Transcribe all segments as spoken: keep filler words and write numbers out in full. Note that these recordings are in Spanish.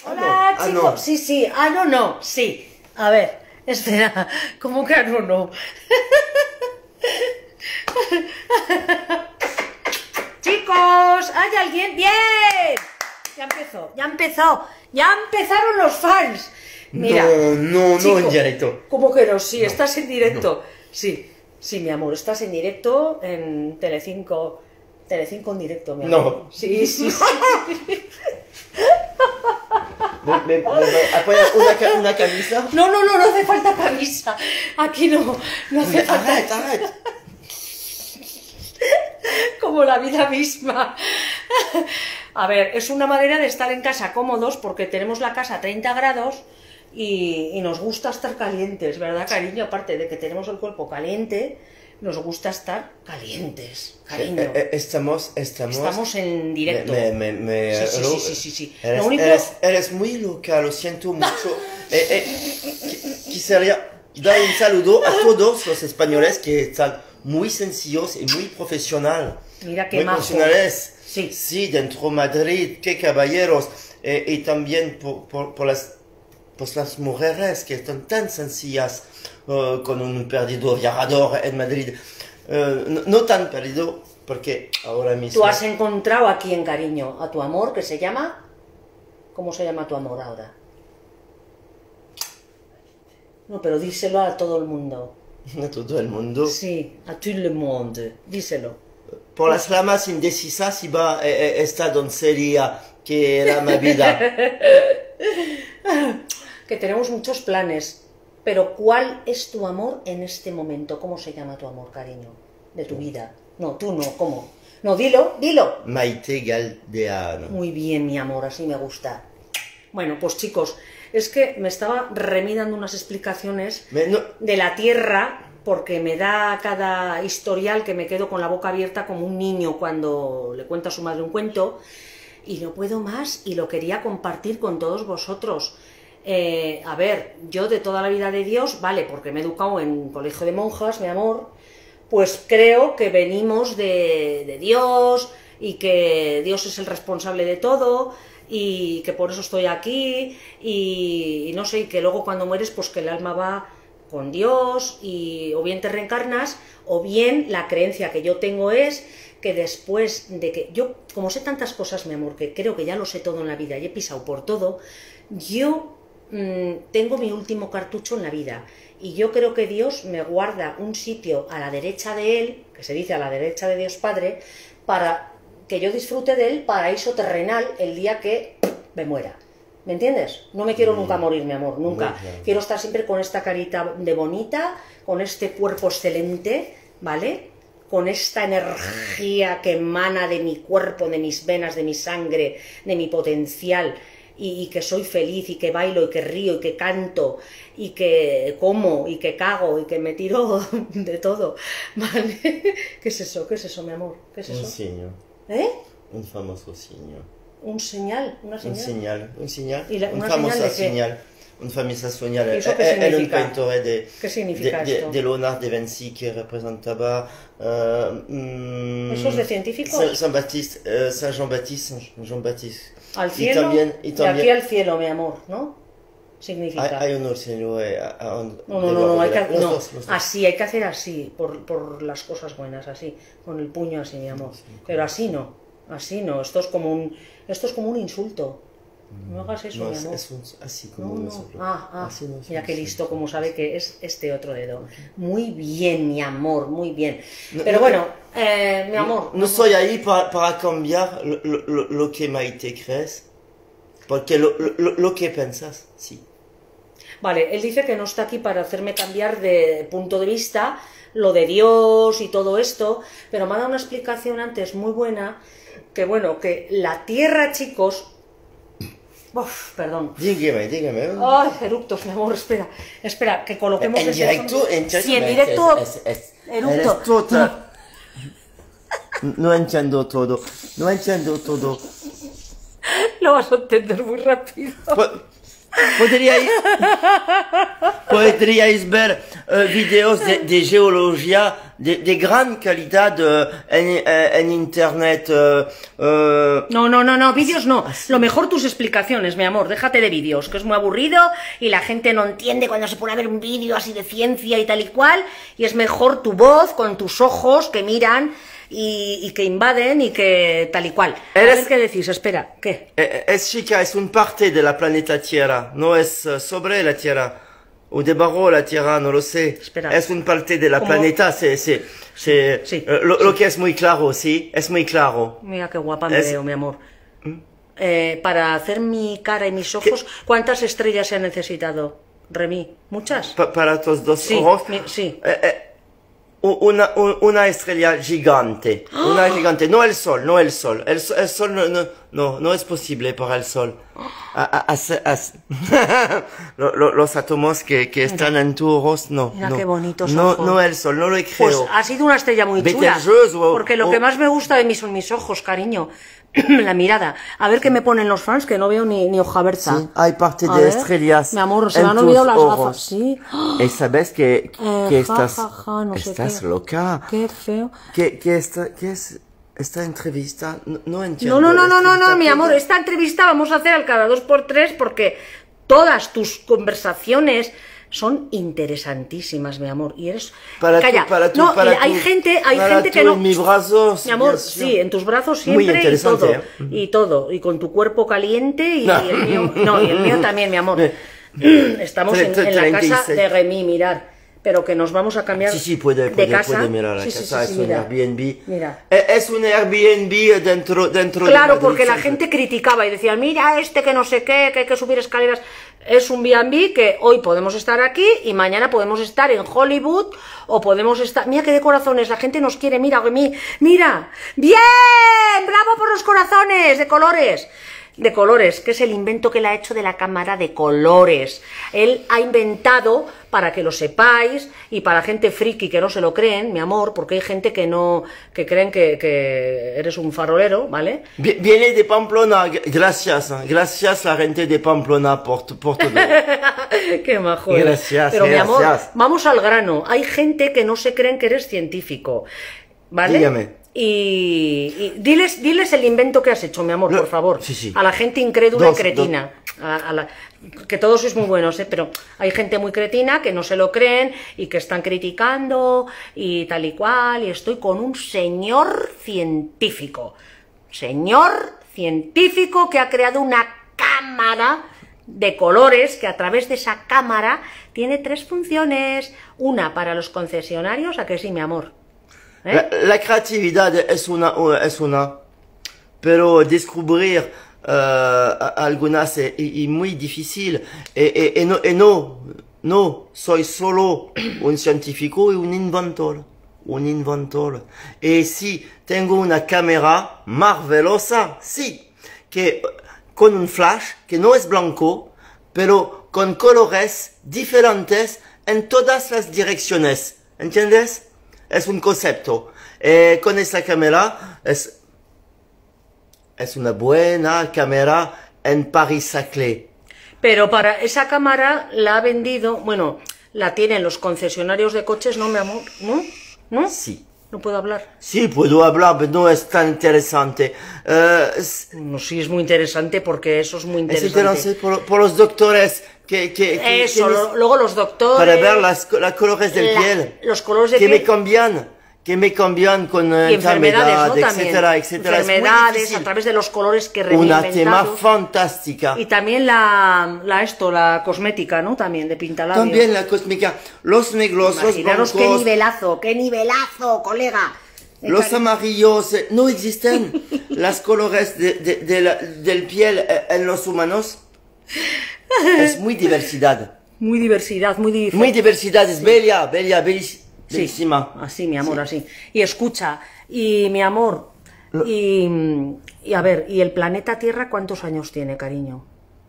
Hola, ah, no. chicos. Ah, no. Sí, sí. Ah, no, no. Sí. A ver, espera. ¿Cómo que ah, no, no? Chicos, ¿hay alguien? ¡Bien! Ya empezó, ya empezó. Ya empezaron los fans. Mira, no, no, chico, no en directo. ¿Cómo que no? Sí, No, estás en directo. no. Sí, sí, mi amor, estás en directo en Telecinco. Telecinco en directo, mi amor. No. Sí, sí, sí. ¿Me, me, me, me apoyas una, una camisa? No, no, no, no hace falta camisa. Aquí no, no hace falta. Arrête, arrête. Como la vida misma. A ver, es una manera de estar en casa cómodos porque tenemos la casa a treinta grados y, y nos gusta estar calientes, ¿verdad, cariño? Aparte de que tenemos el cuerpo caliente, nos gusta estar calientes, cariño. Eh, eh, estamos, estamos... Estamos en directo. Me, me, me, sí, sí, lo, sí, sí, sí, sí. Eres, Lo único... eres, eres muy loca, lo siento mucho. eh, eh, qui- quisiera dar un saludo a todos los españoles que están muy sencillos y muy profesional. Mira qué muy majo. profesionales. Sí. Sí, dentro de Madrid, qué caballeros. Eh, y también por, por, por, las, por las mujeres que están tan sencillas, uh, con un perdido viajador en Madrid. Uh, no, no tan perdido, porque ahora mismo... Tú has encontrado aquí en cariño a tu amor que se llama... ¿Cómo se llama tu amor ahora? No, pero díselo a todo el mundo. A todo el mundo. Sí, a tout le monde. Díselo. Por las flamas indecisas iba eh, esta doncella que era mi vida. Que tenemos muchos planes, pero ¿cuál es tu amor en este momento? ¿Cómo se llama tu amor, cariño? De tu vida. No, tú no, ¿cómo? No, dilo, dilo. Maite Galdeano. Muy bien, mi amor, así me gusta. Bueno, pues chicos, es que me estaba remidando unas explicaciones Me- no- de la Tierra, porque me da cada historial que me quedo con la boca abierta como un niño cuando le cuenta a su madre un cuento, y no puedo más, y lo quería compartir con todos vosotros. Eh, a ver, yo de toda la vida de Dios, vale, porque me he educado en colegio de monjas, mi amor, pues creo que venimos de, de Dios, y que Dios es el responsable de todo, y que por eso estoy aquí, y, y no sé, y que luego cuando mueres, pues que el alma va con Dios, y o bien te reencarnas, o bien la creencia que yo tengo es que después de que yo, como sé tantas cosas, mi amor, que creo que ya lo sé todo en la vida y he pisado por todo, yo mmm, tengo mi último cartucho en la vida, y yo creo que Dios me guarda un sitio a la derecha de Él, que se dice a la derecha de Dios Padre, para que yo disfrute del paraíso terrenal el día que me muera. ¿Me entiendes? No me quiero nunca morir, mi amor, nunca. Muy bien. Quiero estar siempre con esta carita de bonita, con este cuerpo excelente, ¿vale? Con esta energía que emana de mi cuerpo, de mis venas, de mi sangre, de mi potencial, y, y que soy feliz, y que bailo, y que río, y que canto, y que como, y que cago, y que me tiro de todo, ¿vale? ¿Qué es eso? ¿Qué es eso, mi amor? ¿Qué es Un eso? signo. ¿Eh? Un famoso signo. Un señal, una Un señal. señal. Un señal. ¿Y la- una una famosa señal de qué? señal. Una famosa señal. ¿Y eso qué Eh, eh, Era un significa? pintore de, ¿Qué significa de, de, esto? de Leonardo da Vinci que representaba uh, mm, ¿Eso es de científicos? San, San Baptiste, uh, San Jean-Baptiste, San Jean-Baptiste. Al Y cielo, también, y de también aquí al cielo, mi amor, ¿no? Significa. hay, hay un cielo. Eh, a- a- No, no, no, no, hay que, los no. dos, los dos. Así, hay que hacer así, por, por las cosas buenas, así, con el puño así, mi amor. Pero así no, así no, esto es como un, esto es como un insulto. No hagas eso, No, mi es, amor. es un- así No, como no. nosotros. Ah, ah, Así no es mira un qué listo, insulto. como sabe que es este otro dedo. Muy bien, mi amor, muy bien. No, Pero no, bueno, eh, mi amor. No soy ahí para, para cambiar lo, lo, lo que Maite crees, porque lo, lo, lo que piensas, sí. Vale, él dice que no está aquí para hacerme cambiar de punto de vista lo de Dios y todo esto, pero me ha dado una explicación antes muy buena, que bueno, que la Tierra, chicos... Uf, perdón. Dígame, dígame. Ay, eructos, mi amor, espera, espera, que coloquemos... En ese directo, fondo. en directo. Sí, en directo, Es, es, es, eructo. eres tota- No entiendo todo, no entiendo todo. Lo vas a entender muy rápido. Po- Podríais, podríais ver eh, videos de, de geología de, de gran calidad uh, en, uh, en internet. Uh, uh, No, no, no, no, vídeos no. Lo mejor tus explicaciones, mi amor. Déjate de vídeos, que es muy aburrido y la gente no entiende cuando se pone a ver un vídeo así de ciencia y tal y cual. Y es mejor tu voz con tus ojos que miran y, y que invaden y que tal y cual. A Eres... ver qué decís, espera, ¿qué? Es chica, es un parte de la planeta Tierra, no es uh, sobre la Tierra. O debajo la Tierra, no lo sé. Espera. Es un parte de la ¿Cómo? planeta, sí, sí. sí. Sí, uh, lo, sí. lo que es muy claro, sí, es muy claro. Mira qué guapa me Es- veo, mi amor. Eh, para hacer mi cara y mis ojos, ¿cuántas estrellas se han necesitado, Remy? ¿Muchas? Pa- para tus dos Sí, ojos. mi- sí. Eh, eh, una, un- una estrella gigante, una gigante, no el sol, no el sol, el, so- el sol no, no, no, no es posible para el sol. A- a- hace- hace- Lo- lo- los átomos que, que están en tu ojos, no. Mira no. qué bonitos No, ojos. no el sol, no lo creo. Pues ha sido una estrella muy chula. Betelgeuse o- Porque lo o- que más me gusta de mí son mis ojos, cariño. La mirada. A ver qué me ponen los fans, que no veo ni, ni hoja berza. Sí, hay parte A de ver. estrellas. Mi amor, se en me han tus olvidado las ojos. gafas, sí. Y sabes que, Eh, que ja, estás, ja, ja, no sé estás qué. loca. Qué feo. ¿Qué, qué, esta, ¿Qué es esta entrevista? No, no entiendo. No, no, no, no, no, Entrevista, no, mi ¿qué? amor, esta entrevista vamos a hacer al cada dos por tres porque todas tus conversaciones son interesantísimas, mi amor. Y eres... Para Calla. tú, para tú, no, para hay tú, gente, hay para gente tú que no... en mis brazos. Mi amor, bien sûr. sí, en tus brazos Muy siempre y interesante, todo, ¿eh? y todo, y con tu cuerpo caliente y, No. y el mío, no, y el mío también, mi amor. Estamos en, en la casa de Remy, mirar, pero que nos vamos a cambiar Sí, sí, puede, de puede, casa. puede mirar la Sí, sí, casa, sí, sí, es un mira. Airbnb. Mira. Eh, Es un Airbnb dentro, dentro de Claro, Madrid, porque la siempre. gente criticaba y decía, mira este que no sé qué, que hay que subir escaleras. Es un B and B que hoy podemos estar aquí y mañana podemos estar en Hollywood o podemos estar... Mira qué de corazones, la gente nos quiere, mira, Remy, mira, bien, bravo por los corazones de colores. De colores, que es el invento que él ha hecho de la cámara de colores. Él ha inventado, para que lo sepáis, y para gente friki que no se lo creen, mi amor, porque hay gente que no, que creen que, que eres un farolero, ¿vale? Vi- Viene de Pamplona, gracias, gracias la gente de Pamplona por, tu- por todo. Qué majo eres. Gracias, Pero mi amor, gracias. vamos al grano. Hay gente que no se creen que eres científico, ¿vale? Dígame. Y, y diles, diles el invento que has hecho, mi amor, Lo- por favor. sí, sí. A la gente incrédula Dos, y cretina. A, a la- que todos sois muy buenos, ¿eh? Pero hay gente muy cretina que no se lo creen y que están criticando y tal y cual. Y estoy con un señor científico. Señor científico que ha creado una cámara de colores que a través de esa cámara tiene tres funciones. Una para los concesionarios, ¿a que sí, mi amor? ¿Eh? La, la creatividad es una, es una, pero descubrir uh, algunas es, es muy difícil. Y, y, y no, y no, no, soy solo un científico y un inventor, un inventor. Y sí, tengo una cámara maravillosa, sí, que con un flash que no es blanco, pero con colores diferentes en todas las direcciones, ¿entiendes? Es un concepto. Eh, con esa cámara es, es una buena cámara en Paris-Saclay. Pero para esa cámara la ha vendido, bueno, la tienen los concesionarios de coches, ¿no, mi amor? ¿No? ¿No? Sí. No puedo hablar. Sí, puedo hablar, pero no es tan interesante. Eh, es, No, sí, es muy interesante porque eso es muy es interesante. interesante por, por los doctores que... que, que Eso, tienes- lo- luego los doctores... para ver las, las colores del la- piel. los colores de que piel. me cambian, que me cambian con eh, Y enfermedades, ¿no? enfermedad, También. etcétera, etcétera. Es muy Enfermedades difícil. a través de los colores que Una reinventado. tema fantástica. Y también la, la esto, la cosmética, ¿no? También de pintalabios. También la cosmética, los negros, los Imaginaros qué blancos, nivelazo, qué nivelazo, colega. los amarillos, eh, no existen las colores de, de, de la- del piel eh, en los humanos. Es muy diversidad. Muy diversidad, muy diversidad. Muy diversidad, es bella, bella, bellis- Sí, bellísima. así, mi amor, así. Y escucha, y mi amor, y, y a ver, ¿y el planeta Tierra cuántos años tiene, cariño?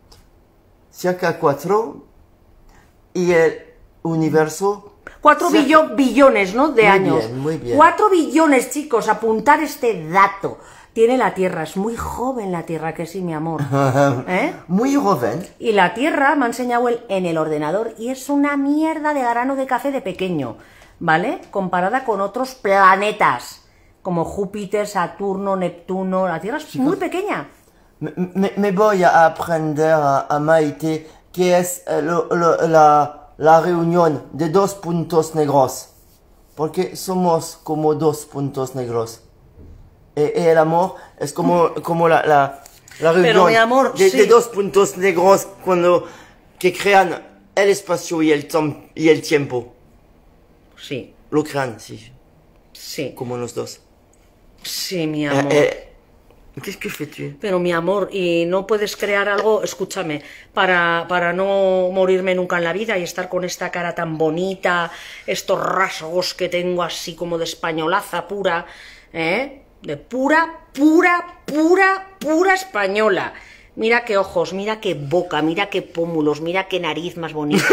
Cerca cuatro. Y el universo. Cuatro cerca- billo- billones, ¿no? De Muy años. bien, muy bien. Cuatro billones, chicos, apuntar este dato. Tiene la Tierra, es muy joven la Tierra, que sí, mi amor. ¿Eh? Muy joven. Y la Tierra, me ha enseñado él en el ordenador, y es una mierda de grano de café de pequeño. ¿vale? Comparada con otros planetas, como Júpiter, Saturno, Neptuno. La Tierra es muy pequeña. Me, me, me voy a aprender a, a Maite que es eh, lo, lo, la, la reunión de dos puntos negros. Porque somos como dos puntos negros. Y, y el amor es como, como la, la, la reunión Pero, mi amor, de, sí. de dos puntos negros cuando, que crean el espacio y el, tom, y el tiempo. Sí, Lo crean, sí. sí, Como los dos. sí, mi Eh, amor. eh, Qu'est-ce que fais-tu? Pero mi amor, ¿y no puedes crear algo, escúchame, para, para no morirme nunca en la vida y estar con esta cara tan bonita, estos rasgos que tengo así como de españolaza pura, ¿eh? De pura, pura, pura, pura española. Mira qué ojos, mira qué boca, mira qué pómulos, mira qué nariz más bonita.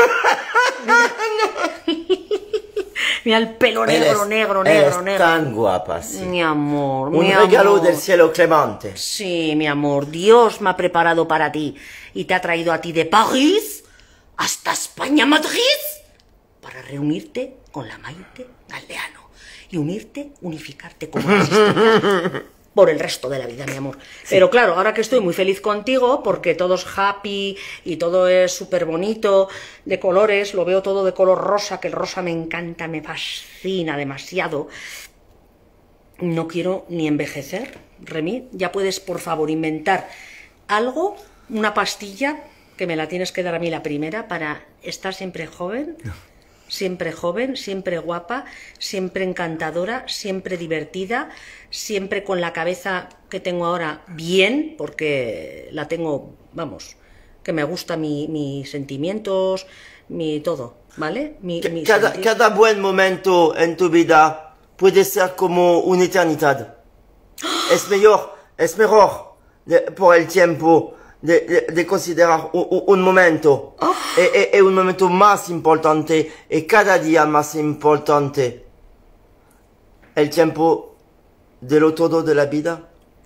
Mira el pelo negro, Eres- negro, eres negro, negro. tan guapa, sí. Mi amor, Un mi regalo amor. del cielo clemente. Sí, mi amor, Dios me ha preparado para ti y te ha traído a ti de París hasta España, Madrid, para reunirte con la Maite Galdeano y unirte, unificarte como existencia por el resto de la vida, mi amor. Pero claro, ahora que estoy muy feliz contigo, porque todo es happy y todo es súper bonito, de colores, lo veo todo de color rosa, que el rosa me encanta, me fascina demasiado. No quiero ni envejecer, Remy. Ya puedes, por favor, inventar algo, una pastilla, que me la tienes que dar a mí la primera, para estar siempre joven, siempre joven, siempre guapa, siempre encantadora, siempre divertida, siempre con la cabeza que tengo ahora bien, porque la tengo, vamos, que me gusta mi, mis sentimientos, mi todo, ¿vale? Mi, mi Cada, sentir- cada buen momento en tu vida puede ser como una eternidad. Es mejor, es mejor de- por el tiempo de, de, de considerar un, un- un momento. Es, es- es un momento más importante y cada día más importante. El tiempo de lo todo de la vida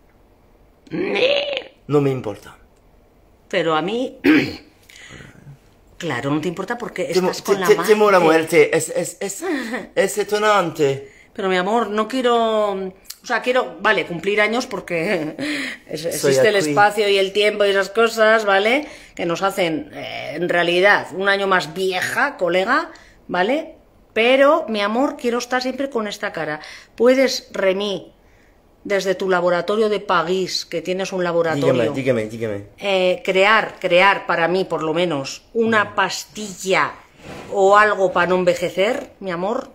no me importa. Pero a mí, claro, no te importa porque Temo, estás con te- la te- temo la Maite. muerte, es, es, es, es detonante. Pero mi amor, no quiero, o sea, quiero, vale, cumplir años porque es- Soy existe el aquí. espacio y el tiempo y esas cosas, ¿vale? Que nos hacen, eh, en realidad, un año más vieja, colega, ¿vale? Pero, mi amor, quiero estar siempre con esta cara. Puedes, Remy, desde tu laboratorio de París, que tienes un laboratorio, Dígame, dígame, dígame. eh, crear, crear para mí por lo menos, una pastilla o algo para no envejecer, mi amor.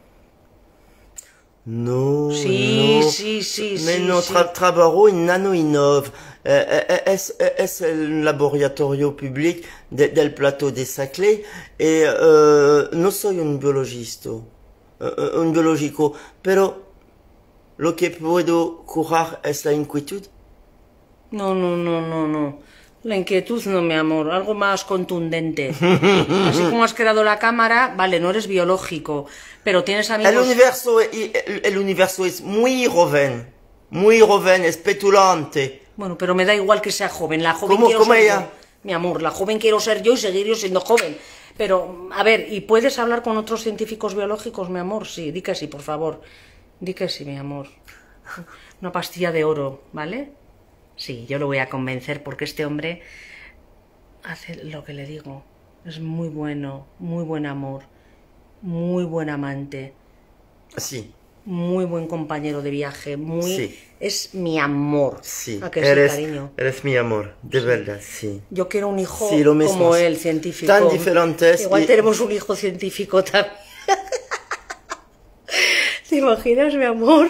No, Sí, no. sí, sí, Mais sí, no sí. tra trabajo en NanoInnov. Eh, eh, es, es el laboratorio público de, del plateau de Saclay. Y eh, no soy un biologista, eh, un biológico, pero lo que puedo curar es la inquietud. No, no, no, no, no. La inquietud no, mi amor, algo más contundente. Así como has creado la cámara, vale, no eres biológico, pero tienes El amigos... universo, el, el universo es muy joven, muy joven, es petulante. Bueno, pero me da igual que sea joven, la joven ¿Cómo- quiero cómo ser ella? yo. Mi amor, la joven quiero ser yo y seguir yo siendo joven. Pero, a ver, ¿y puedes hablar con otros científicos biológicos, mi amor? Sí, di que sí, por favor. Di que sí, mi amor. Una pastilla de oro, ¿vale? Sí, yo lo voy a convencer porque este hombre hace lo que le digo. Es muy bueno, muy buen amor, muy buen amante, Sí, muy buen compañero de viaje, muy... Sí. Es mi amor. sí. ¿A que sí, Eres, cariño? eres mi amor, de verdad, sí. Yo quiero un hijo Sí, lo mismo. como él, científico. Tan diferentes Igual y- tenemos un hijo científico también. ¿Te imaginas, mi amor?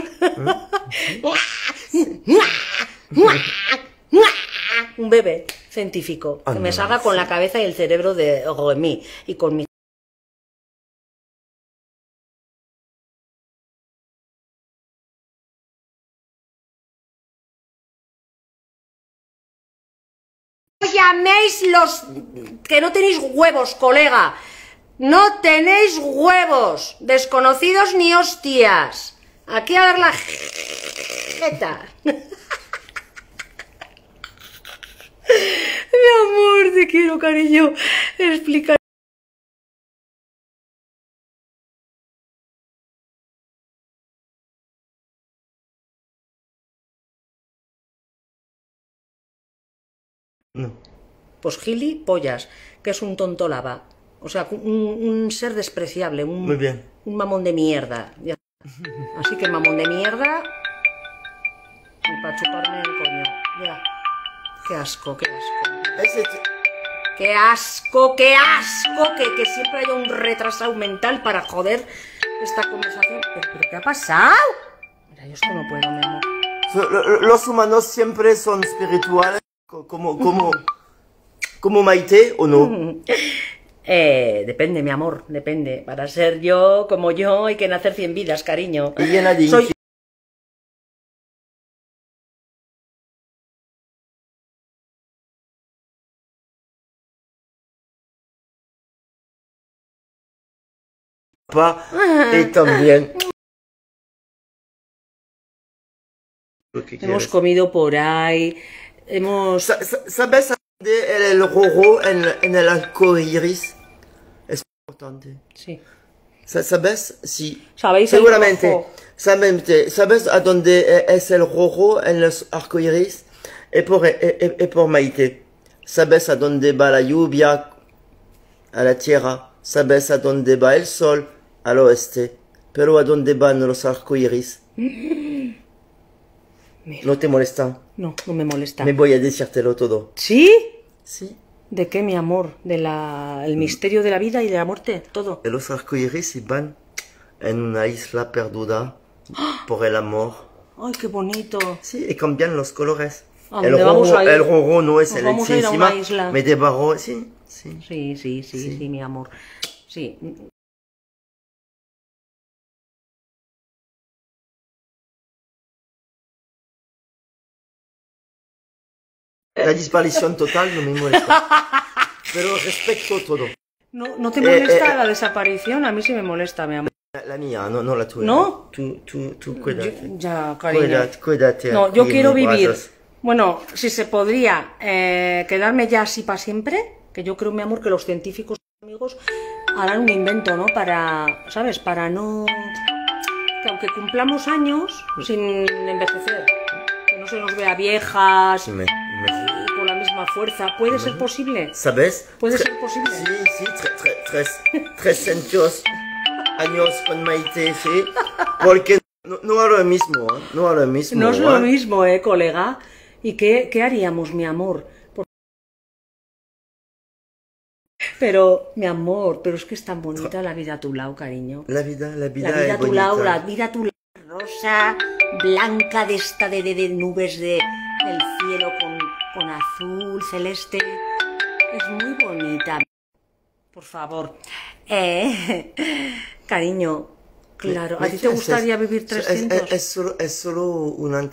Un bebé científico Ah, que me no, salga con la cabeza y el cerebro de Remy y con mi... No llaméis los... que no tenéis huevos, colega. No tenéis huevos, desconocidos ni hostias. Aquí a dar la jeta. Mi amor, te quiero, cariño. Explica. Pues gilipollas, que es un tonto lava. O sea, un, un ser despreciable, un, Muy bien. un mamón de mierda. Ya. Así que mamón de mierda, y para chuparme el coño. Ya. Qué asco, qué asco. Ese- ¡Qué asco, qué asco! Que, que siempre haya un retrasado mental para joder esta conversación. ¿Pero, pero qué ha pasado? Mira, yo esto no puedo, mi amor. so- lo- Los humanos siempre son espirituales, co- como, como, como Maite, ¿o no? Eh, depende, mi amor, depende. Para ser yo, como yo, hay que nacer cien vidas, cariño. Y llena de Soy... papá y también lo que Hemos quieres. comido por ahí, hemos... Sa- sa- ¿Sabes a dónde el, el rojo en, en el arco iris? Es importante. Sí. Sa- ¿Sabes? Sí. ¿Sabéis el Seguramente. rojo? Seguramente. ¿Sabes a dónde es el rojo en los arcoíris? Es por, es, es- es por Maite. ¿Sabes a dónde va la lluvia? A la tierra. ¿Sabes a dónde va el sol? Al oeste. Pero ¿a dónde van los arcoíris? Mira. ¿No te molesta? No, no me molesta. Me voy a decírtelo todo. ¿Sí? Sí. ¿De qué, mi amor? ¿De la... el misterio de la vida y de la muerte? Todo. Los arcoíris van en una isla perduda por el amor. ¡Ay, qué bonito! Sí, y cambian los colores. ¿A El dónde vamos rojo, a ir? el rojo no es Nos el vamos a ir a encima, una isla. me debajo, sí, sí. Sí, sí, sí, sí, Sí. mi amor. Sí. La desaparición total no me molesta. Pero respeto todo. ¿No, no te Eh, molesta eh, la desaparición? A mí sí me molesta, mi amor. La, la mía, no, no la tuya. ¿No? Tú, tú, tú, cuídate. Ya, cariño. Cuídate, cuídate. No, yo aquí en quiero mis vivir. brazos. Bueno, si se podría eh, quedarme ya así para siempre, que yo creo, mi amor, que los científicos amigos harán un invento, ¿no? Para, ¿sabes? Para no... Que aunque cumplamos años sin envejecer, que no se nos vea viejas Sí, me- me- y con la misma fuerza. ¿Puede ser posible? ¿Sabes? ¿Puede Tre- ser posible? Sí, sí, tre- tre- tres, trescientos años con Maite, sí. Porque no, no hago lo mismo, ¿eh? No hago lo mismo. No es lo ¿eh? mismo, ¿eh, colega? ¿Y qué, qué haríamos, mi amor? Por- Pero, mi amor, pero es que es tan bonita la vida a tu lado, cariño. La vida, la vida, La vida es a tu bonita. lado, la vida a tu lado, rosa, blanca de esta de, de, de nubes de, del cielo con, con azul, celeste. Es muy bonita. Por favor. Eh, cariño, claro, ¿a ti te Es- gustaría es- vivir es- trescientos? Es, es solo, es solo una...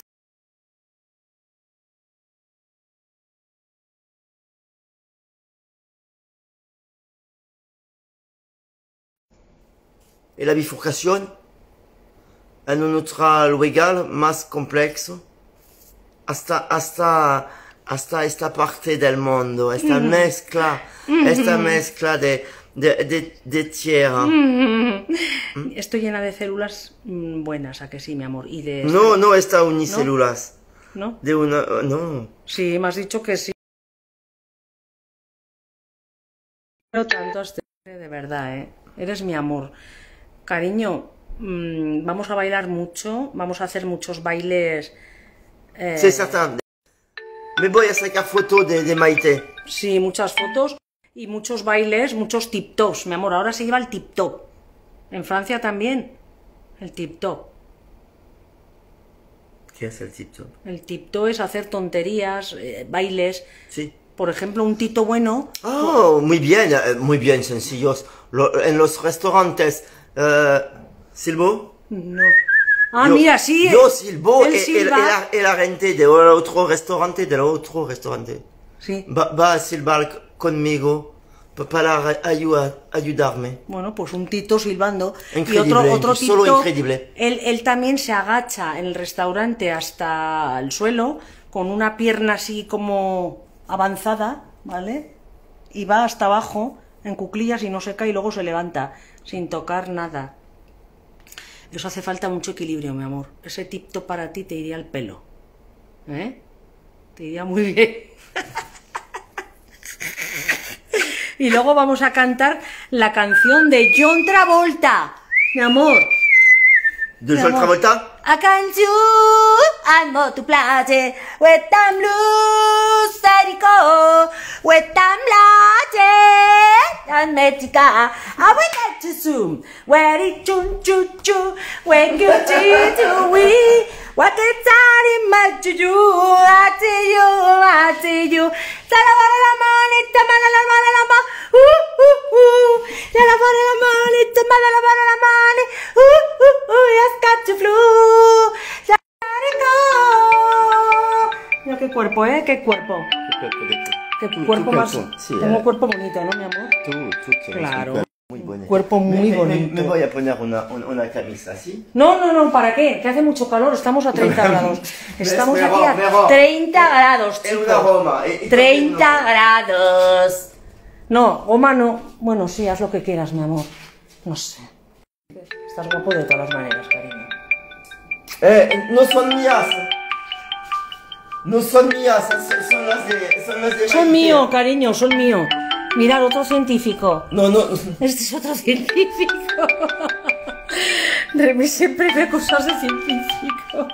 Y la bifurcación en un otro lugar más complejo hasta, hasta, hasta esta parte del mundo, esta mezcla, esta mezcla de, de, de, de tierra. Estoy llena de células mm, buenas, ¿a que sí, mi amor? Y de... No, no está unicélulas. ¿No? De una, no. Sí, me has dicho que sí. Pero tanto has tenido, de verdad, ¿eh? Eres mi amor. Cariño, mm, vamos a bailar mucho, vamos a hacer muchos bailes. eh, Sí, certain. Me voy a sacar fotos de, de Maite. sí, muchas fotos y muchos bailes, muchos tip-tops, mi amor. Ahora se lleva el tip-top. En Francia también, el tip-top. ¿Qué es el TikTok? El tip-top es hacer tonterías, eh, bailes. Sí. Por ejemplo, un tito bueno. Oh, muy bien, eh, muy bien, sencillos. Lo- en los restaurantes, eh, ¿silbo? No. Ah, Yo- mira, sí. Yo silbo él y, y- y silba. la, y la gente del otro restaurante, del otro restaurante, Sí. va, va a silbar c- conmigo pa- para ayudar, ayudarme. Bueno, pues un tito silbando. Increíble, y otro, otro solo tito, increíble. Él, él también se agacha en el restaurante hasta el suelo, con una pierna así como avanzada, ¿vale? Y va hasta abajo, en cuclillas, y no se cae, y luego se levanta, sin tocar nada. Eso hace falta mucho equilibrio, mi amor. Ese tip-top para ti te iría al pelo. ¿Eh? Te iría muy bien. Y luego vamos a cantar la canción de John Travolta, mi amor. De John Travolta? I can't you and more to plage with them blues that go with them latte and metica. I would like to zoom where it choo choo choo when you see to we what it's out much to you I see you I see you la manita mala la mala la ma uh uh uh la la manita mala la mala la mani uh uh uh has got to flew. Mira qué cuerpo, ¿eh? Qué cuerpo. Qué cuerpo más. Tengo cuerpo bonito, ¿no, mi amor? Tú, tú tienes claro. un muy bonito. Cuerpo muy me, bonito. Me, me voy a poner una, una, una camisa así. No, no, no, ¿para qué? Que hace mucho calor, estamos a treinta grados. Estamos aquí a mejor. treinta grados, chicos. Es una goma. treinta grados. No, goma no. Bueno, sí, haz lo que quieras, mi amor. No sé. Estás guapo de todas las maneras, cariño. Eh, no son mías. No son mías, son, son las de... Son, las de son mío, cariño, son mío. Mirad, otro científico. No, no. Este es otro científico. Remy siempre ve cosas de científico.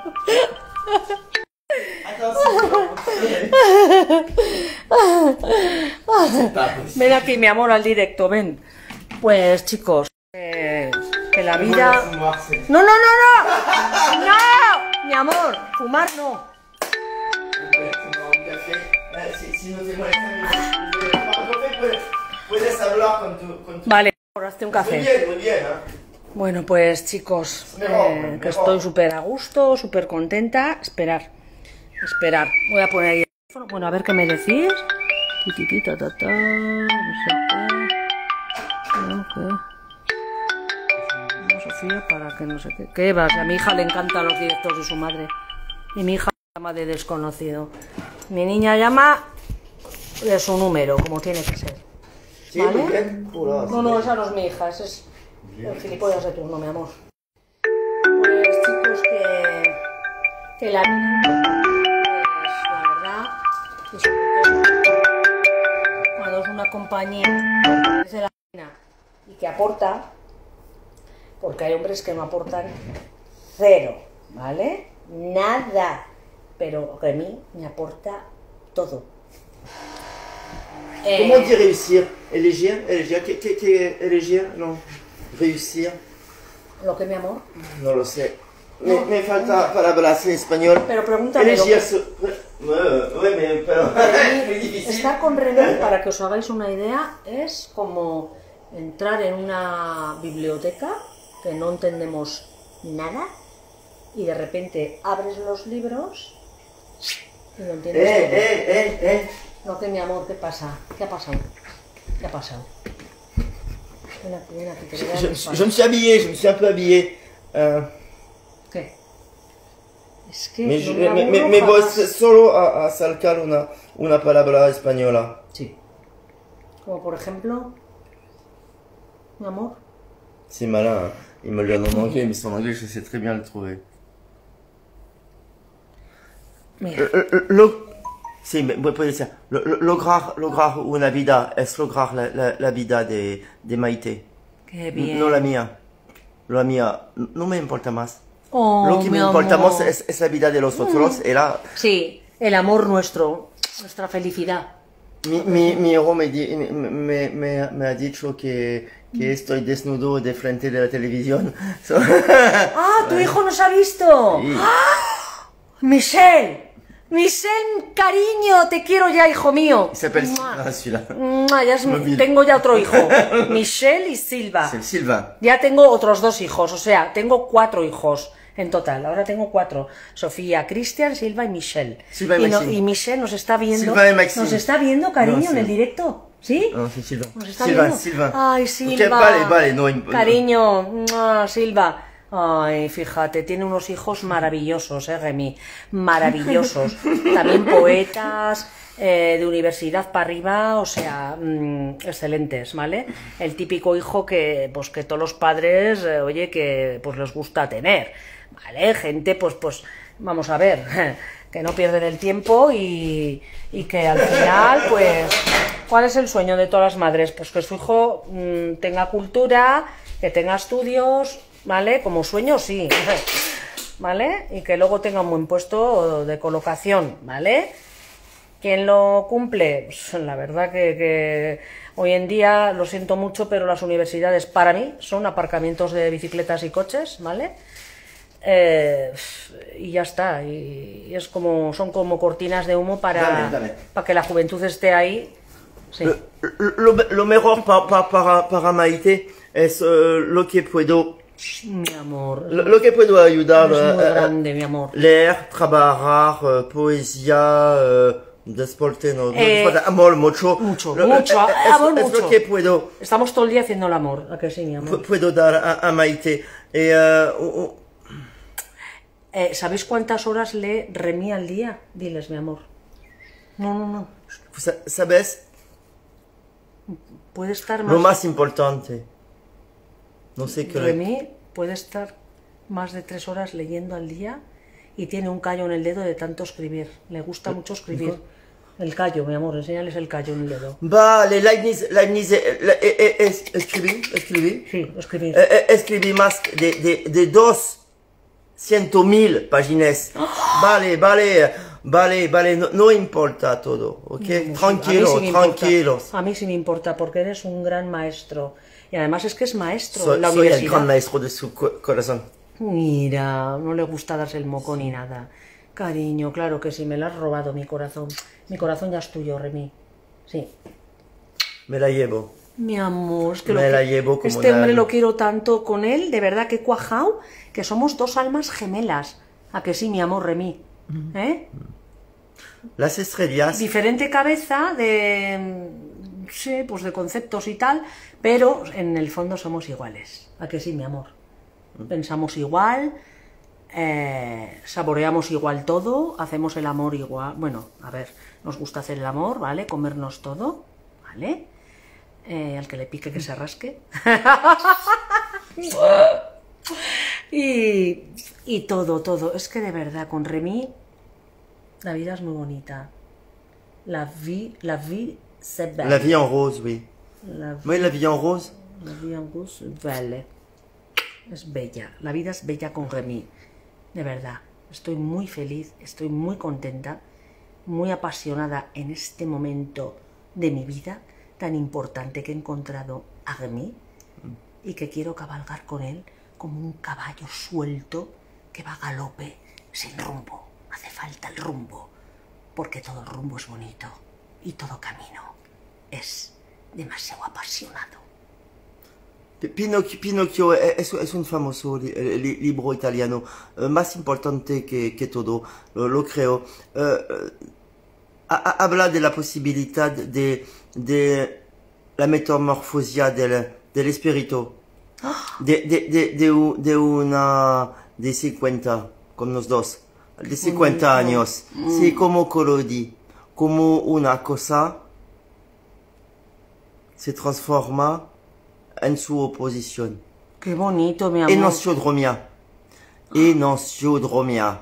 Ven aquí, mi amor, al directo, ven. Pues, chicos, eh, que la vida... No, no, no, no. No, mi amor, fumar no. Puedes hablar con tu, con tu... Vale, ahora hazte un café. Muy bien, muy bien, ¿eh? Bueno, pues chicos, mejor, eh, mejor. que estoy súper a gusto, súper contenta. Esperar, esperar. Voy a poner ahí el teléfono. Bueno, a ver qué me decís. Tititi, ta, ta, ta, no sé qué. No, ¿qué? No, Sofía, para que no sé qué. ¿Qué vas? A mi hija le encantan los directos de su madre. Y mi hija llama de desconocido. Mi niña llama de su número, como tiene que ser. Sí, ¿vale? muy bien. Hola, No, no, esa no es mi hija, ese es el gilipollas de turno, mi amor. Pues chicos, que, que la vida, pues la verdad, y sobre todo cuando es una compañía que merece la pena y que aporta, porque hay hombres que no aportan cero, ¿vale? Nada, pero a mí me aporta todo. Eh... Comment dire réussir? Elegir? Elegir? ¿Qué, qué, qué elegir? No. Réussir. ¿Lo que, mi amor? No lo sé. Me, no. me falta palabras en español. Pero pregúntame. Elegir que... su... Oui, mais, pero... es difícil. Estar con René, para que os hagáis una idea, es como entrar en una biblioteca que no entendemos nada y de repente abres los libros y lo entiendes eh, todo. Eh, eh, eh. No, que mi amor, ¿qué pasa? ¿Qué ha pasado? ¿Qué ha pasado? Ven aquí, ven aquí, que te je, je, je me suis habillé, je me suis un peu habillé. Euh... ¿Qué? Es que me, no me, me, me, me voy solo a, a sacar una, una palabra española. Sí. Como por ejemplo, mi amor. C'est malin, hein. Il me le donne en anglais, mais son anglais, je sais très bien le trouver. Mira. Le, le, Sí, puede ser. Lograr, lograr una vida es lograr la, la, la vida de, de Maite. Qué bien. No la mía. La mía no me importa más. Oh, Lo que me importa más es, es la vida de los otros. Mm. Era... Sí, el amor nuestro, nuestra felicidad. Mi, mi, mi hijo me, di, me, me, me ha dicho que, que estoy desnudo de frente de la televisión. So... ¡Ah, tu hijo nos ha visto! Sí. ¡Ah! ¡Michelle! Michelle, cariño, te quiero ya, hijo mío. Se llama Silva. Ya es, tengo ya otro hijo. Michelle y Silva. Sí, Silva. Ya tengo otros dos hijos, o sea, tengo cuatro hijos en total. Ahora tengo cuatro. Sofía, Cristian, Silva y Michelle. Silva y, y, no, y Michelle nos está viendo. Silva y Maxime. Nos está viendo, cariño, no, sí. en el directo. ¿Sí? No, sí, Silva. Nos está Silva, viendo. Silva. Ay, Silva. Okay, vale, vale, no, cariño, no. Silva. Ay, fíjate, tiene unos hijos maravillosos, eh, Remy, maravillosos. También poetas, eh, de universidad para arriba, o sea, mmm, excelentes, ¿vale? El típico hijo que, pues, que todos los padres, eh, oye, que, pues, les gusta tener, ¿vale? Gente, pues, pues, vamos a ver, que no pierden el tiempo y, y que al final, pues... ¿Cuál es el sueño de todas las madres? Pues que su hijo mmm, tenga cultura, que tenga estudios, ¿vale? Como sueño, sí, ¿vale? Y que luego tenga un buen puesto de colocación, ¿vale? ¿Quién lo cumple? Pues la verdad que, que hoy en día, lo siento mucho, pero las universidades para mí son aparcamientos de bicicletas y coches, ¿vale? Eh, y ya está, y, y es como, son como cortinas de humo para, Dale, dale. para que la juventud esté ahí. Sí. Lo, lo, lo mejor pa, pa, para, para Maite es uh, lo que puedo, Mi amor, lo, lo que puedo ayudar es muy uh, grande, mi amor. leer, trabajar, uh, poesía, uh, deporte, no, Eh, no, amor mucho. mucho, Lo- mucho, es, amor es mucho. lo que puedo, Estamos todo el día haciendo el amor, ¿a que sí, mi amor? pu- puedo dar a, a Maite. Y, uh, uh, uh, Eh, ¿Sabéis cuántas horas lee Remy al día? Diles, mi amor. No, no, no. sa- ¿Sabes? Puede estar más... Lo más importante. No sé qué. Remy puede estar más de tres horas leyendo al día y tiene un callo en el dedo de tanto escribir. Le gusta mucho escribir. El callo, mi amor, enséñales el callo en el dedo. Vale, Leibniz, Leibniz, eh, eh, eh, es- escribí, escribí. Sí, escribir. Eh, eh, escribí más de, de, de doscientos mil páginas. Vale, vale, vale, vale, no, no importa todo, ¿ok? A mí Tranquilo, sí me importa. tranquilos. A mí sí me importa porque eres un gran maestro. Y además es que es maestro Soy, en la soy el universidad. gran maestro de su co- corazón. Mira, no le gusta darse el moco ni nada. Cariño, claro que sí, me lo has robado mi corazón. Mi corazón ya es tuyo, Remy. Sí. Me la llevo. Mi amor, es que Me lo la que- llevo como este hombre nadie. lo quiero tanto con él, de verdad que he cuajao, que somos dos almas gemelas. ¿A que sí, mi amor, Remy? ¿Eh? Las estrellas. Diferente cabeza de... sí, pues de conceptos y tal, pero en el fondo somos iguales. ¿A que sí, mi amor? Pensamos igual, eh, saboreamos igual todo, hacemos el amor igual. Bueno, a ver, nos gusta hacer el amor, ¿vale? Comernos todo, ¿vale? Eh, al que le pique que se rasque. y, y todo, todo. Es que de verdad, con Remy, la vida es muy bonita. La vie, la vie, c'est belle. La vie en rose, oui. La, Oui, la vie en rose. la vie en rose, belle. Es bella. La vida es bella con Remy. De verdad. Estoy muy feliz, estoy muy contenta, muy apasionada en este momento de mi vida tan importante que he encontrado a Remy y que quiero cabalgar con él como un caballo suelto que va a galope sin rumbo. Hace falta el rumbo, porque todo el rumbo es bonito y todo camino es demasiado apasionado. Pinocchio, Pinocchio es, es un famoso li, li, libro italiano, uh, más importante que, que todo, uh, lo creo. Uh, uh, habla de la posibilidad de, de la metamorfosia del, del espíritu, de, de, de, de, de una de cincuenta, como los dos, de cincuenta años. Mm. Sí, como Colodi, como una cosa se transforma en su oposición. Qué bonito, mi amor. Enantiodromia. Enantiodromia.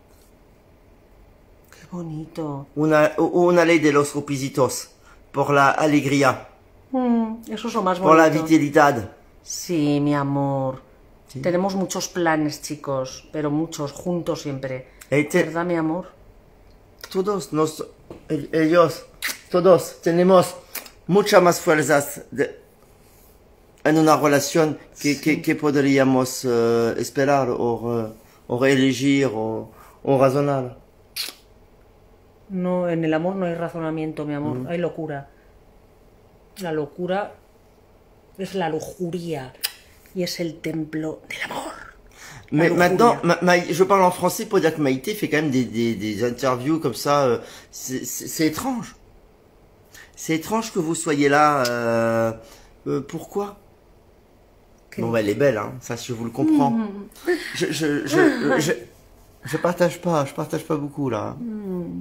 Qué bonito. Una, una ley de los opositos. Por la alegría. Mm, eso es lo más bonito. Por la vitalidad. Sí, mi amor. ¿Sí? Tenemos muchos planes, chicos, pero muchos, juntos siempre. Te, ¿Verdad, mi amor? Todos nos, ellos, todos tenemos muchas más fuerzas de, en una relación que, sí. que, que podríamos uh, esperar o, uh, o elegir o, o razonar. No, en el amor no hay razonamiento, mi amor, mm. hay locura. La locura es la lujuria y es el templo del amor. Mais maintenant, ma, ma, je parle en français pour dire que Maïté fait quand même des, des, des interviews comme ça. Euh, c'est étrange. C'est étrange que vous soyez là. Euh, euh, pourquoi? Okay. Bon, bah, elle est belle, hein. Ça, je vous le comprends. Mm. Je, je, je, je, je partage pas, je partage pas beaucoup là. Mm.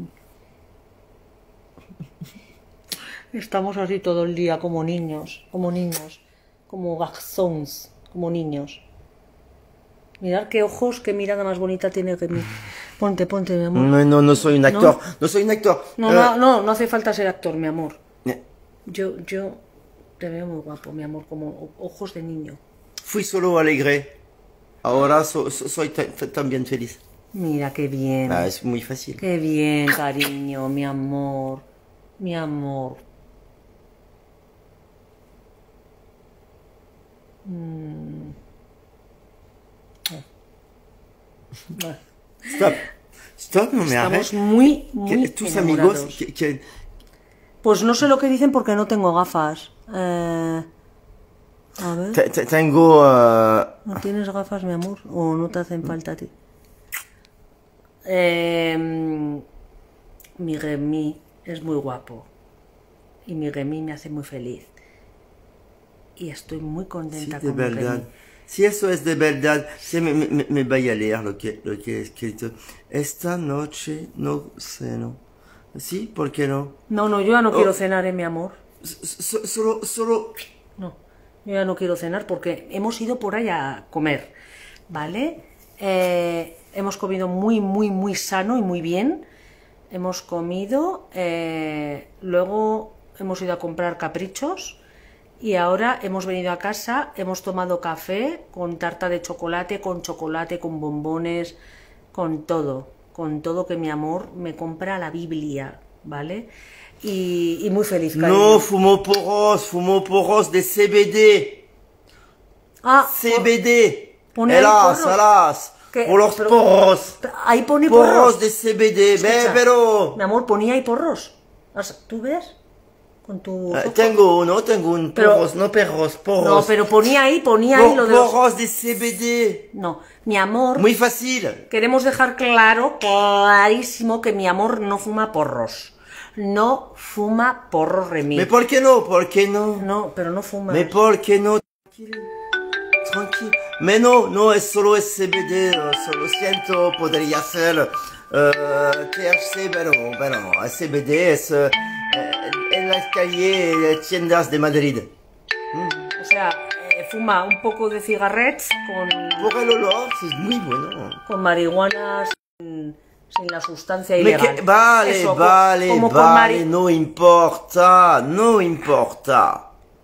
Estamos así todo el día como niños, como niños, como garçons, como niños. Mirad qué ojos, qué mirada más bonita tiene que mí. Ponte, ponte, mi amor. No, no, no soy un actor. No, no soy un actor. No, uh, no, no, no hace falta ser actor, mi amor. yo, yo te veo muy guapo, mi amor, como ojos de niño. Fui solo alegre. Ahora so, so, soy también feliz. Mira, qué bien. Ah, es muy fácil. Qué bien, cariño, mi amor, mi amor. Mm. Ah. Stop. Stop, no me Estamos hagas. muy, muy Tus enamorados. amigos que, que... Pues no sé lo que dicen porque no tengo gafas. Eh, a ver. Te- te- Tengo... uh, ¿No tienes gafas, mi amor? ¿O no te hacen falta a ti? Eh, mi Remy es muy guapo. Y mi Remy me hace muy feliz. Y estoy muy Sí, contenta de con mi verdad. Remy. Si eso es de verdad, si me, me, me voy a leer lo que, lo que he escrito. Esta noche no ceno. ¿Sí? ¿Por qué no? No, no, yo ya no quiero Oh. cenar, eh, mi amor. So- solo, solo... No, yo ya no quiero cenar porque hemos ido por ahí a comer, ¿vale? Eh, hemos comido muy, muy, muy sano y muy bien. Hemos comido, eh, luego hemos ido a comprar caprichos y ahora hemos venido a casa, hemos tomado café con tarta de chocolate, con chocolate, con bombones, con todo, con todo que mi amor me compra la Biblia, ¿vale? Y, y muy feliz, cariño. No, fumo porros, fumo porros de C B D. Ah, C B D. Pone ahí Helas, porros. helas. ¿Qué? Por los Pero- porros. ahí pone Porros porros. de C B D. Ve, Escucha, pero... mi amor, ponía ahí porros. As- ¿Tú ves? Con tu... Eh, tengo uno, tengo un Pero- porros, no perros, porros. No, pero ponía ahí, ponía ahí Por- lo de los... Porros de C B D. No, mi amor, Muy fácil. queremos dejar claro, clarísimo, que mi amor no fuma porros. No fuma porros, Remy. ¿Me por qué no? ¿Por qué no? No, pero no fuma. ¿Me por qué no? Tranquilo. Tranquilo. Me no, no, es solo es C B D. Lo siento, podría ser eh, T H C, pero bueno, C B D es eh, en las calles, tiendas de Madrid. O sea, eh, fuma un poco de cigarrets con, Por el olor, es muy bueno. con marihuana sin, sin la sustancia Me ilegal. que- vale, Eso, co- vale, como con vale, mari- no importa, no importa.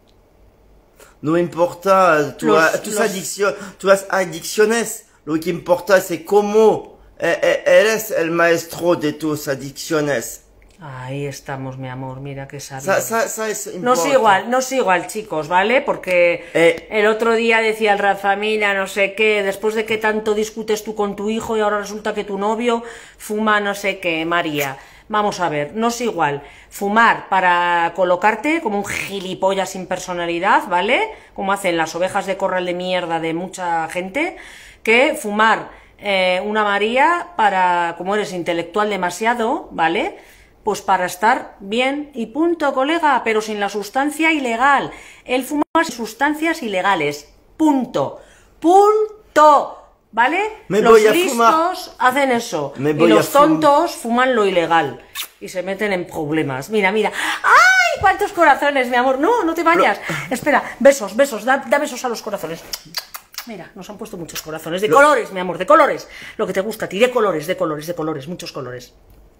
No importa tu- Los- tus los- adicciones, tus adicciones. Lo que importa es cómo eh, eh, eres el maestro de tus adicciones. Ahí estamos, mi amor, mira qué sabio. Sa- sa- sa- eso No es importa. igual, no es igual, chicos, ¿vale? Porque Eh. el otro día decía el Rafamina, no sé qué, después de que tanto discutes tú con tu hijo y ahora resulta que tu novio fuma no sé qué, María. Vamos a ver, no es igual fumar para colocarte como un gilipollas sin personalidad, ¿vale? Como hacen las ovejas de corral de mierda de mucha gente, que fumar eh, una María para, como eres intelectual demasiado, ¿vale? Pues para estar bien y punto, colega, pero sin la sustancia ilegal. Él fuma sin sustancias ilegales. Punto. Punto. ¿Vale? Me los voy a listos fumar. hacen eso. Me Y voy a los fum- tontos fuman lo ilegal. Y se meten en problemas. Mira, mira. ¡Ay! ¿Cuántos corazones, mi amor? No, no te vayas. Espera, besos, besos. Da, da besos a los corazones. Mira, nos han puesto muchos corazones. De colores, mi amor, de colores. Lo que te gusta a ti, de colores, de colores, de colores, muchos colores.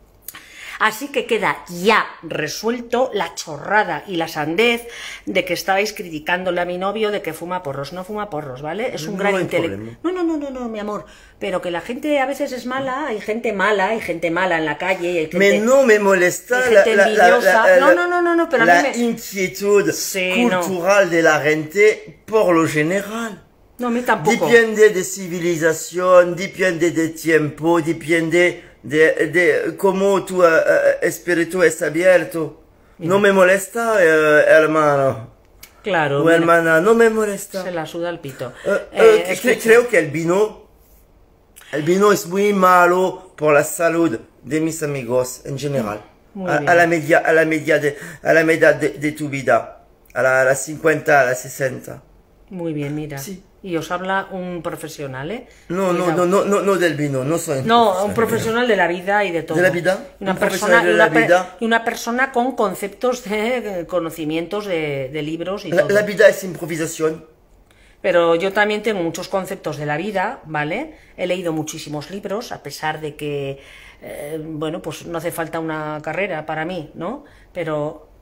Así que queda ya resuelto la chorrada y la sandez de que estabais criticándole a mi novio de que fuma porros. No fuma porros, ¿vale? Es un No gran hay intelecto. problema. No, no, no, no, no, mi amor. Pero que la gente a veces es mala, hay gente mala, hay gente mala en la calle, hay gente... Me no me molesta Hay la, gente la, la, envidiosa. la- No, no, no, no, no, pero a la mí me- inquietud Sí, no. cultural de la gente por lo general. No, a mí tampoco. Depende de civilización, depende de tiempo, depende de, de cómo tu eh, eh, espíritu es abierto. No me molesta, eh, hermano. Claro, O mira, hermana, no me molesta. se la suda el pito. Eh, Eh, eh, cre- escucha. creo que el vino, el vino es muy malo por la salud de mis amigos en general. Muy A, bien. a la media, a la media de, a la media de, de tu vida, a la, a las cincuenta, a las sesenta. Muy bien, mira. Sí. Y os habla un profesional, ¿eh? No, no, Cuidado. no, no, no, no del vino, no soy. No, un profesional de la vida y de todo. ¿De la vida? Y una Un persona, profesional de y una la pe- vida. y una persona con conceptos de conocimientos de, de libros y La, todo. la vida es improvisación. Pero yo también tengo muchos conceptos de la vida, ¿vale? He leído muchísimos libros, a pesar de que, eh, bueno, pues no hace falta una carrera para mí, ¿no? Pero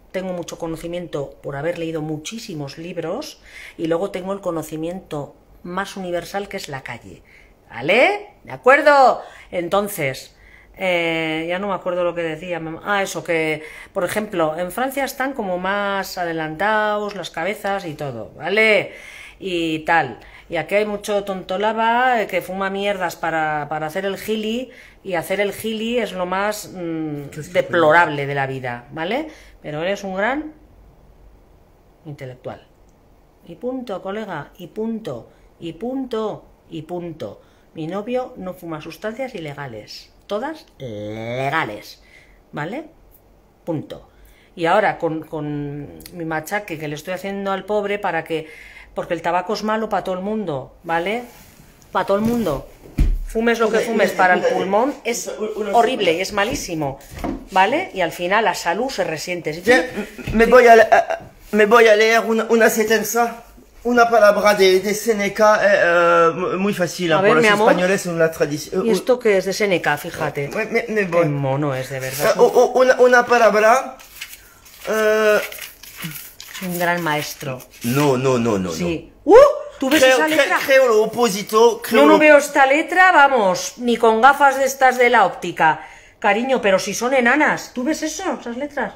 tengo mucho conocimiento por haber leído muchísimos libros y luego tengo el conocimiento más universal que es la calle, ¿vale? ¿De acuerdo? Entonces, eh, ya no me acuerdo lo que decía. Ah, eso, que, por ejemplo, en Francia están como más adelantados las cabezas y todo, ¿vale? Y tal. Y aquí hay mucho tontolaba que fuma mierdas para, para hacer el gili, y hacer el gili es lo más mmm, deplorable de la vida, ¿vale? Pero eres un gran intelectual. Y punto, colega, y punto, y punto, y punto. Mi novio no fuma sustancias ilegales, todas legales, ¿vale? Punto. Y ahora con, con mi machaque que le estoy haciendo al pobre para que... Porque el tabaco es malo para todo el mundo, ¿vale? Para todo el mundo. Fumes lo que fumes, para el pulmón es horrible y es malísimo, ¿vale? Y al final la salud se resiente. Si tú... me, voy a, me voy a leer una, una sentencia, una palabra de, de Seneca, eh, uh, muy fácil, a ver, por los amor, españoles es una tradición. ¿Y esto qué es de Seneca? Fíjate. Me, me, me voy. Qué mono es, de verdad. Uh, una, una palabra... Uh, un gran maestro. No, no, no, no. Sí. ¡Uh! ¿Tú ves creo, esa letra? Creo, creo lo oposito. Creo Yo no lo... veo esta letra, vamos, ni con gafas de estas de la óptica. Cariño, pero si son enanas. ¿Tú ves eso? Esas letras.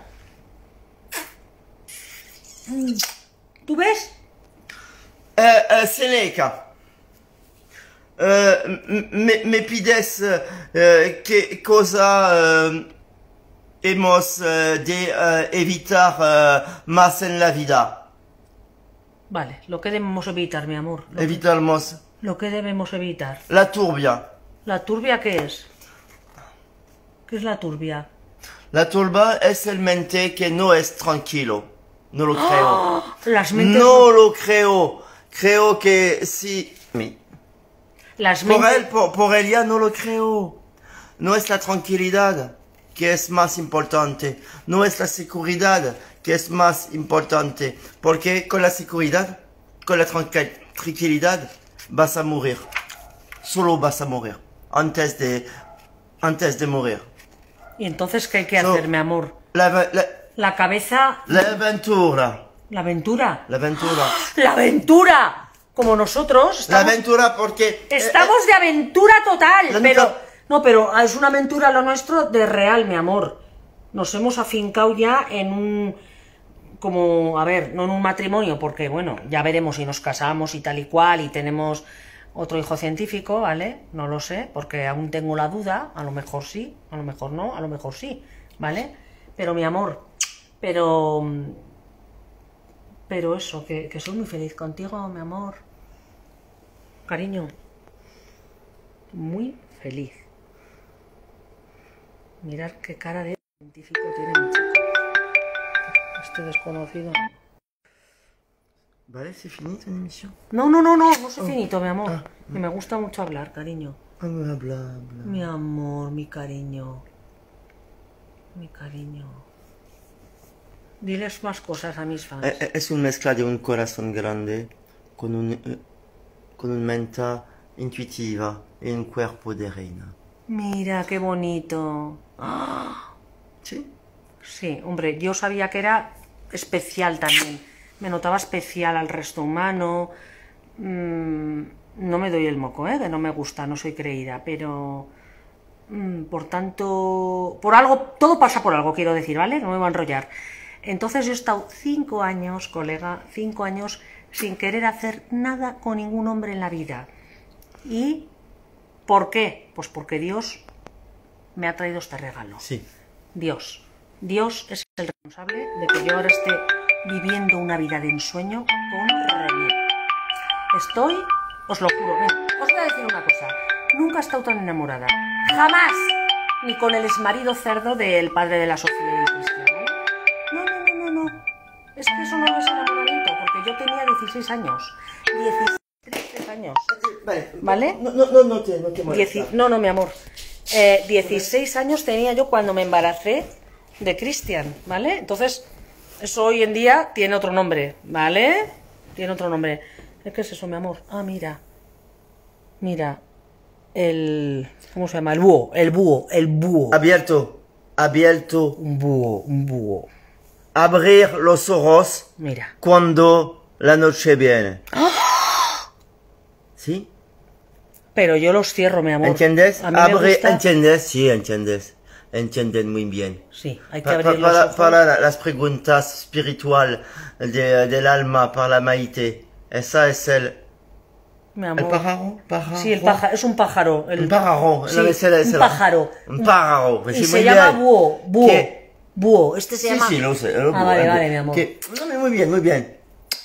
¿Tú ves? Uh, uh, Seneca. Uh, me, me pides uh, qué cosa... Uh, hemos uh, de uh, evitar uh, más en la vida. Vale, lo que debemos evitar, mi amor. Lo Evitamos. Que, lo que debemos evitar. La turbia. ¿La turbia qué es? ¿Qué es la turbia? La turbia es el mente que no es tranquilo. No lo creo. ¡Oh! Las mentes... No lo creo. Creo que sí. Las mentes... mentes... Por él, por, por ella no lo creo. No es la tranquilidad que es más importante, no es la seguridad que es más importante, porque con la seguridad, con la tranquilidad, vas a morir, solo vas a morir, antes de, antes de morir. ¿Y entonces qué hay que so, hacer, mi amor? La, la, la cabeza... La aventura. ¿La aventura? La aventura. ¡La aventura! Como nosotros... Estamos, la aventura porque... Estamos eh, de aventura total, pero... Nunca... No, pero es una aventura lo nuestro de real, mi amor. Nos hemos afincado ya en un... Como, a ver, no en un matrimonio, porque, bueno, ya veremos si nos casamos y tal y cual, y tenemos otro hijo científico, ¿vale? No lo sé, porque aún tengo la duda, a lo mejor sí, a lo mejor no, a lo mejor sí, ¿vale? Pero, mi amor, pero... Pero eso, que, que soy muy feliz contigo, mi amor. Cariño. Muy feliz. Mirad qué cara de científico tiene mi chico. Este desconocido. Vale, ¿c'est fini tu emisión? No, no, no, no, no es oh. finito, mi amor. Ah, que me gusta mucho hablar, cariño. Bla, bla, bla. Mi amor, mi cariño. Mi cariño. Diles más cosas a mis fans. Es una mezcla de un corazón grande con, un, con una mente intuitiva y un cuerpo de reina. Mira, qué bonito. ¡Oh! ¿Sí? Sí, hombre, yo sabía que era especial también. Me notaba especial al resto humano. Mm, no me doy el moco, ¿eh? Que no me gusta, no soy creída, pero... Mm, por tanto... Por algo, todo pasa por algo, quiero decir, ¿vale? No me voy a enrollar. Entonces yo he estado cinco años, colega, cinco años sin querer hacer nada con ningún hombre en la vida. ¿Y por qué? Pues porque Dios me ha traído este regalo. Sí. Dios. Dios es el responsable de que yo ahora esté viviendo una vida de ensueño con René. Estoy, os lo juro, ven, os voy a decir una cosa. Nunca he estado tan enamorada. ¡Jamás! Ni con el exmarido cerdo del padre de la Sofía y Cristian. No, no, no, no, no. Es que eso no es enamoramiento, porque yo tenía dieciséis años. dieciséis años. Vale. ¿Vale? No, no, no, no te, no te molesta. Dieci... No, no, mi amor. Eh, dieciséis años tenía yo cuando me embaracé de Cristian, ¿vale? Entonces, eso hoy en día tiene otro nombre, ¿vale? Tiene otro nombre. ¿Qué es eso, mi amor? Ah, mira. Mira. El... ¿Cómo se llama? El búho. El búho. El búho. Abierto. Abierto. Un búho. Un búho. abrir los ojos Mira. cuando la noche viene. ¿Sí? Pero yo los cierro, mi amor. ¿Entiendes? A mí me Abre, gusta... ¿entiendes? Sí, entiendes. Entienden muy bien. Sí, hay que Pa- abrir pa- los para, ojos. para las preguntas espirituales de- del alma, para la Maite. Esa es el... Mi ¿El amor. pájaro? ¿Pájaro? Sí, el pájaro, es un pájaro. El... Un pájaro. Sí, No, es el- es un el- pájaro. Un pájaro. Y Sí, se muy llama bien. búho, búho, ¿Qué? búho. Este se Sí, llama... sí, lo sé. lo- Ah, vale, el- vale, mi amor. que- no, muy bien, muy bien.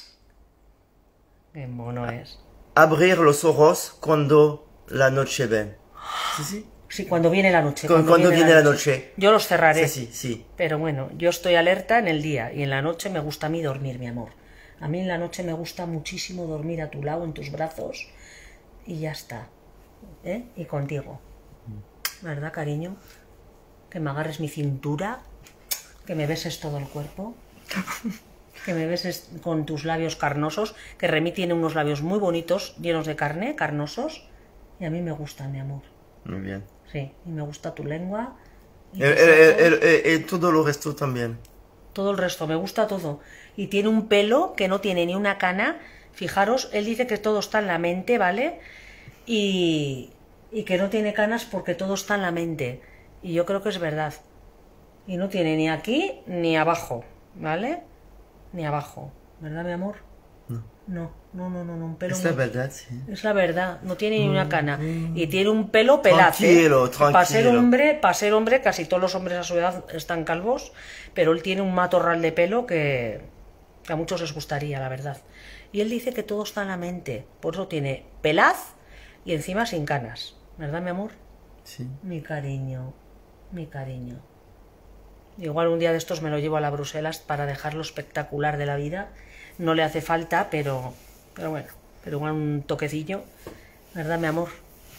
Qué mono es. Abrir los ojos cuando la noche ven. Sí, sí. Sí, cuando viene la noche. Cuando, cuando viene la noche. Yo los cerraré. Sí, sí, sí. Pero bueno, yo estoy alerta en el día y en la noche me gusta a mí dormir, mi amor. A mí en la noche me gusta muchísimo dormir a tu lado, en tus brazos, y ya está. ¿Eh? Y contigo. ¿Verdad, cariño? Que me agarres mi cintura, que me beses todo el cuerpo, que me beses con tus labios carnosos, que Remy tiene unos labios muy bonitos, llenos de carne, carnosos, y a mí me gusta, mi amor. Muy bien. Sí, y me gusta tu lengua. y El, tus el- ojos. el- el- el- todo lo resto también. Todo el resto, me gusta todo. Y tiene un pelo que no tiene ni una cana. Fijaros, él dice que todo está en la mente, ¿vale? Y, y que no tiene canas porque todo está en la mente. Y yo creo que es verdad. Y no tiene ni aquí ni abajo, ¿vale? Ni abajo. ¿Verdad, mi amor? No. No, no, no, no, no, un pelo Es la muy- verdad, sí. Es la verdad, no tiene ni una cana. Y tiene un pelo pelaz, ¿eh? Tranquilo, Para ser tranquilo. hombre, para ser hombre, casi todos los hombres a su edad están calvos, pero él tiene un matorral de pelo que, que a muchos les gustaría, la verdad. Y él dice que todo está en la mente, por eso tiene pelaz y encima sin canas. ¿Verdad, mi amor? Sí. Mi cariño, mi cariño. Igual un día de estos me lo llevo a la Bruselas para dejarlo espectacular de la vida. No le hace falta, pero, pero bueno, pero igual un toquecillo. ¿Verdad, mi amor?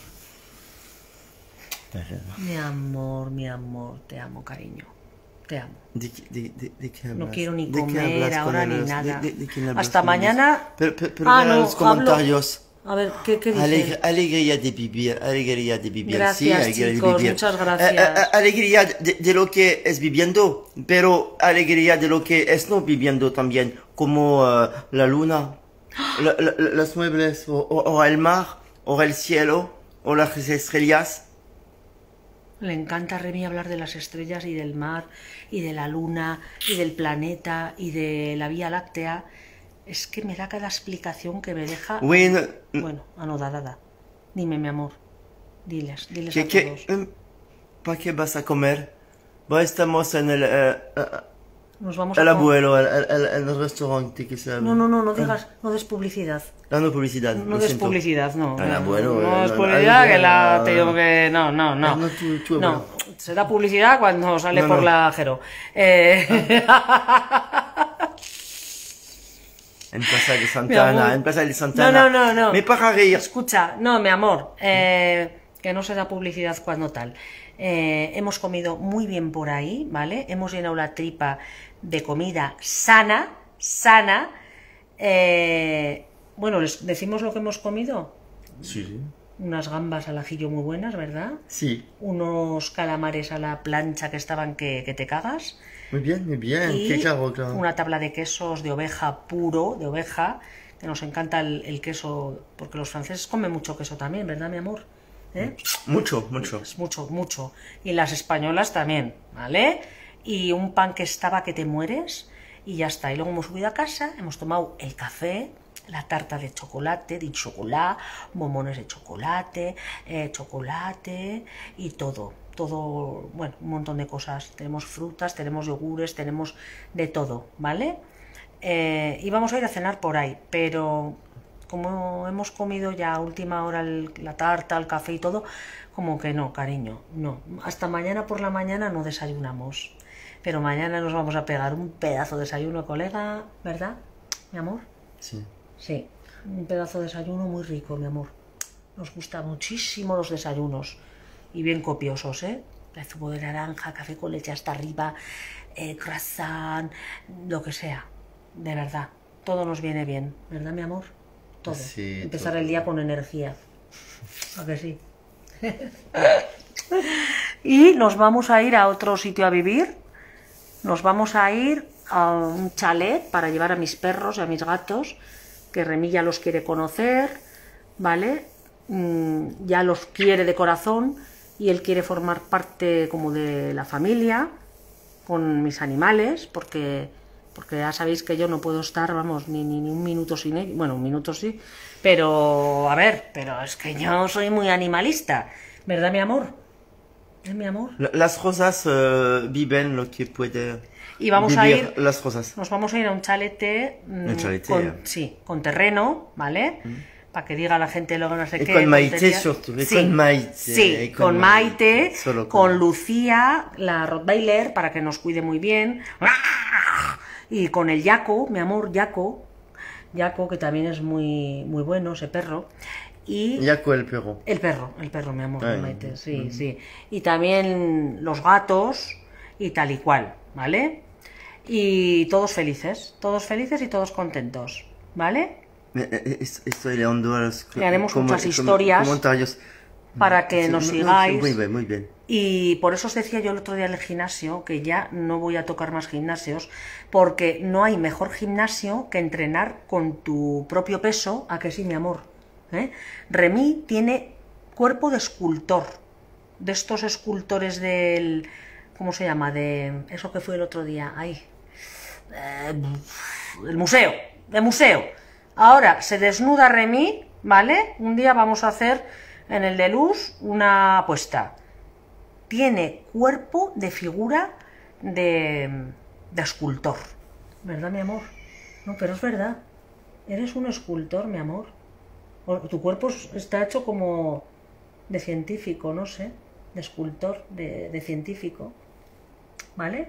Mi amor, mi amor, te amo, cariño. Te amo. ¿De, qué- de, de, de qué No hablas? quiero ni ¿De qué comer hablas con ahora ni ellos? nada. ¿De, de, de quién hablas Hasta con mañana. ellos? Pero, pero, pero Ah, mira no, los hablo- comentarios. A ver, ¿qué, qué dice? Alegr- alegría de vivir, alegría de vivir. Gracias, sí, alegría chicos, de vivir. muchas gracias. Eh, eh, eh, alegría de, de lo que es viviendo, pero alegría de lo que es no viviendo también, como eh, la luna, la- la- la- los muebles, o, o- o el mar, o el cielo, o las estrellas. Le encanta a Remy hablar de las estrellas y del mar y de la luna y del planeta y de la Vía Láctea. Es que me da cada explicación que me deja... Bueno, Bueno, anodada. Dime, mi amor. Diles, diles ¿qué, a qué, todos. em, ¿para qué vas a comer? Pues estamos en el, eh, eh, Nos vamos a... el com- abuelo, el, el, el- el restaurante que se No, no, no, no digas, no des publicidad. Ah, no, publicidad. No lo des siento. publicidad, no. El no, abuelo, No eh, des no, publicidad, el que la abuelo, te digo que... No, no, no. Ah, no, tu- tu No, abuelo. se da publicidad cuando sale No, por no. la Jero. Eh... En Plaza de Mi Santana, amor. en Plaza de Santana. No, no, no, no. Me para reír. Escucha, no, mi amor, eh, que no se da publicidad cuando tal. Eh, hemos comido muy bien por ahí, ¿vale? Hemos llenado la tripa de comida sana, sana. Eh, bueno, ¿les decimos lo que hemos comido? Sí, sí. Unas gambas al ajillo muy buenas, ¿verdad? Sí. Unos calamares a la plancha que estaban que, que te cagas. Muy bien, muy bien. Y Qué claro, claro. una tabla de quesos de oveja puro, de oveja, que nos encanta el, el queso, porque los franceses comen mucho queso también, ¿verdad, mi amor? ¿Eh? Mucho, mucho. Es mucho, mucho. Y las españolas también, ¿vale? Y un pan que estaba que te mueres, y ya está. Y luego hemos subido a casa, hemos tomado el café, la tarta de chocolate, de chocolate, bombones de chocolate, eh, chocolate y todo. Todo, bueno, un montón de cosas. Tenemos frutas, tenemos yogures, tenemos de todo, ¿vale? Eh, y vamos a ir a cenar por ahí, pero como hemos comido ya a última hora el- la tarta, el café y todo, como que no, cariño, no. Hasta mañana por la mañana no desayunamos. Pero mañana nos vamos a pegar un pedazo de desayuno, colega, ¿verdad, mi amor? Sí. Sí, un pedazo de desayuno muy rico, mi amor. Nos gustan muchísimo los desayunos. Y bien copiosos, ¿eh? El zumo de naranja, café con leche hasta arriba, eh, croissant, lo que sea. De verdad, todo nos viene bien, ¿verdad, mi amor? Todo. Sí, Empezar todo. el día con energía. ¿A que sí? Y nos vamos a ir a otro sitio a vivir. Nos vamos a ir a un chalet para llevar a mis perros y a mis gatos, que Remy ya los quiere conocer, ¿vale? Mm, ya los quiere de corazón y él quiere formar parte como de la familia con mis animales, porque, porque ya sabéis que yo no puedo estar, vamos, ni, ni, ni un minuto sin ellos, bueno, un minuto sí, pero, a ver, pero es que yo soy muy animalista, ¿verdad, mi amor? ¿Eh, mi amor? Las rosas uh, viven lo que puede y vamos vivir a ir, las rosas. Nos vamos a ir a un chalete, Un chalete, con, ya. sí, con terreno, ¿vale? Mm. Para que diga la gente luego no sé y qué. Con Maite, sobre todo. Sí, con Maite. sí, con, con Maite, con, con Lucía, la Rottweiler, para que nos cuide muy bien. Y con el Jaco, mi amor, Jaco. Jaco, que también es muy, muy bueno, ese perro. Y Jaco, el perro. El perro, el perro, mi amor, Ay, Maite, sí, mm. sí. Y también los gatos y tal y cual, ¿vale? Y todos felices, todos felices y todos contentos, ¿vale? Estoy leyendo a los Le haremos muchas historias comentarios para que sí, nos no, sigáis. No, muy bien, muy bien. Y por eso os decía yo el otro día en el gimnasio que ya no voy a tocar más gimnasios, porque no hay mejor gimnasio que entrenar con tu propio peso, ¿a que sí, mi amor? ¿Eh? Remy tiene cuerpo de escultor, de estos escultores del... ¿Cómo se llama? De eso que fue el otro día, ahí. Eh, el museo, de museo. Ahora se desnuda Remy, ¿vale? Un día vamos a hacer en el de Luz una apuesta. Tiene cuerpo de figura de, de escultor, ¿verdad, mi amor? No, pero es verdad. Eres un escultor, mi amor. Tu cuerpo está hecho como de científico, no sé, de escultor, de, de científico, ¿vale?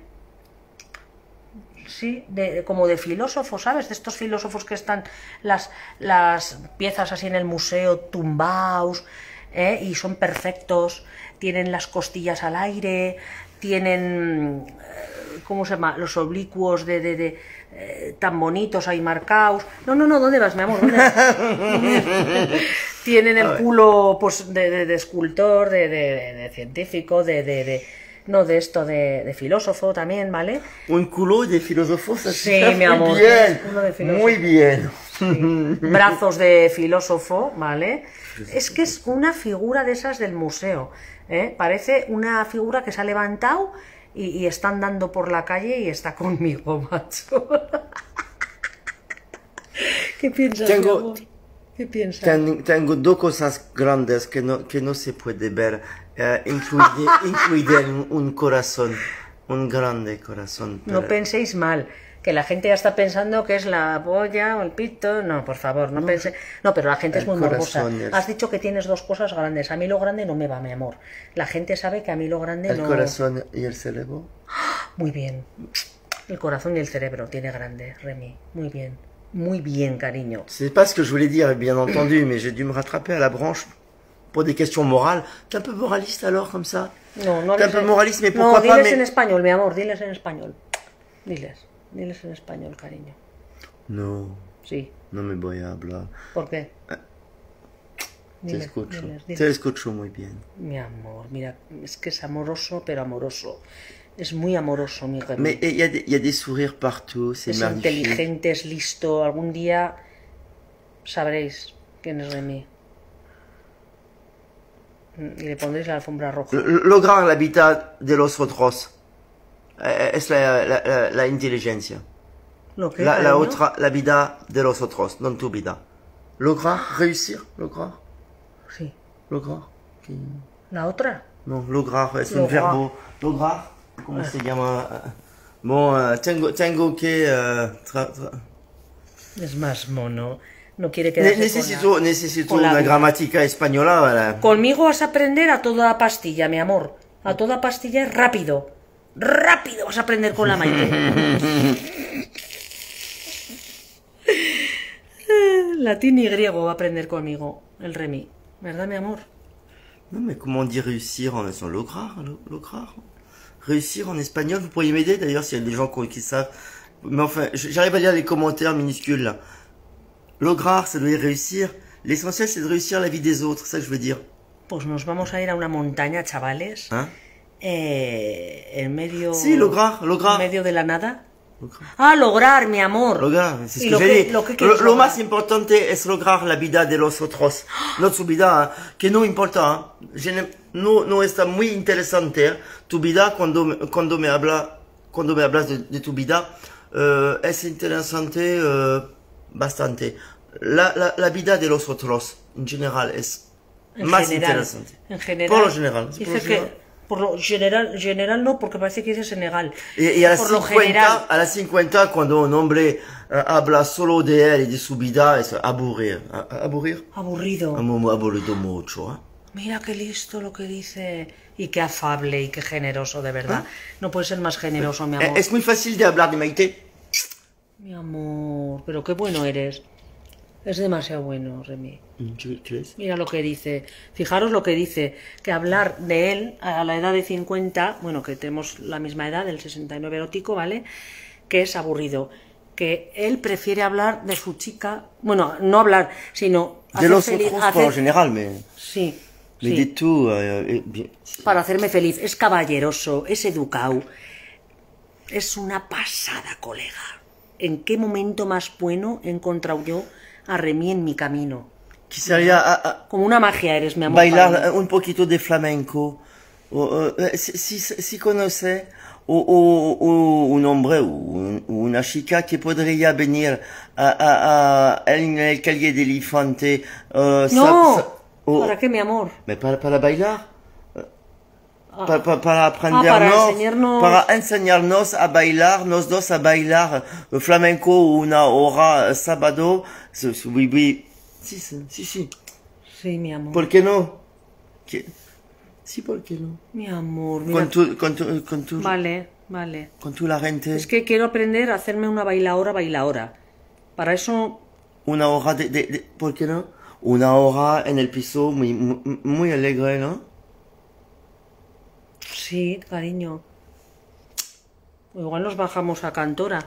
Sí, de, como de filósofo, ¿sabes? De estos filósofos que están las, las piezas así en el museo tumbaos, ¿eh? Y son perfectos, tienen las costillas al aire, tienen, ¿cómo se llama? Los oblicuos de... de, de Eh, tan bonitos ahí marcados. No, no, no, ¿dónde vas, mi amor? ¿Dónde vas? Tienen el culo pues de, de, de escultor, de, de, de científico, de, de, de no de esto, de, de filósofo también, ¿vale? Un culo de filósofo, sí, mi amor. Muy bien, uno de filósofo. Muy bien. Sí. Brazos de filósofo, ¿vale? Es que es una figura de esas del museo, ¿eh? Parece una figura que se ha levantado Y, y está andando por la calle y está conmigo, macho. ¿Qué piensas, tengo, mi amor? ¿Qué piensas? Ten, tengo dos cosas grandes que no, que no se puede ver, eh, incluye, incluye un, un corazón, un grande corazón. Pero... No penséis mal, que la gente ya está pensando que es la polla o el pito. No, por favor, no, no pense. No, pero la gente es muy morbosa. Es... Has dicho que tienes dos cosas grandes. A mí lo grande no me va, mi amor. La gente sabe que a mí lo grande el no... El corazón y el cerebro. Muy bien. El corazón y el cerebro tiene grande, Remy. Muy bien. Muy bien, cariño. C'est pas ce que je voulais dire, bien entendu, mais j'ai dû me rattraper à la branche pour des questions morales. T'es un peu moraliste alors, comme ça? No, no. T'es un peu moraliste, mais pourquoi no, pas? Diles mais... en español, mi amor, diles en español. Diles. Diles en español, cariño. No. Sí. No me voy a hablar. ¿Por qué? Eh, diles, te escucho. Diles, diles. Te escucho muy bien. Mi amor, mira, es que es amoroso, pero amoroso. Es muy amoroso, mi Remy. Mais il y, y a des sourires partout, c'est magnifique. Es inteligente, es listo. Algún día sabréis quién es Remy. Y le pondréis la alfombra roja. Lograr l'habitat de los otros. Es la, la, la, la inteligencia. ¿Lo que, la, la otra, la vida de los otros, no tu vida. Lograr, réussir, lograr. Sí. Lograr. ¿Qué? ¿La otra? No, lograr es lograr. un verbo. Lograr, ¿cómo ah. se llama? Bon, uh, tengo, tengo que... Uh, tra, tra. Es más mono. No quiere quedarse ne necesito, con la, necesito con una la... gramática española. ¿Verdad? Conmigo vas a aprender a toda pastilla, mi amor. A toda pastilla es rápido. Rápido vas a aprender con la Maite. Latín y griego va a aprender conmigo el Remy, ¿verdad, mi amor? Non, mais comment dire réussir en espagnol? Lograr, lograr. Réussir en espagnol, vous pourriez m'aider d'ailleurs s'il y a des gens qui savent. Mais enfin, j'arrive à lire les commentaires minuscules là. Lograr, ça doit dire réussir. L'essentiel, c'est de réussir la vie des autres, c'est ça que je veux dire. Pues nos vamos a ir a una montaña, chavales. ¿Ah? Eh, en medio... Sí, lograr, lograr. En medio de la nada. Ah, lograr, mi amor. Lograr, c'est ce Y que lo j'ai que- dit. lo que Lo, quieres lo lograr. más importante es lograr la vida de los otros. No su vida, ¿eh? Que no importa. ¿eh? Gene- No, no está muy interesante ¿eh? Tu vida cuando, me- cuando me habla, cuando me hablas de, de tu vida. eh, es interesante eh, bastante. La, la, la vida de los otros, en general, es En más general, interesante. En general. Por lo general. Dice por lo que general. por lo general, general no, porque parece que dice Senegal. Y, y a las por lo cincuenta, general. a las cincuenta, cuando un hombre eh, habla solo de él y de su vida, es aburrir. A- a- ¿Aburrir? Aburrido. Hemos aburrido mucho, ¿eh? Mira qué listo lo que dice. Y qué afable y qué generoso, de verdad. No puede ser más generoso, mi Eh, amor. Es muy fácil de hablar de Maite. Mi amor, pero qué bueno eres. Es demasiado bueno, Remy. ¿Qué crees? Mira lo que dice. Fijaros lo que dice. Que hablar de él a la edad de cincuenta, bueno, que tenemos la misma edad, del sesenta y nueve erótico, ¿vale? Que es aburrido. Que él prefiere hablar de su chica. Bueno, no hablar, sino De hacer los feliz- otros hacer- por lo general, mais, Sí. mais sí. de tú, eh, eh, bien. Para hacerme feliz. Es caballeroso, es educado. Es una pasada, colega. ¿En qué momento más bueno he encontrado yo a Remy en mi camino? Quisiera a- a- Como una magia eres, mi amor. para bailar mí. un poquito de flamenco. O, eh, si, si, si conoce o, o, o un hombre o un- una chica que podría venir a, a, a en el calle del Elefante. eh, sa- No, sa- o- ¿para qué, mi amor? Mais para, para bailar. Ah, Pa- pa- para aprendernos, para enseñarnos- para enseñarnos a bailar, los dos a bailar eh, flamenco una hora eh, sábado. Sí, sí, oui, oui. Sí, sí, sí, sí. sí, mi amor. ¿Por qué no? ¿Qué? Sí, ¿por qué no? Mi amor, mira. Con tu, con tu, con tu, Vale, vale. con tu la gente, Es que quiero aprender a hacerme una bailaora, bailaora. Para eso, una hora de, de, de- ¿por qué no? Una hora en el piso muy, muy, muy alegre, ¿no? sí, cariño. Igual nos bajamos a Cantora.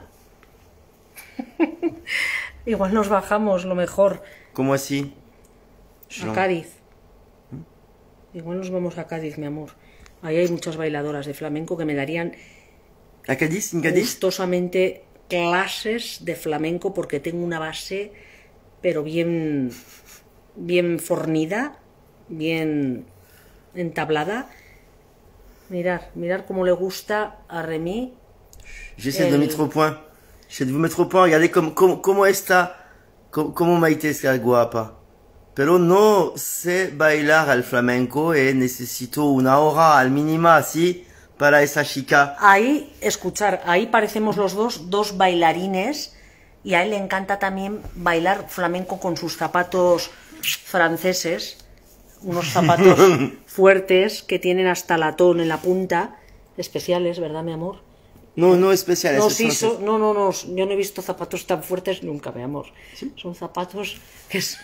Igual nos bajamos, lo mejor, ¿Cómo así? a Cádiz. Igual nos vamos a Cádiz, mi amor. Ahí hay muchas bailadoras de flamenco que me darían ¿A Cádiz? ¿En Cádiz? gustosamente clases de flamenco porque tengo una base, pero bien, bien fornida, bien entablada. Mirar, mirar cómo le gusta a Remy. J'essaie de El- mettre au point. J'essaie de vous mettre au point. Regardez comme, comme, comment está, como, como Maite está guapa. Pero no sé bailar al flamenco y necesito una hora al mínima así para esa chica. Ahí, escuchar, ahí parecemos los dos, dos bailarines, y a él le encanta también bailar flamenco con sus zapatos franceses, unos zapatos fuertes que tienen hasta latón en la punta, especiales, ¿verdad, mi amor? No, no especial. No, es sí, francés. so- no, no, no, yo no he visto zapatos tan fuertes nunca, mi amor. Son zapatos que es...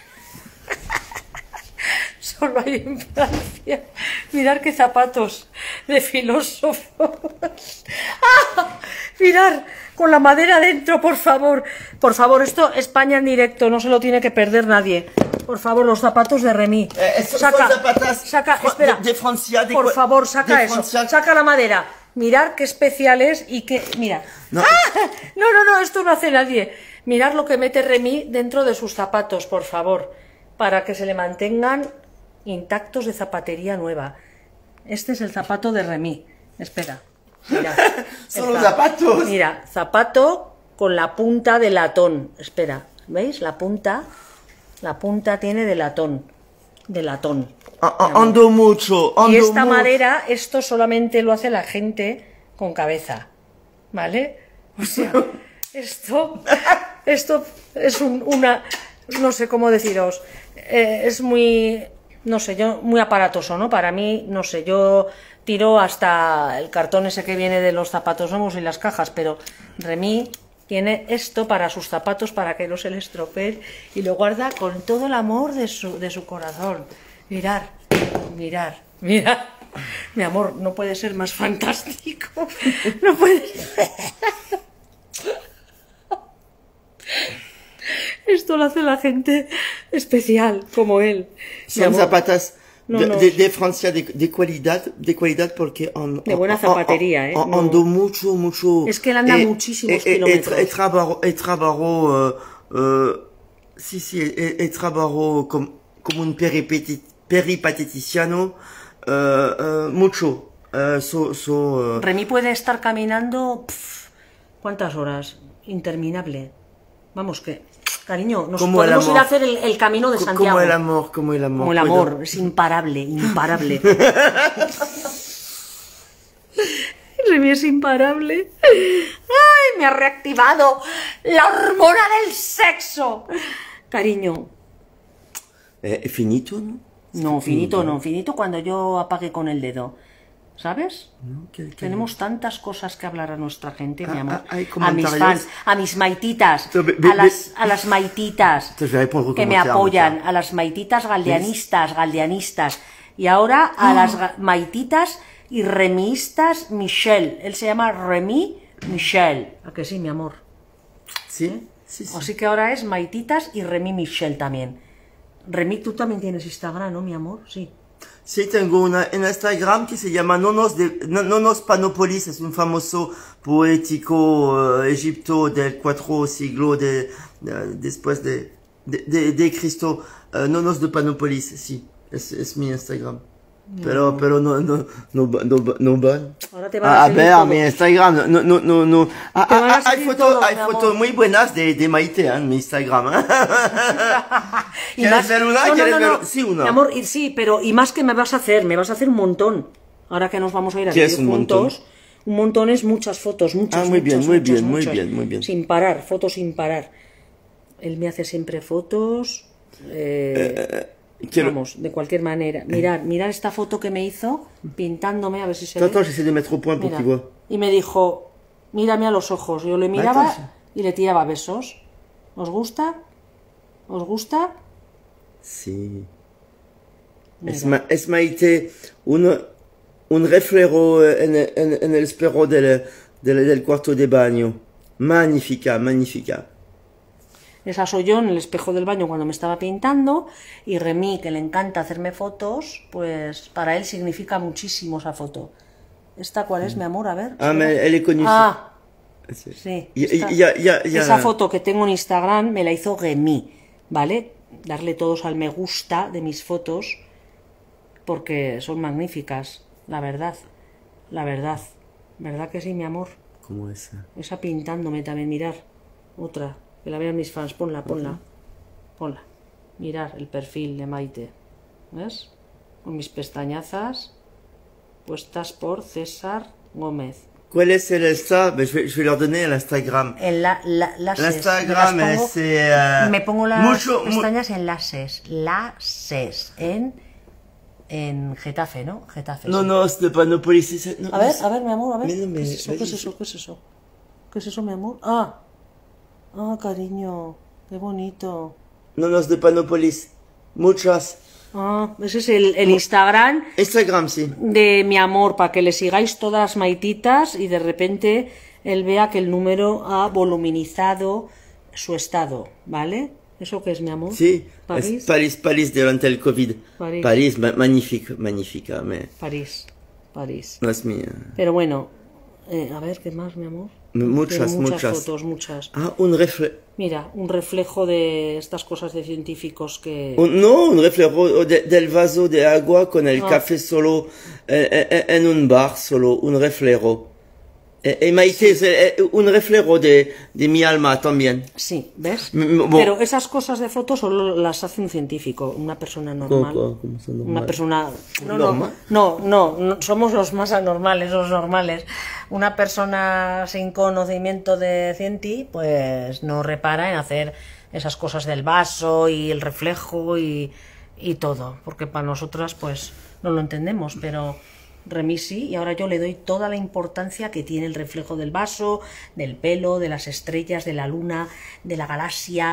solo hay en Francia. Mirad qué zapatos de filósofo. ¡Ah! Mirad, con la madera dentro, por favor. Por favor, esto España en directo, no se lo tiene que perder nadie. Por favor, los zapatos de Remy. Eh, son- saca, son zapatas saca, fr- espera. de- de Francia, de por cua- favor, saca de eso. Francia. Saca la madera. Mirad qué especial es y qué... Mira. No. ¡Ah! No, no, no, esto no hace nadie. Mirad lo que mete Remy dentro de sus zapatos, por favor, para que se le mantengan intactos de zapatería nueva. Este es el zapato de Remy. Espera. Mira. Son Está. los zapatos. Mira, zapato con la punta de latón. Espera, ¿veis? La punta, la punta tiene de latón. De latón. A- a- Ando mucho, ando Y esta mucho. madera, esto solamente lo hace la gente con cabeza, ¿vale? O sea, esto, esto es un- una, no sé cómo deciros, eh, es muy, no sé, yo, muy aparatoso, ¿no? Para mí, no sé, yo tiro hasta el cartón ese que viene de los zapatos nuevos y las cajas, pero Remy tiene esto para sus zapatos para que no se le estropeen y lo guarda con todo el amor de su, de su corazón. Mirar, mirar, mirar. Mi amor, no puede ser más fantástico. No puede ser. Esto lo hace la gente especial, como él. Mi Son amor. zapatas No, de, no. de, de Francia de, de calidad, de calidad porque on, De buena zapatería, ¿eh? on, No. ando mucho, mucho. Es que él anda eh, muchísimos eh, kilómetros. Eh, trabajo, eh, trabajo, eh, eh, sí, sí, eh, eh, trabajo como, como un peripeti, peripateticiano, eh, eh, mucho. Eh, so, so, eh, Remy puede estar caminando, pff, ¿cuántas horas? Interminable. Vamos que, cariño, nos Como el podemos ir amor. a hacer el, el camino de co- Santiago. como el amor, como el amor. Como el puedo- amor, es imparable, imparable. Remy es imparable. ¡Ay, me ha reactivado la hormona del sexo! Cariño, Eh, finito, ¿no? no, finito no, finito cuando yo apague con el dedo. ¿Sabes? ¿No? ¿Qué- qué- Tenemos tantas cosas que hablar a nuestra gente, mi Ah, amor. ah, hay A mis comentarios. fans, a mis maititas, Pero ve- a las, a las maititas Entonces, voy a répondre que me como te amo, apoyan, ya. a las maititas galdeanistas, galdeanistas, y ahora a las ga- maititas y remistas Michel. Él se llama Remy Michel. ¿A que sí, mi amor? Sí, sí, sí. Así que ahora es maititas y Remy Michel también. Remy, tú también tienes Instagram, ¿no, mi amor? Sí. Sí, tengo una en Instagram que se llama Nonos, de, No- Nonos Panopolis, es un famoso poético eh, egipto del cuarto siglo de, de- después de, de, de, de Cristo. Eh, Nonos de Panopolis, sí, es, es mi Instagram. Pero, pero no, no, no, no, no, no van. Ahora te van a a, a seguir ver, todo. mi Instagram, no, no, no, no. Ah, Te van a ah, hay seguir fotos, todo, hay mi fotos amor. muy buenas de, de Maite ¿eh? En mi Instagram. ¿eh? Y ¿Quieres más- ver una? No, no, ¿Quieres no, ver- no. sí, una? Mi amor, y sí, pero y más que me vas a hacer, me vas a hacer un montón. Ahora que nos vamos a ir a ¿Qué es vivir un montón? juntos, un montón es muchas fotos, muchas, Ah, muy muchas, bien, muy muchas, bien, muy muchas. bien, muy bien. Sin parar, fotos sin parar. Él me hace siempre fotos, eh, Quiero- vamos, de cualquier manera. Mirad, mirad esta foto que me hizo pintándome, a ver si se Attends, ve. j'essaie de mettre au point pour Mira. qu'il voit. Y me dijo, mírame a los ojos. Yo le miraba Matas. y le tiraba besos. ¿Os gusta? ¿Os gusta? Sí. Mira. Es, ma es Maite un, un reflejo en, en, en el espejo del, del, del cuarto de baño. Magnífica, magnífica. Esa soy yo en el espejo del baño cuando me estaba pintando, y Remy, que le encanta hacerme fotos, pues para él significa muchísimo esa foto. ¿Esta cuál es, mi amor? A ver. Ah, espera. mais elle est connue. Ah, Sí. sí. Y- y- esta- y- y- y- y- Esa foto que tengo en Instagram me la hizo Remy, ¿vale? Darle todos al me gusta de mis fotos, porque son magníficas, la verdad. La verdad. ¿Verdad que sí, mi amor? ¿Cómo es? Esa pintándome también, mirar. Otra, que la vean mis fans. Ponla, ponla. Ponla. Mirar el perfil de Maite. ¿Ves? Con mis pestañazas puestas por César Gómez. ¿Cuál es el Insta? Ben, je, vais, je vais leur donner l'Instagram. En la, la, lases. L'Instagram, Me las pongo- c'est... euh, me pongo las mucho, mu- pestañas en lases. Lases. En, en Getafe, ¿no? Getafe. No, sí. no, c'est de Panopolis. c'est- c'est- no, A ver, no, a ver, mi amor, a ver. Mais non, ¿Qué mais es eso? ¿Qué es vas-y. eso? ¿Qué es eso? ¿Qué es eso, mi amor? Ah. Ah, cariño. Qué bonito. Nonos de Panopolis. Muchas. Ah, ese es el, el Instagram Instagram, sí. de mi amor, para que le sigáis todas las maititas y de repente él vea que el número ha voluminizado su estado, ¿vale? ¿Eso qué es, mi amor? Sí. París. Es París, París durante el COVID. París. París, ma- magnifique, magnifica. Mais París, París. no es mía. Pero bueno, eh, a ver, ¿qué más, mi amor? Muchas, Tiene muchas muchas. fotos, muchas. Ah, un reflejo. Mira, un reflejo de estas cosas de científicos que... Un, no, un reflejo de- del vaso de agua con el Ah. café solo eh, eh, en un bar, solo un reflejo. Eh, eh, Maite es eh, un reflejo de, de mi alma también. Sí, ¿ves? M- m- Pero esas cosas de fotos solo las hace un científico, una persona normal. ¿Cómo- cómo son Una normales? persona... No, no, ¿Normal? no, no, no, somos los más anormales, los normales. Una persona sin conocimiento de cienti, pues no repara en hacer esas cosas del vaso y el reflejo y, y todo, porque para nosotras pues no lo entendemos, pero Remy sí, y ahora yo le doy toda la importancia que tiene el reflejo del vaso, del pelo, de las estrellas, de la luna, de la galaxia,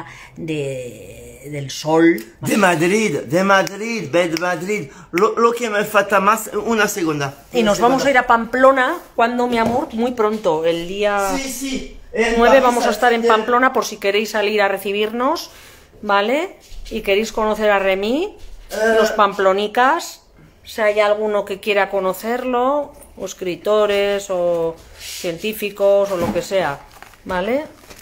de, del sol. De Madrid, de Madrid, ve de Madrid. Lo, lo que me falta más, una segunda. Y Una nos vamos a segunda. ir a Pamplona, cuando, mi amor, muy pronto, el día Sí, sí. En nueve París, vamos a estar en de- Pamplona por si queréis salir a recibirnos, ¿vale? Y queréis conocer a Remy, Eh. los pamplonicas, si hay alguno que quiera conocerlo, o escritores, o científicos, o lo que sea, ¿vale?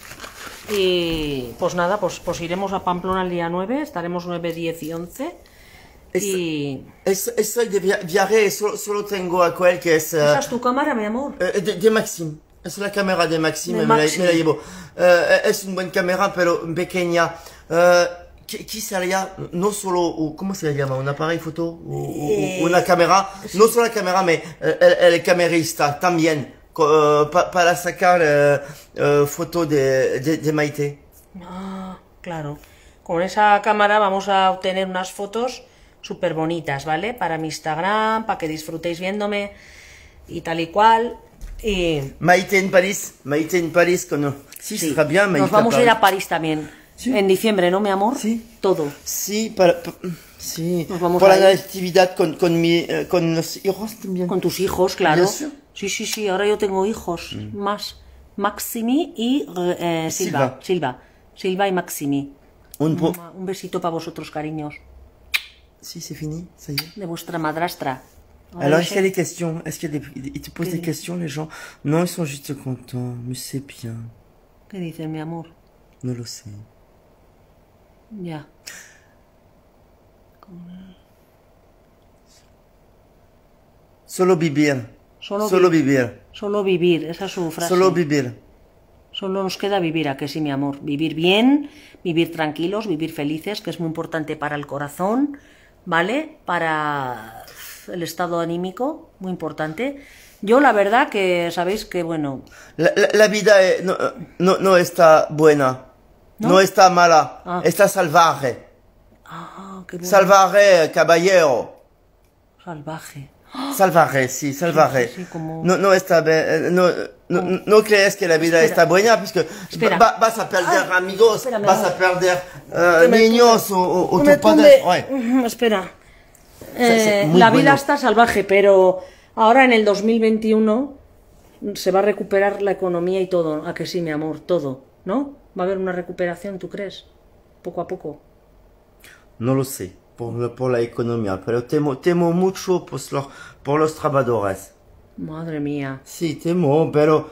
Y pues nada, pues, pues iremos a Pamplona el día nueve, estaremos nueve, diez y once. Y... Es, estoy de via viaje, solo, solo tengo aquel que es... Uh, ¿Esa es tu cámara, mi amor? Uh, de, de Maxime. Es la cámara de Maxime, de me, Maxime. La, me la llevo. Uh, es una buena cámara, pero pequeña. Uh, ¿qué, ¿Qué sería? No solo, ¿cómo se llama? ¿Un appareil foto? ¿O, eh, o una cámara? Sí. No solo la cámara, pero el, el camerista también. Uh, pa, para sacar uh, uh, fotos de, de, de Maite. Ah, claro. Con esa cámara vamos a obtener unas fotos súper bonitas, ¿vale? Para mi Instagram, para que disfrutéis viéndome y tal y cual. Y... Maite en París, Maite en París, con... sí, sí. Será bien, Maite. Nos vamos a, a ir a París también. Sí. En diciembre, ¿no, mi amor? Sí. Todo. Sí, para... Sí, Nos vamos por a la ir. actividad con, con, mi, uh, con los hijos también. Con tus hijos, claro. Sí, sí, sí, sí, ahora yo tengo hijos mm. más. Maximi y eh, Silva. Silva. Silva. Silva y Maximi. Un, un, un besito para vosotros, cariños. Sí, c'est fini, ça y est. De vuestra madrastra. Ahora Alors, est-ce qu'il y a des questions? Est-ce qu'il y a des... Ils te posent des questions, les gens? Non, ils sont juste contents, mais c'est bien. ¿Qué dicen, mi amor? No lo sé. Ya. Solo vivir. Solo, Solo vi vivir. Solo vivir, esa es su frase. Solo vivir. Solo nos queda vivir, ¿a que sí, mi amor? Vivir bien, vivir tranquilos, vivir felices, que es muy importante para el corazón, ¿vale? Para el estado anímico, muy importante. Yo la verdad que sabéis que, bueno... La, la, la vida es, no, no, no está buena, no, no está mala, ah. está salvaje. Ah, qué bueno. Salvaje, caballero. Salvaje. Salvaje, sí, salvaje. Sí, sí, sí, como... no, no está bien, no, no, no, no crees que la vida espera. está buena, porque va, vas a perder Ay, amigos, espérame, vas a perder uh, niños o, o, o tu padre. Uh, espera. Eh, la vida bueno. está salvaje, pero ahora en el dos mil veintiuno se va a recuperar la economía y todo. ¿A que sí, mi amor? Todo, ¿no? Va a haber una recuperación, ¿tú crees? Poco a poco. No lo sé. Por, por la economía, pero temo, temo mucho por los, por los trabajadores. Madre mía. Sí, temo, pero...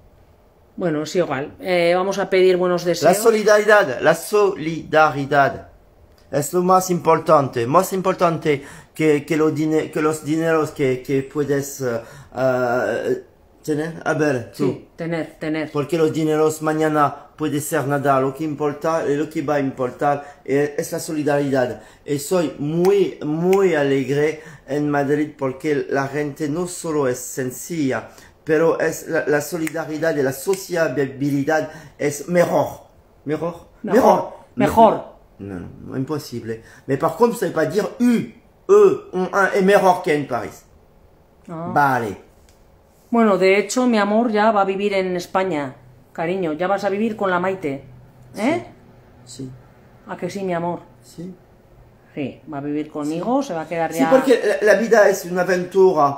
Bueno, es igual. Eh, vamos a pedir buenos deseos. La solidaridad, la solidaridad es lo más importante. Más importante que, que, lo dine, que los dineros que, que puedes uh, uh, tener. A ver, tú. Sí, tener, tener. Porque los dineros mañana puede ser nada. Lo que importa, lo que va a importar es la solidaridad. Y soy muy, muy alegre en Madrid porque la gente no solo es sencilla, pero es la, la solidaridad y la sociabilidad es mejor. Mejor. Mejor. Mejor. No, no, no, imposible. Mais par contre, ça ne veut pas dire U, E, un, un est meilleur qu'en Paris. Ah. Vale. Bueno, de hecho, mi amor ya va a vivir en España. Cariño, ya vas a vivir con la Maite. ¿Eh? Sí. sí. ¿A que sí, mi amor? Sí. Sí, va a vivir conmigo, sí. Se va a quedar ya... Sí, porque la, la vida es una aventura.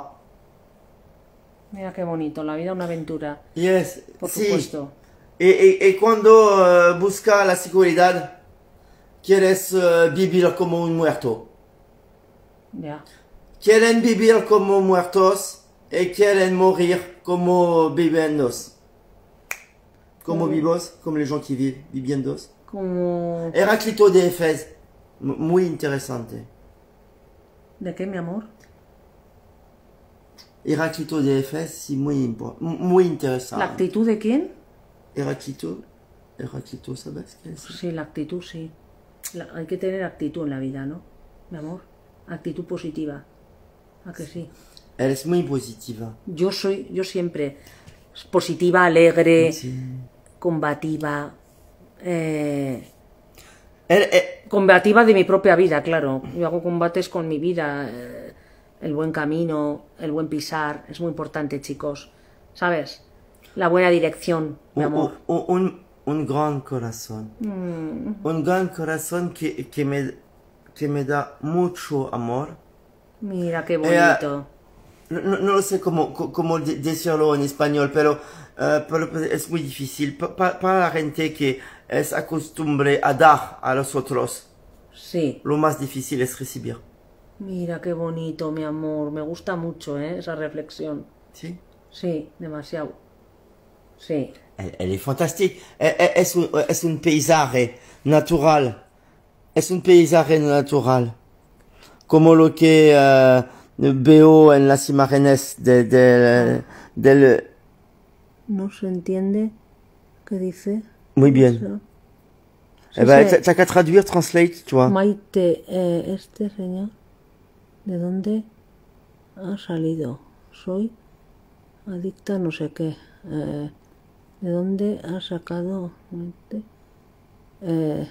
Mira qué bonito, la vida es una aventura. Yes. Por sí. supuesto. Y, y, y cuando uh, busca la seguridad, quieres uh, vivir como un muerto. Ya. Quieren vivir como muertos y quieren morir como viviendos. Como mm. vivos, como les gens qui vivent, viviendos. Como... Heráclito de Éfeso, muy interesante. ¿De qué, mi amor? Heráclito de Éfeso, sí, muy, muy interesante. ¿La actitud de quién? Heráclito, Heráclito, ¿sabes qué es? Sí, la actitud, sí. La, hay que tener actitud en la vida, ¿no, mi amor? Actitud positiva. ¿A que sí? Eres muy positiva. Yo soy, yo siempre, positiva, alegre, sí. combativa, eh, el, el, combativa de mi propia vida, claro. Yo hago combates con mi vida, eh, el buen camino, el buen pisar, es muy importante, chicos, ¿sabes? La buena dirección, mi amor. Un, un, un gran corazón, mm. un gran corazón que, que, me, que me da mucho amor. Mira qué bonito. Eh, no, no lo sé cómo, cómo decirlo en español, pero, uh, pero es muy difícil. Pa, pa, para la gente que es acostumbre a dar a los otros, sí. Lo más difícil es recibir. Mira qué bonito, mi amor. Me gusta mucho, ¿eh? Esa reflexión. Sí. Sí, demasiado. Sí. Elle, elle est fantastique. Elle- elle- Es un, es un paisaje natural. Es un paisaje natural. Como lo que eh, veo en las imágenes de, de- del... No se entiende qué dice. Muy bien. Eso. Eh ben, t'as t'as qu'à traduire, translate, tu vois. Maite, eh, este señor, ¿de dónde ha salido? Soy adicta a no sé qué. Eh, ¿De dónde ha sacado Maite? Eh,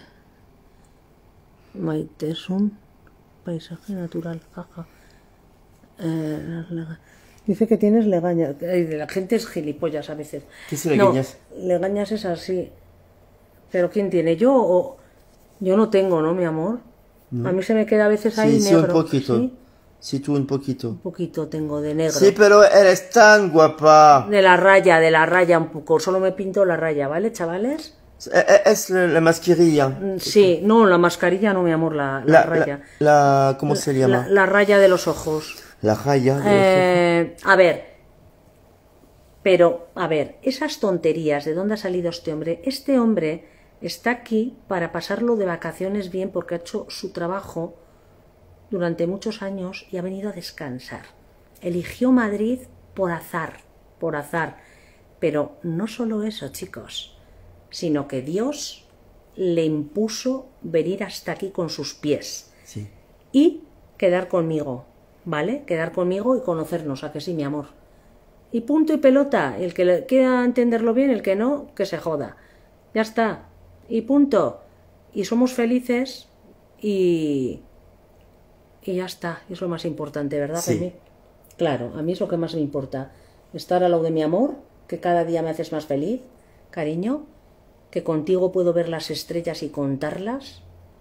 Maite es un paisaje natural, jaja. Eh, las lega- Dice que tienes legañas. Ay, de la gente es gilipollas a veces. ¿Qué es legañas? No, legañas es así. ¿Pero quién tiene? ¿Yo o...? Yo no tengo, ¿no, mi amor? A mí se me queda a veces ahí Sí, sí, un negro. poquito. ¿Sí? Sí, tú un poquito. Un poquito tengo de negro. Sí, pero eres tan guapa. De la raya, de la raya un poco. Solo me pinto la raya, ¿vale, chavales? Es, es la, la mascarilla. Mm, Sí, no, la mascarilla no, mi amor, la, la La, raya. la, la- ¿cómo se llama? La, la raya de los ojos. La raya. de los Eh, a ver, pero, a ver, esas tonterías, ¿de dónde ha salido este hombre? Este hombre está aquí para pasarlo de vacaciones bien porque ha hecho su trabajo durante muchos años y ha venido a descansar. Eligió Madrid por azar, por azar. Pero no solo eso, chicos, sino que Dios le impuso venir hasta aquí con sus pies Sí. y quedar conmigo, ¿vale? Quedar conmigo y conocernos, ¿a que sí, mi amor? Y punto y pelota, el que le quiera entenderlo bien, el que no, que se joda. Ya está. Y punto. Y somos felices y... Y ya está. Es lo más importante, ¿verdad, Sí. Pemi? Claro, a mí es lo que más me importa. Estar al lado de mi amor, que cada día me haces más feliz, cariño, que contigo puedo ver las estrellas y contarlas,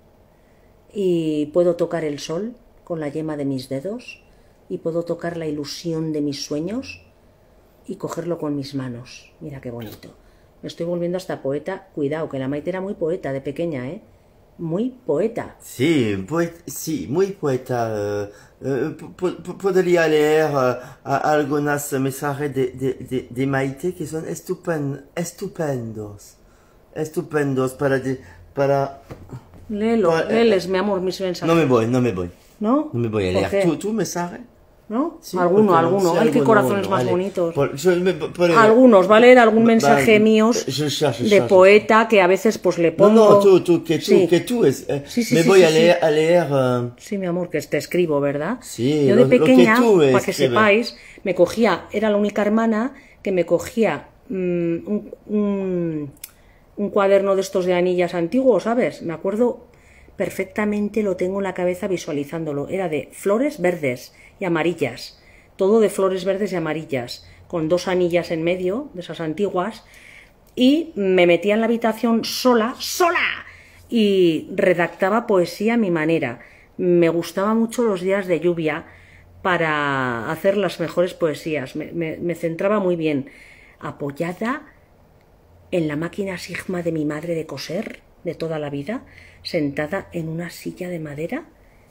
y puedo tocar el sol con la yema de mis dedos, y puedo tocar la ilusión de mis sueños y cogerlo con mis manos. Mira qué bonito. Me estoy volviendo hasta poeta. Cuidado, que la Maite era muy poeta de pequeña, ¿eh? Muy poeta. Sí, poet- sí, muy poeta. eh, eh, po- po- podría leer eh, a- algunos mensajes de, de, de, de Maite que son estupen- estupendos. Estupendos para... de- para... Léelo, Pues, eh, léeles, mi amor, mis mensajes. No me voy, no me voy. ¿No? No me voy a ¿Por leer. qué? ¿Tu, tu mensaje? ¿No? Sí, alguno, porque- alguno. sí, Ay, qué alguno, corazones alguno, más allez. bonitos. Por- je me- por- Algunos, va a leer algún Va- mensaje va- míos je cherche, je de cherche. poeta que a veces pues le No, pongo... no, tú, tú, que tú, Sí. que tú es. eh, Sí, sí, me sí, voy sí, a sí. leer, a leer. eh, Sí, mi amor, que te escribo, ¿verdad? Sí, Yo de lo- lo que pequeña, tú para que escribes. sepáis, me cogía, era la única hermana que me cogía mm, un, un, un cuaderno de estos de anillas antiguos, ¿sabes? Me acuerdo perfectamente, lo tengo en la cabeza visualizándolo. Era de flores verdes y amarillas, todo de flores verdes y amarillas, con dos anillas en medio, de esas antiguas, y me metía en la habitación sola, sola, y redactaba poesía a mi manera. Me gustaba mucho los días de lluvia para hacer las mejores poesías. Me, me- me centraba muy bien, apoyada en la máquina Sigma de mi madre de coser de toda la vida, sentada en una silla de madera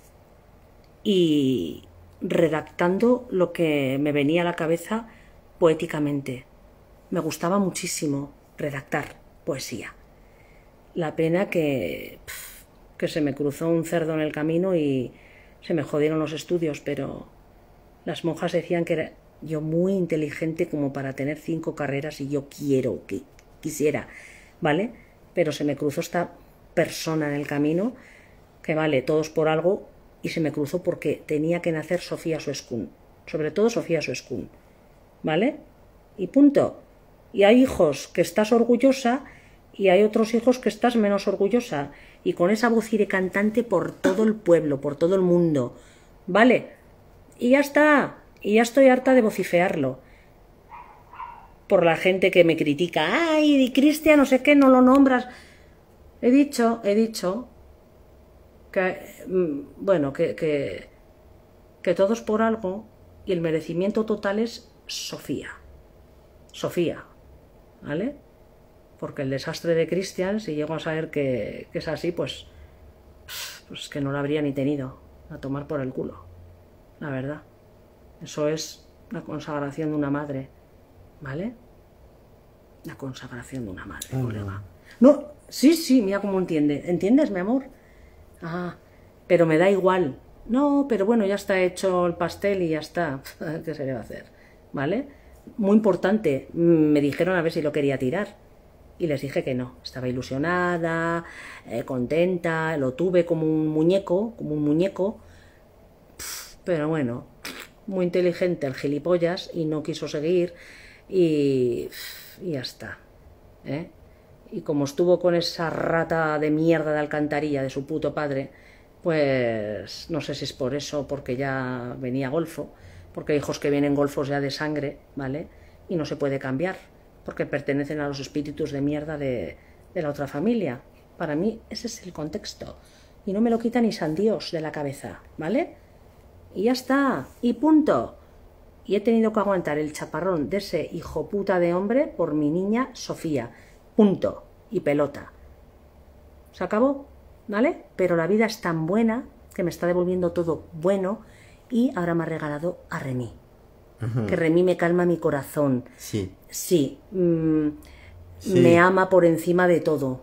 y redactando lo que me venía a la cabeza poéticamente. Me gustaba muchísimo redactar poesía. La pena que, pf, que se me cruzó un cerdo en el camino y se me jodieron los estudios, pero las monjas decían que era yo muy inteligente como para tener cinco carreras y yo quiero, que quisiera, ¿vale? Pero se me cruzó esta persona en el camino, que vale, todos por algo, y se me cruzó porque tenía que nacer Sofía Suescún, sobre todo Sofía Suescún, ¿vale? Y punto. Y hay hijos que estás orgullosa y hay otros hijos que estás menos orgullosa, y con esa voz iré cantante por todo el pueblo, por todo el mundo, ¿vale? Y ya está, y ya estoy harta de vocifearlo por la gente que me critica. Ay, Cristian, no sé qué, no lo nombras. He dicho, he dicho que, mm, bueno, que, que, que todos por algo y el merecimiento total es Sofía. Sofía, ¿vale? Porque el desastre de Cristian, si llego a saber que, que es así, pues, pues que no lo habría ni tenido, a tomar por el culo. la verdad. Eso es la consagración de una madre, ¿vale? La consagración de una madre, oh, colega. No, sí, sí, mira cómo entiende. ¿Entiendes, mi amor? Ah, pero me da igual. No, pero bueno, ya está hecho el pastel y ya está. ¿Qué se le va a hacer? ¿Vale? Muy importante. Me dijeron a ver si lo quería tirar. Y les dije que no. Estaba ilusionada, eh, contenta, lo tuve como un muñeco, como un muñeco. Pero bueno, muy inteligente el gilipollas y no quiso seguir y, y ya está. ¿Eh? Y como estuvo con esa rata de mierda de alcantarilla de su puto padre, pues no sé si es por eso, porque ya venía golfo, porque hay hijos que vienen golfos ya de sangre, ¿vale? Y no se puede cambiar, porque pertenecen a los espíritus de mierda de, de la otra familia. Para mí ese es el contexto. Y no me lo quita ni San Dios de la cabeza, ¿vale? Y ya está, y punto. Y he tenido que aguantar el chaparrón de ese hijo puta de hombre por mi niña Sofía. Punto. Y pelota. ¿Se acabó? ¿Vale? Pero la vida es tan buena que me está devolviendo todo bueno y ahora me ha regalado a Remy. Uh-huh. Que Remy me calma mi corazón. Sí. Sí, mm, sí. Me ama por encima de todo.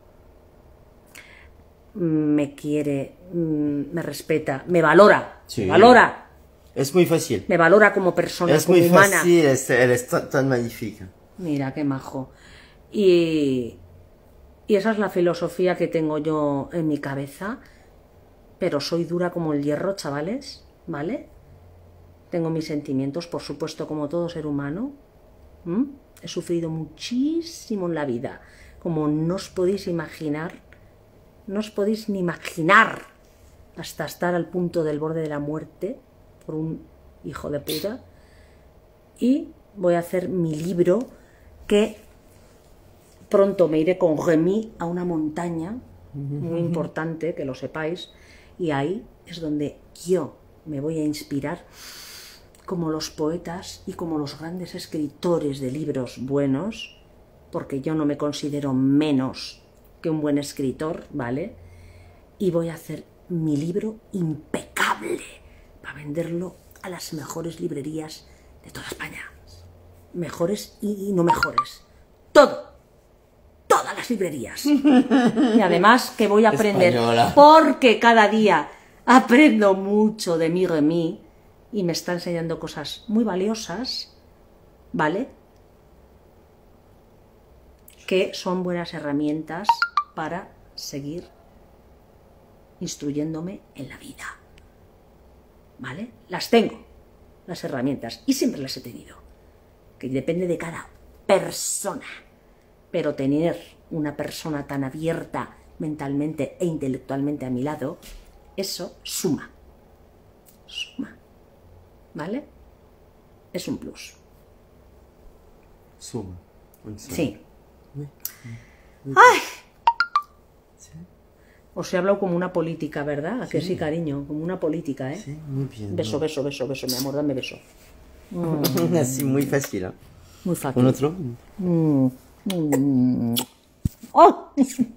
Me quiere, mm, me respeta, me valora. Sí. Me valora. Es muy fácil. Me valora como persona, es como muy humana. fácil, es, eres tan, tan magnífica. Mira, qué majo. Y, y esa es la filosofía que tengo yo en mi cabeza, pero soy dura como el hierro, chavales, ¿vale? Tengo mis sentimientos, por supuesto, como todo ser humano. ¿Mm? He sufrido muchísimo en la vida, como no os podéis imaginar, no os podéis ni imaginar, hasta estar al punto del borde de la muerte por un hijo de puta. Y voy a hacer mi libro que pronto me iré con Remy a una montaña muy importante, que lo sepáis, y ahí es donde yo me voy a inspirar como los poetas y como los grandes escritores de libros buenos, porque yo no me considero menos que un buen escritor, ¿vale? Y voy a hacer mi libro impecable para venderlo a las mejores librerías de toda España. Mejores y no mejores. Todo. Todas las librerías. Y además que voy a aprender, española, porque cada día aprendo mucho de mi Remy y me está enseñando cosas muy valiosas, ¿vale? Que son buenas herramientas para seguir instruyéndome en la vida, ¿vale? Las tengo, las herramientas, y siempre las he tenido, que depende de cada persona, pero tener una persona tan abierta mentalmente e intelectualmente a mi lado, eso suma, suma, ¿vale? Es un plus. Suma. Sí. ¡Ay! Os he hablado como una política, ¿verdad? ¿A que sí, cariño? Como una política, ¿eh? Sí, muy bien. Beso, beso, beso, beso, mi amor, dame beso. Mm. Así, muy fácil, ¿eh? Muy fácil. ¿Un otro? Mm. Mm. ¡Oh!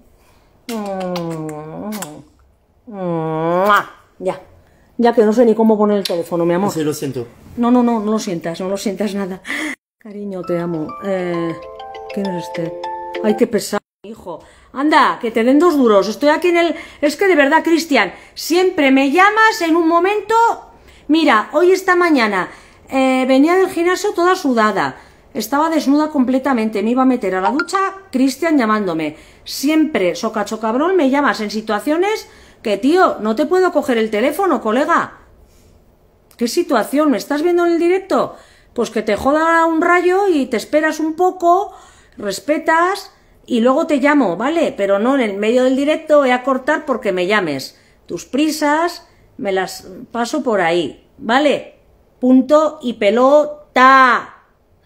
Mm. Ya. Ya que no sé ni cómo poner el teléfono, mi amor. Sí, lo siento. No, no, no, no lo sientas, no lo sientas nada. Cariño, te amo. Eh, ¿Quién es este? Ay, qué pesado, hijo. Anda, que te den dos duros. Estoy aquí en el... Es que de verdad, Cristian, siempre me llamas en un momento... Mira, hoy esta mañana eh, venía del gimnasio toda sudada. Estaba desnuda completamente. Me iba a meter a la ducha, Cristian llamándome. Siempre, socacho cabrón, me llamas en situaciones que, tío, no te puedo coger el teléfono, colega. ¿Qué situación? ¿Me estás viendo en el directo? Pues que te joda un rayo y te esperas un poco, respetas... Y luego te llamo, ¿vale? Pero no en el medio del directo, voy a cortar porque me llames. Tus prisas me las paso por ahí, ¿vale? Punto y pelota.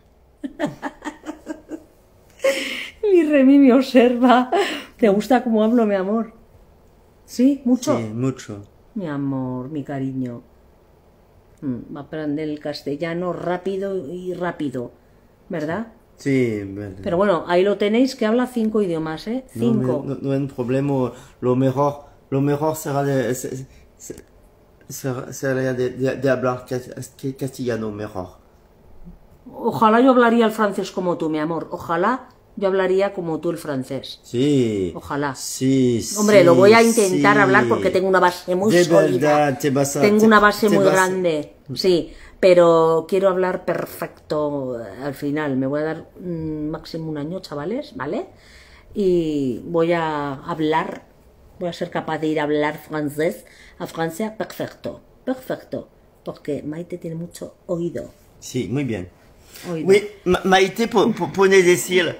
Mi Remy me observa. ¿Te gusta cómo hablo, mi amor? ¿Sí? ¿Mucho? Sí, mucho. Mi amor, mi cariño. Va a aprender el castellano rápido y rápido, ¿verdad? Sí, vale. Pero bueno, ahí lo tenéis, que habla cinco idiomas, ¿eh? Cinco. No, no, no hay problema. Lo mejor, lo mejor será de, sería de, de, de hablar castellano mejor. Ojalá yo hablaría el francés como tú, mi amor. Ojalá yo hablaría como tú el francés. Sí. Ojalá. Sí, Hombre, sí, lo voy a intentar sí. hablar porque tengo una base muy de sólida. Verdad, te vas a, tengo te, una base te muy vas a... grande. Sí, pero quiero hablar perfecto al final. Me voy a dar mmm, máximo un año, chavales, ¿vale? Y voy a hablar, voy a ser capaz de ir a hablar francés a Francia perfecto. Perfecto. Porque Maite tiene mucho oído. Sí, muy bien. Oído. Oui, Ma Maite pone decir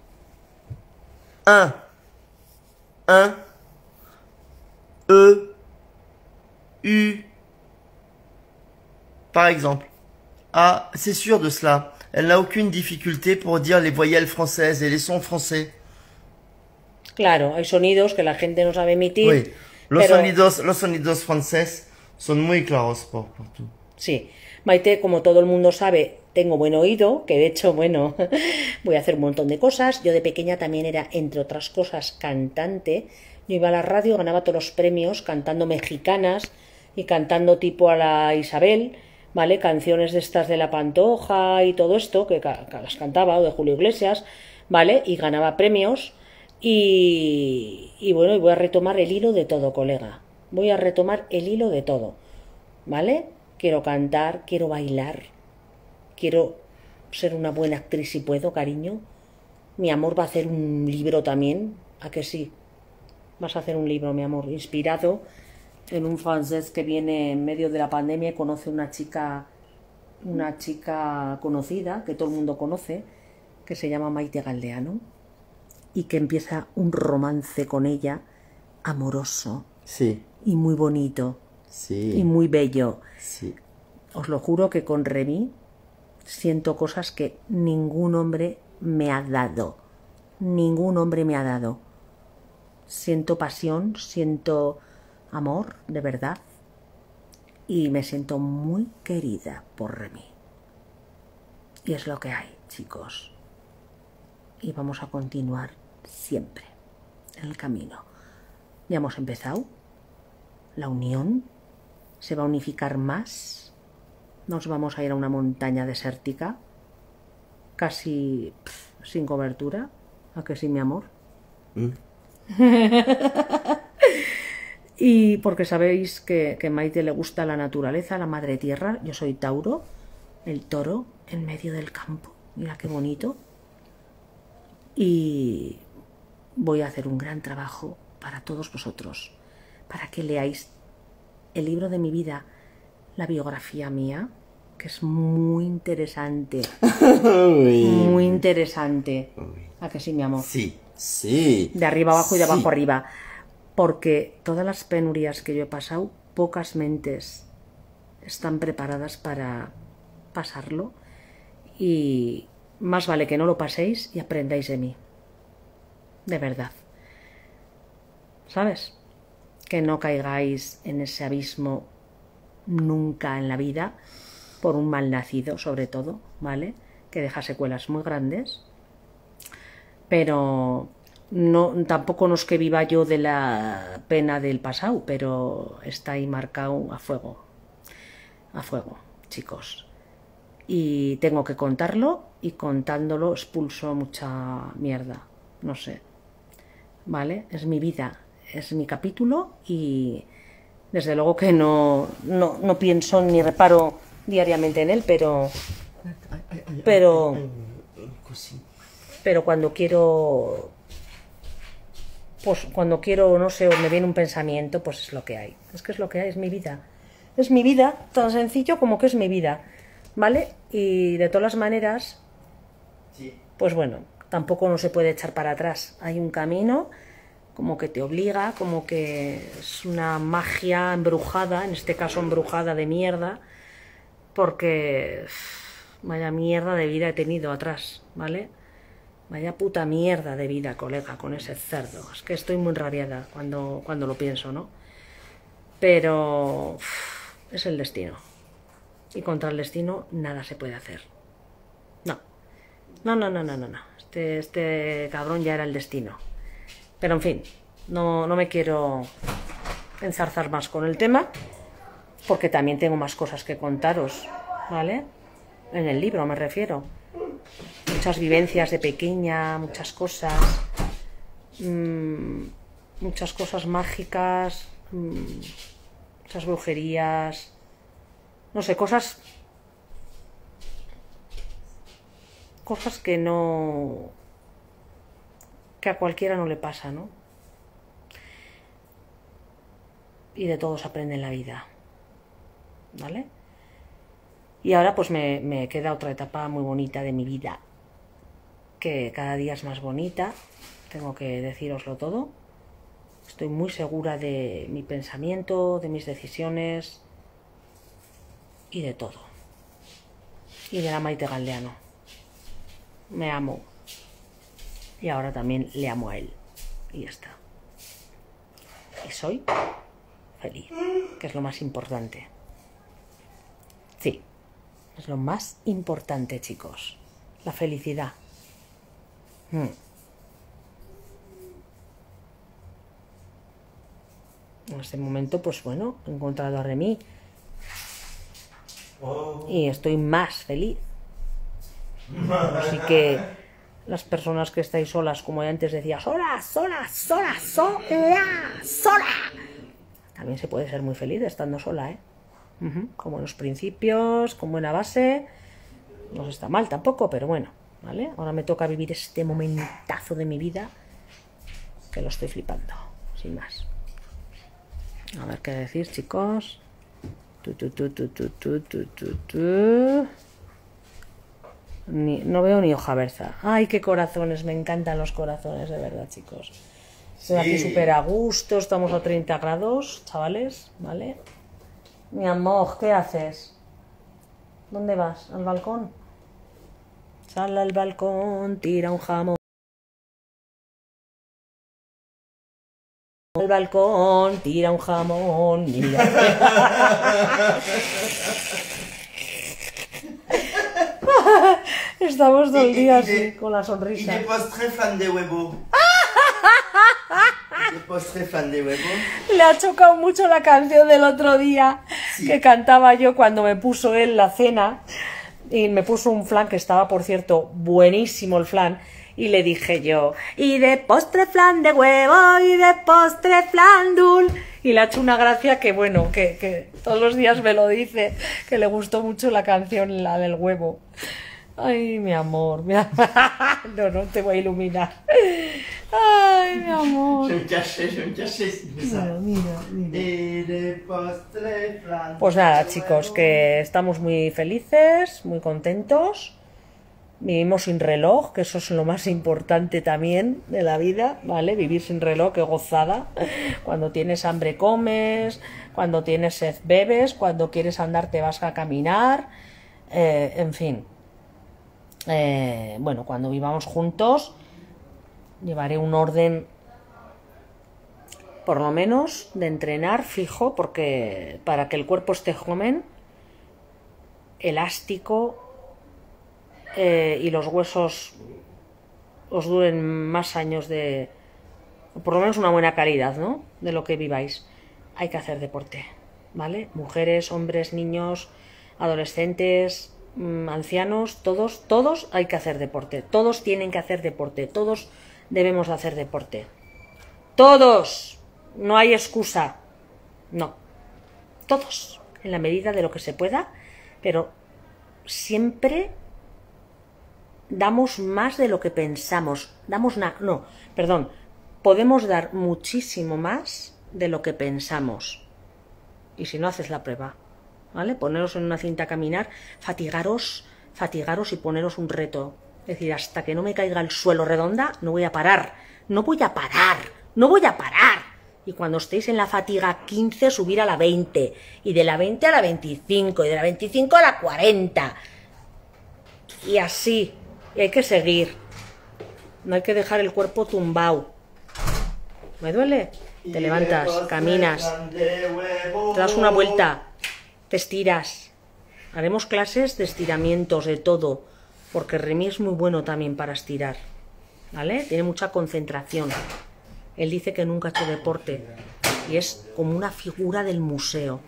un, un, e, u, par exemple. Ah, c'est sûr de cela. Elle n'a aucune difficulté pour dire les voyelles françaises et les sons français. Claro, hay sonidos que la gente no sabe emitir. Oui, los, pero... sonidos, los sonidos franceses son muy claros por, por tú. Sí, Maite, como todo el mundo sabe, tengo buen oído, que de hecho, bueno, voy a hacer un montón de cosas. Yo de pequeña también era, entre otras cosas, cantante. Yo iba a la radio, ganaba todos los premios cantando mexicanas y cantando tipo a la Isabel, ¿vale? Canciones de estas de La Pantoja y todo esto, que, que las cantaba, o de Julio Iglesias, ¿vale? Y ganaba premios. Y, y bueno, y voy a retomar el hilo de todo, colega. Voy a retomar el hilo de todo, ¿vale? Quiero cantar, quiero bailar, quiero ser una buena actriz si puedo, cariño. Mi amor va a hacer un libro también, ¿a que sí? Vas a hacer un libro, mi amor, inspirado en un francés que viene en medio de la pandemia y conoce una chica, una chica conocida, que todo el mundo conoce, que se llama Maite Galdeano, y que empieza un romance con ella amoroso. Sí. Y muy bonito. Sí. Y muy bello. Sí. Os lo juro que con Remy siento cosas que ningún hombre me ha dado. Ningún hombre me ha dado. Siento pasión, siento amor, de verdad. Y me siento muy querida por Remy. Y es lo que hay, chicos. Y vamos a continuar siempre en el camino. Ya hemos empezado. La unión se va a unificar más. Nos vamos a ir a una montaña desértica, casi pff, sin cobertura. ¿A que sí, mi amor? Mm. Y porque sabéis que, que a Maite le gusta la naturaleza, la madre tierra. Yo soy Tauro, el toro en medio del campo. Mira qué bonito. Y voy a hacer un gran trabajo para todos vosotros, para que leáis el libro de mi vida, la biografía mía, que es muy interesante. Oui. Muy interesante. Oui. ¿A que sí, mi amor? Sí, sí. De arriba abajo y de sí. abajo arriba. Porque todas las penurias que yo he pasado, pocas mentes están preparadas para pasarlo. Y más vale que no lo paséis y aprendáis de mí. De verdad. ¿Sabes? Que no caigáis en ese abismo nunca en la vida, por un mal nacido sobre todo, ¿vale? Que deja secuelas muy grandes. Pero no, tampoco no es que viva yo de la pena del pasado, pero está ahí marcado a fuego. A fuego, chicos. Y tengo que contarlo, y contándolo expulso mucha mierda. No sé. ¿Vale? Es mi vida, es mi capítulo, y desde luego que no, no, no pienso ni reparo diariamente en él, pero pero pero cuando quiero, pues cuando quiero, no sé, o me viene un pensamiento, pues es lo que hay. Es que es lo que hay, es mi vida. Es mi vida, tan sencillo como que es mi vida, ¿vale? Y de todas las maneras, pues bueno, tampoco no se puede echar para atrás. Hay un camino como que te obliga, como que es una magia embrujada, en este caso embrujada de mierda, porque vaya mierda de vida he tenido atrás, ¿vale? Vaya puta mierda de vida, colega, con ese cerdo. Es que estoy muy rabiada cuando, cuando lo pienso, ¿no? Pero uff, es el destino. Y contra el destino nada se puede hacer. No. No, no, no, no, no, no. Este, este cabrón ya era el destino. Pero en fin, no, no me quiero enzarzar más con el tema. porque también tengo más cosas que contaros, ¿vale? En el libro me refiero. Muchas vivencias de pequeña, muchas cosas, mmm, muchas cosas mágicas, mmm, muchas brujerías, no sé, cosas, cosas que no, que a cualquiera no le pasa, ¿no? Y de todo se aprende en la vida, ¿vale? Y ahora pues me, me queda otra etapa muy bonita de mi vida, que cada día es más bonita, tengo que decíroslo todo. Estoy muy segura de mi pensamiento, de mis decisiones y de todo. Y de la Maite Galdeano. Me amo. Y ahora también le amo a él. Y ya está. Y soy feliz, que es lo más importante. Sí, es lo más importante, chicos. La felicidad. Hmm. En este momento, pues bueno, he encontrado a Remy. Oh. Y estoy más feliz. Así que las personas que estáis solas, como yo antes decía, sola, sola, sola, sola, sola. También se puede ser muy feliz estando sola, ¿eh? Uh-huh. Con buenos principios, con buena base. No está mal tampoco, pero bueno, ¿vale? Ahora me toca vivir este momentazo de mi vida que lo estoy flipando, sin más. A ver qué decir, chicos. Tu, tu, tu, tu, tu, tu, tu, tu, tu. Ni, no veo ni hoja berza. Ay, qué corazones, me encantan los corazones, de verdad, chicos. Estoy sí. Aquí súper a gusto, estamos a treinta grados, chavales, ¿vale? Mi amor, ¿qué haces? ¿Dónde vas? ¿Al balcón? Sal al balcón, tira un jamón. Al balcón, tira un jamón, mira. Estamos todo el día así, con la sonrisa. Y de postre flan de huevo. De postre flan de huevo. Le ha chocado mucho la canción del otro día, sí, que cantaba yo cuando me puso él la cena. Y me puso un flan que estaba, por cierto, buenísimo el flan. Y le dije yo, y de postre flan de huevo, y de postre flan dul. Y le ha hecho una gracia que, bueno, que, que todos los días me lo dice, que le gustó mucho la canción, la del huevo. Ay, mi amor, mi amor. No, no te voy a iluminar. Ay, mi amor. Je me cachais, je me cachais. Mira, mira, mira. Y de postre flan. Pues nada, chicos, que estamos muy felices, muy contentos. Vivimos sin reloj, que eso es lo más importante también de la vida, ¿vale? Vivir sin reloj, qué gozada. Cuando tienes hambre comes, cuando tienes sed bebes, cuando quieres andar te vas a caminar, eh, en fin. Eh, bueno, cuando vivamos juntos llevaré un orden, por lo menos, de entrenar fijo, porque para que el cuerpo esté joven, elástico, Eh, y los huesos os duren más años de, por lo menos una buena calidad, ¿no? De lo que viváis. Hay que hacer deporte, ¿vale? Mujeres, hombres, niños, adolescentes, mmm, ancianos, todos, todos hay que hacer deporte. Todos tienen que hacer deporte. Todos debemos de hacer deporte. Todos. No hay excusa. No. Todos. En la medida de lo que se pueda, pero siempre damos más de lo que pensamos. Damos na- no, perdón. Podemos dar muchísimo más de lo que pensamos. Y si no, haces la prueba, ¿vale? Poneros en una cinta a caminar, fatigaros, fatigaros y poneros un reto. Es decir, hasta que no me caiga al suelo redonda, no voy a parar. No voy a parar. No voy a parar. Y cuando estéis en la fatiga quince, subir a la veinte. Y de la veinte a la veinticinco. Y de la veinticinco a la cuarenta. Y así. Y hay que seguir. No hay que dejar el cuerpo tumbado. ¿Me duele? Te levantas, caminas, te das una vuelta, te estiras. Haremos clases de estiramientos, de todo, porque Remy es muy bueno también para estirar, ¿vale? Tiene mucha concentración. Él dice que nunca ha hecho deporte y es como una figura del museo.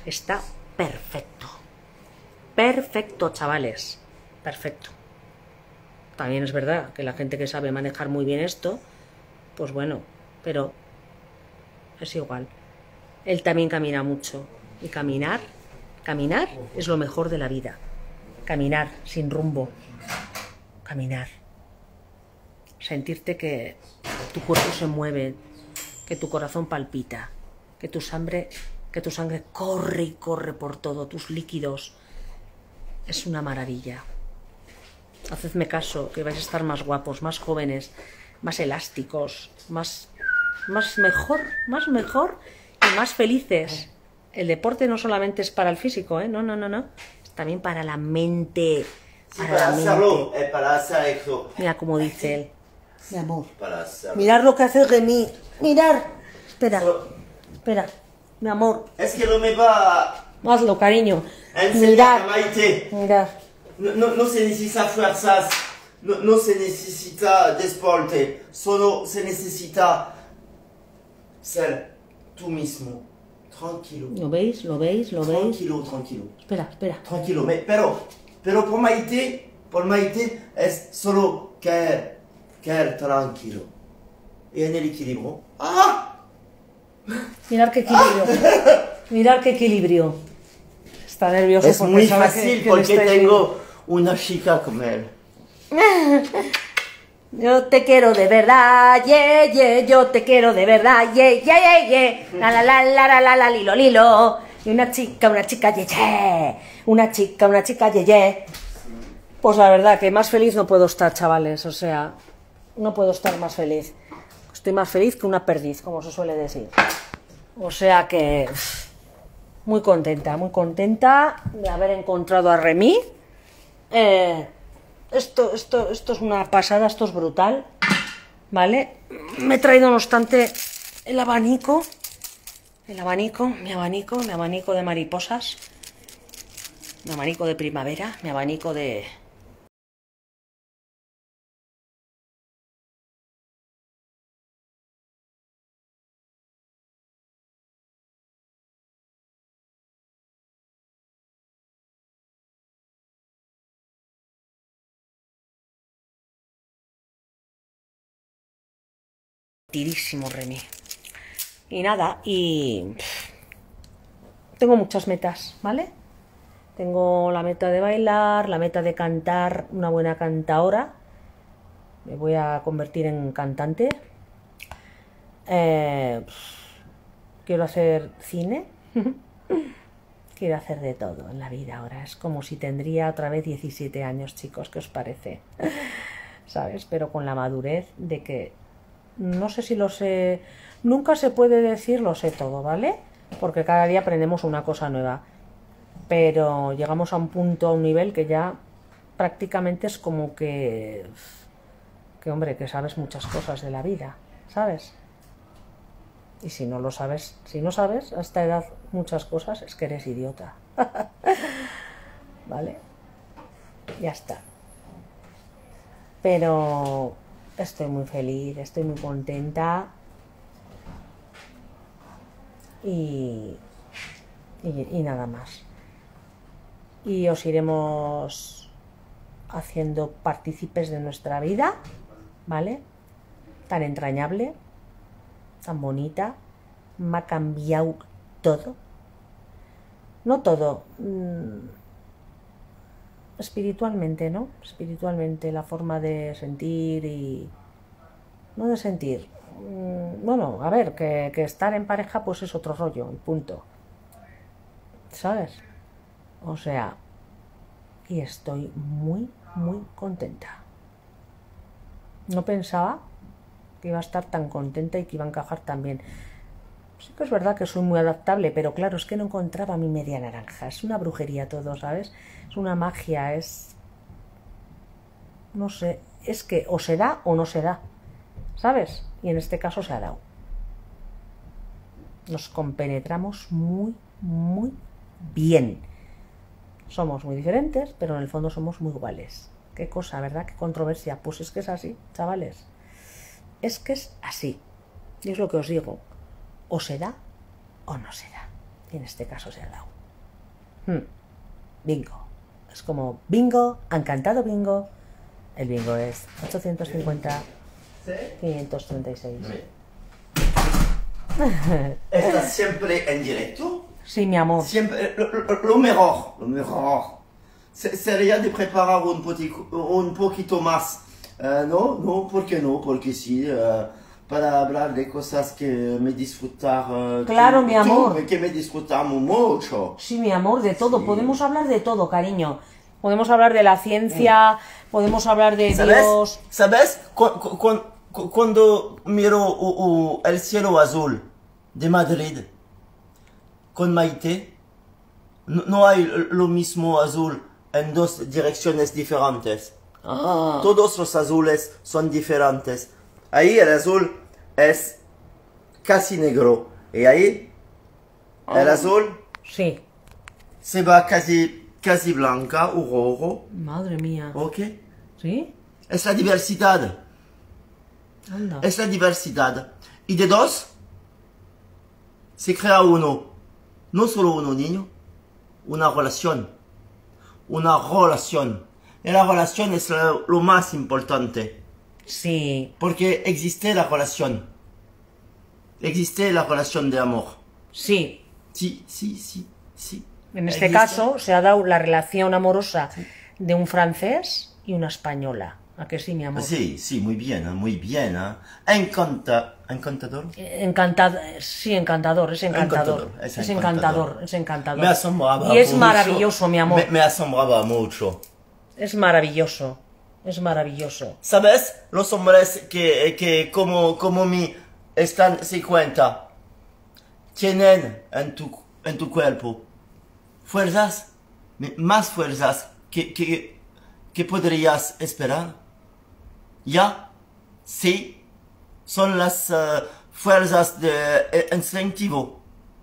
está perfecto. Perfecto, chavales. Perfecto. También es verdad que la gente que sabe manejar muy bien esto, pues bueno, pero es igual. Él también camina mucho. Y caminar, caminar es lo mejor de la vida. Caminar sin rumbo. Caminar. Sentirte que tu cuerpo se mueve, que tu corazón palpita, que tu sangre, que tu sangre corre y corre por todo, tus líquidos. Es una maravilla. Hacedme caso, que vais a estar más guapos, más jóvenes, más elásticos, más, más mejor, más mejor y más felices. El deporte no solamente es para el físico, ¿eh? No, no, no, no. Es también para la mente. Sí, Para, para la hacerlo, mente. eh, para hacer eso. Mira cómo dice él. Mi amor. Para hacerlo. Mirar lo que hace Remy. Mirar. Espera. So- Espera. Mi amor. Est-ce que no me va Hazlo, cariño. a enseñar a Mirar. Maite? Mirar. No, no, no se necesita fuerzas, no, no se necesita deporte, solo se necesita ser tú mismo, tranquilo. ¿Lo veis? ¿Lo veis? ¿Lo veis? Tranquilo, tranquilo, Espera, espera. tranquilo. Me- pero, pero por Maite, por Maite es solo caer, caer tranquilo. Y en el equilibrio. ¡Ah! Mirar qué equilibrio. Mirar qué equilibrio. Está nervioso Es porque muy sabe que- fácil que le porque estáis tengo una chica como él. Yo te quiero de verdad, yeah, yeah, yo te quiero de verdad, yeah, yeah, yeah, yeah. La la la la la la la lilo lilo. Y una chica, una chica, yeah, yeah. Una chica, una chica, yeah, yeah. Pues la verdad que más feliz no puedo estar, chavales, o sea, no puedo estar más feliz. Estoy más feliz que una perdiz, como se suele decir. O sea que muy contenta, muy contenta de haber encontrado a Remy. Eh, Esto, esto, esto es una pasada, esto es brutal, ¿vale? Me he traído, no obstante, el abanico, el abanico, mi abanico, mi abanico de mariposas, mi abanico de primavera, mi abanico de... Tirísimo, Remy. Y nada, y... tengo muchas metas, ¿vale? Tengo la meta de bailar, la meta de cantar, una buena cantaora. Me voy a convertir en cantante. Eh, quiero hacer cine. Quiero hacer de todo en la vida ahora. Es como si tendría otra vez diecisiete años, chicos. ¿Qué os parece? ¿Sabes? Pero con la madurez de que no sé si lo sé. Nunca se puede decir lo sé todo, ¿vale? Porque cada día aprendemos una cosa nueva. Pero llegamos a un punto, a un nivel que ya prácticamente es como que... que hombre, que sabes muchas cosas de la vida, ¿sabes? Y si no lo sabes, si no sabes a esta edad muchas cosas, es que eres idiota. ¿Vale? Ya está. Pero estoy muy feliz, estoy muy contenta. Y, y, y nada más. Y os iremos haciendo partícipes de nuestra vida, ¿vale? Tan entrañable, tan bonita, me ha cambiado todo. No todo, mmm, espiritualmente, ¿no? Espiritualmente, la forma de sentir y... no de sentir. Mmm, bueno, a ver, que, que estar en pareja pues es otro rollo, y punto. ¿Sabes? O sea, y estoy muy, muy contenta. No pensaba que iba a estar tan contenta y que iba a encajar tan bien. Sí que es verdad que soy muy adaptable, pero claro, es que no encontraba mi media naranja. Es una brujería todo, ¿sabes? Es una magia, es... no sé, es que o se da o no se da, ¿sabes? Y en este caso se ha dado. Nos compenetramos muy, muy bien. Somos muy diferentes, pero en el fondo somos muy iguales. Qué cosa, ¿verdad? Qué controversia. Pues es que es así, chavales. Es que es así. Y es lo que os digo. O se da o no se da. Y en este caso se ha dado. Hmm. Bingo. Es como bingo, han cantado bingo. El bingo es ochocientos cincuenta, quinientos treinta y seis. ¿Estás siempre en directo? Sí, mi amor. Siempre, lo, lo, lo mejor, lo mejor. Se- Sería de preparar un, poti- un poquito más. Eh, no, no, ¿por qué no? Porque sí, eh, para hablar de cosas que me disfrutar. eh, Claro, tú- mi tú, amor. que me disfrutamos mucho. Sí, mi amor, de todo. Sí. Podemos hablar de todo, cariño. Podemos hablar de la ciencia, podemos hablar de ¿Sabes? Dios. ¿Sabes? Cu- cu- cu- cu- Cuando miro u- u- el cielo azul de Madrid con Maite, no, no hay lo mismo azul en dos direcciones diferentes. Ah, Todos los azules son diferentes. Ahí el azul es casi negro. Y ahí el azul sí. se va casi, casi blanca o rojo. Madre mía. ¿Ok? ¿Sí? Es la diversidad. Anda. Es la diversidad. Y de dos, se crea uno. No solo uno, niño. Una relación. Una relación. Y la relación es lo, lo más importante. Sí. Porque existe la relación. Existe la relación de amor. Sí. Sí, sí, sí, sí. En este Existe. caso se ha dado la relación amorosa de un francés y una española. ¿A que sí, mi amor? Sí, sí, muy bien, muy bien. ¿eh? Encanta, encantador. Encantador, sí, encantador, es encantador, Encantador, es es encantador. encantador, es encantador. Me asombraba Y es mucho. maravilloso, mi amor, Me, me asombraba mucho. es maravilloso, es maravilloso. ¿Sabes? Los hombres que, que como, como mí están cincuenta tienen en tu, en tu cuerpo fuerzas, más fuerzas que, que, que podrías esperar. Ya, sí, son las eh, fuerzas de eh, instintivo.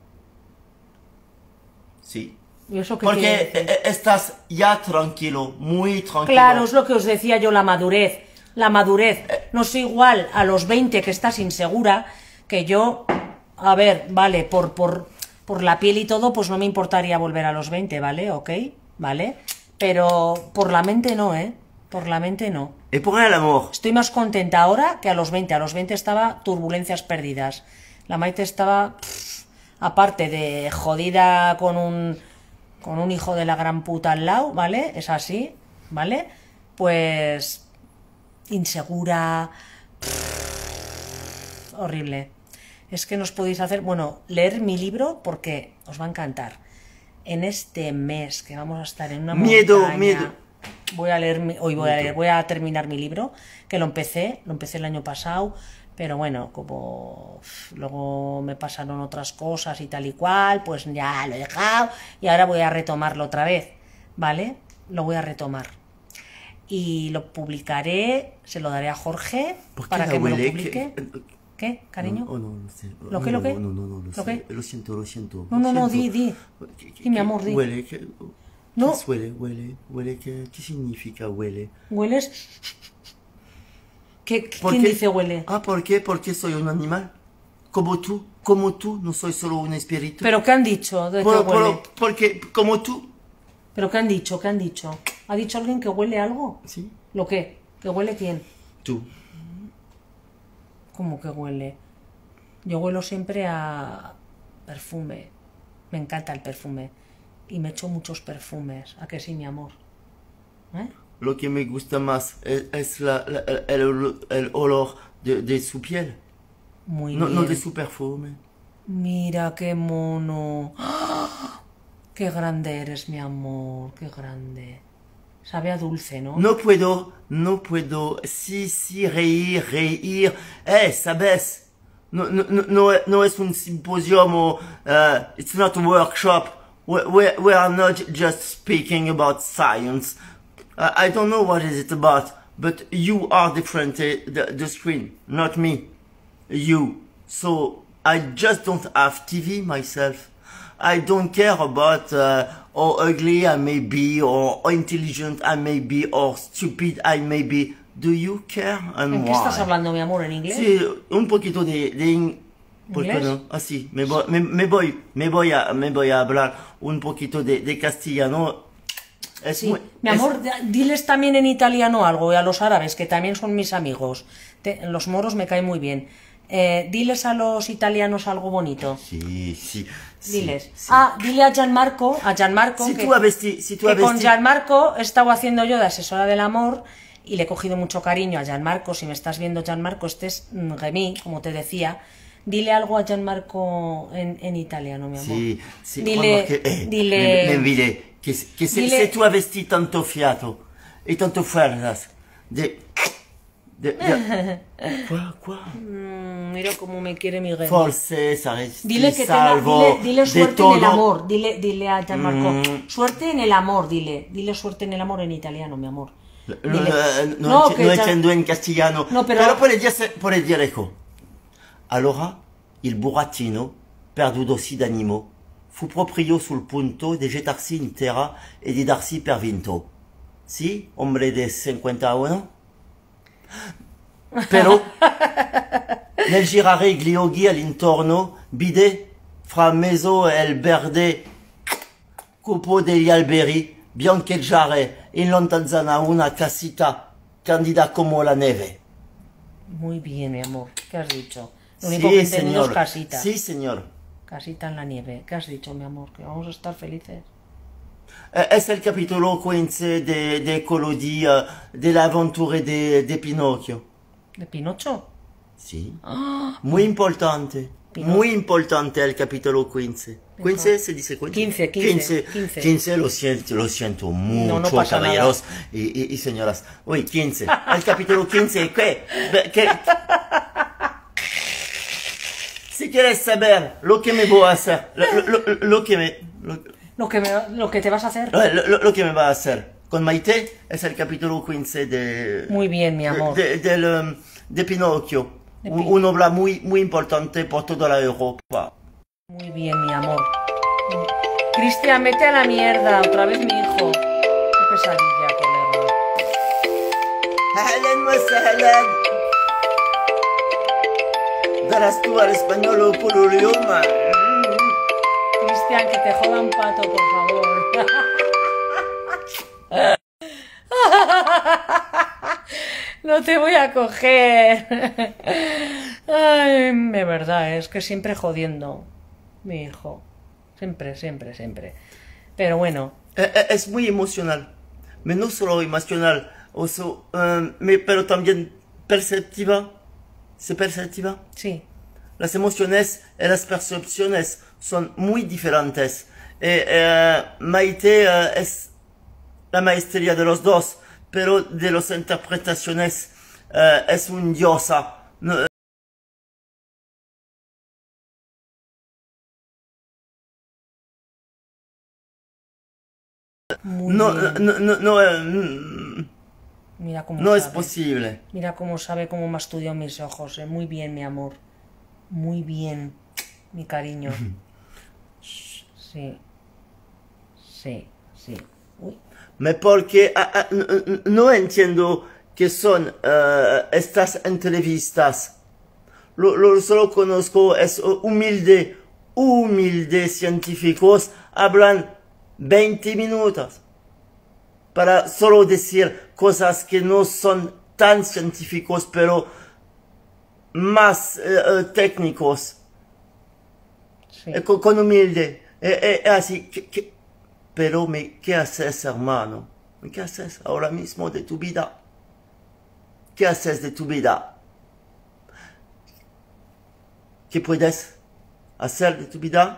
Sí. ¿Y eso qué quiere Porque decir? eh, estás ya tranquilo, muy tranquilo. Claro, es lo que os decía yo, la madurez. La madurez. No es igual a los veinte que estás insegura, que yo, a ver, vale, por, por, por la piel y todo, pues no me importaría volver a los veinte, ¿vale? ¿Ok? ¿Vale? Pero por la mente no, ¿eh? Por la mente no. Y por el amor. Estoy más contenta ahora que a los veinte. A los veinte estaba turbulencias perdidas. La Maite estaba, pff, aparte de jodida con un, con un hijo de la gran puta al lado, ¿vale? Es así, ¿vale? Pues insegura, pff, horrible. Es que nos podéis hacer, bueno, leer mi libro porque os va a encantar. En este mes que vamos a estar en una Miedo, montaña, miedo. Voy a leer, mi- hoy voy a leer, voy a terminar mi libro, que lo empecé, lo empecé el año pasado, pero bueno, como uf, luego me pasaron otras cosas y tal y cual, pues ya lo he dejado y ahora voy a retomarlo otra vez, ¿vale? Lo voy a retomar. Y lo publicaré, se lo daré a Jorge ¿Por qué para la que me lo huele? publique. ¿Qué- ¿Qué, cariño? Oh, no, no sé. ¿Lo No, qué, lo no, qué? No, no, no, lo, ¿Lo sé. qué? Lo siento, lo siento. No, lo no, no, siento. di, di. ¿Qué- qué- Di, mi qué amor, di. Huele, ¿qué, No. ¿qué es huele, huele, huele? ¿Qué, qué significa huele? ¿Hueles? ¿Qué, ¿Por ¿Quién qué? dice huele? Ah, ¿por qué? Porque soy un animal. Como tú, como tú, no soy solo un espíritu. ¿Pero qué han dicho de que Por- por- huele? porque, como tú. ¿Pero qué han dicho? ¿Qué han dicho? ¿Ha dicho alguien que huele algo? Sí, ¿Lo qué? ¿Que huele quién? tú. ¿Cómo que huele? Yo huelo siempre a perfume. Me encanta el perfume. Y me echo muchos perfumes. ¿A que sí, mi amor? ¿Eh? Lo que me gusta más es, es la, la- el, olo- el olor de, de su piel, Muy no, bien. no de su perfume. Mira qué mono. ¡Ah! Qué grande eres, mi amor. Qué grande. Sabe a dulce, ¿no? No puedo, no puedo, sí, sí, reír, reír. Eh, ¿sabes? No, no, no, no, no es un simposium o, uh, it's not a workshop. We, we, we are not just speaking about science. Uh, I don't know what is it about, but you are different, uh, the, the screen, not me. You. So, I just don't have T V myself. I don't care about uh, how ugly I may be, or how intelligent I may be, or stupid I may be. Do you care? And ¿En qué why? estás hablando, mi amor? ¿En inglés? Sí, un poquito de, de in- porque ¿Inglés? no, así, me voy, me, me voy, me voy a, me voy a hablar un poquito de, de castellano. Es Sí, muy, mi es- amor, d- diles también en italiano algo, y a los árabes, que también son mis amigos. Te- los moros me caen muy bien. Eh, diles a los italianos algo bonito. sí, sí, sí, Diles. sí. Ah, dile a Gianmarco, a Gianmarco, Si que, tú avesti, si tú que con avesti, Gianmarco he estado haciendo yo de asesora del amor y le he cogido mucho cariño a Gianmarco. Si me estás viendo, Gianmarco, este es mm, Remy, como te decía. Dile algo a Gianmarco en, en italiano, mi amor. sí, sí, Dile, vamos, que, eh, dile... me, me olvidé, que, que se, Dile- se tú avesti tanto fiato y tanto fuerzas de, de, de quoi, quoi? Mm, mira cómo me quiere mi Remy. Forse saresti Dile que tenga, salvo dile, dile de suerte en el todo. amor, dile, dile a Gianmarco, Mm. suerte en el amor, dile, dile suerte en el amor en italiano, mi amor. No, Dile. eh, no, No, ent- che no Gian- entiendo en castellano, No, però- però puoi dire, puoi dire ecco. Allora, il burattino, perdutosi d'animo, fu proprio sul punto di gettarsi in terra e di darsi per vinto. Sì, hombre de cinquantuno? Però, nel girare gli occhi all'intorno, vide, fra mezzo e il verde cupo degli alberi, biancheggiare in lontananza una casita candida come la neve. Muy bien, mi amor, ¿qué has dicho? Lo único que he Sí, entendido es señor. casita. Sí, señor. Casita en la nieve. ¿Qué has dicho, mi amor? Que vamos a estar felices. Eh, Es el capítulo quince de, de quello di, eh, delle avventure de, de Pinocchio. ¿De Pinocho? Sì. ¡Ah! Muy importante. Pino- Muy importante el capítulo quince. ¿quince se dice quince? quince, quince, quince. quince. quince, lo siento, lo siento mucho, no pasa caballeros y, y, y señoras. Uy, quince. El capítulo quince, ¿qué? ¿Qué? Si quieres saber lo que me voy a hacer, lo, lo- lo- lo que me... Lo, Lo que, me- lo que te vas a hacer. Eh, lo, lo- lo que me va a hacer con Maite es el capítulo quince de, Muy bien, mi amor. de, del, um, de Pinocchio. De Un- Pin- Una obra muy, muy importante por toda la Europa. Muy bien, mi amor. Cristian, vete a la mierda. Otra vez mi hijo. Qué pesadilla tenerlo. Helen وسهلا درست al español por el idioma. Cristian, que te joda un pato, por favor. No te voy a coger. Ay, de verdad, es que siempre jodiendo. Mi hijo. Siempre, siempre, siempre. Pero bueno, Eh, eh, Es muy emocional. Pero no solo emocional, oso, um, me- pero también perceptiva. ¿Se perceptiva? sí. Las emociones y las percepciones son muy diferentes. Eh, eh, Maite eh, es la maestría de los dos, pero de las interpretaciones eh, es un diosa. No, Muy no, bien. no, no, no, eh, mm, Mira cómo no es sabe. posible. Mira cómo sabe cómo me ha estudiado mis ojos. eh. Muy bien, mi amor. Muy bien, mi cariño. Sí. Sí, sí. Uy. Me porque ah, ah, n- n- no entiendo qué son eh, estas entrevistas. Lo, lo solo conozco es uh, humilde, humilde científicos hablan veinte minutos para solo decir cosas que no son tan científicos, pero más eh, eh, técnicos. Sí. Eh, con, con humilde. Eh, eh, así, que, que- pero me, ¿qué haces, hermano? ¿Qué haces ahora mismo de tu vida? ¿Qué haces de tu vida? ¿Qué puedes hacer de tu vida?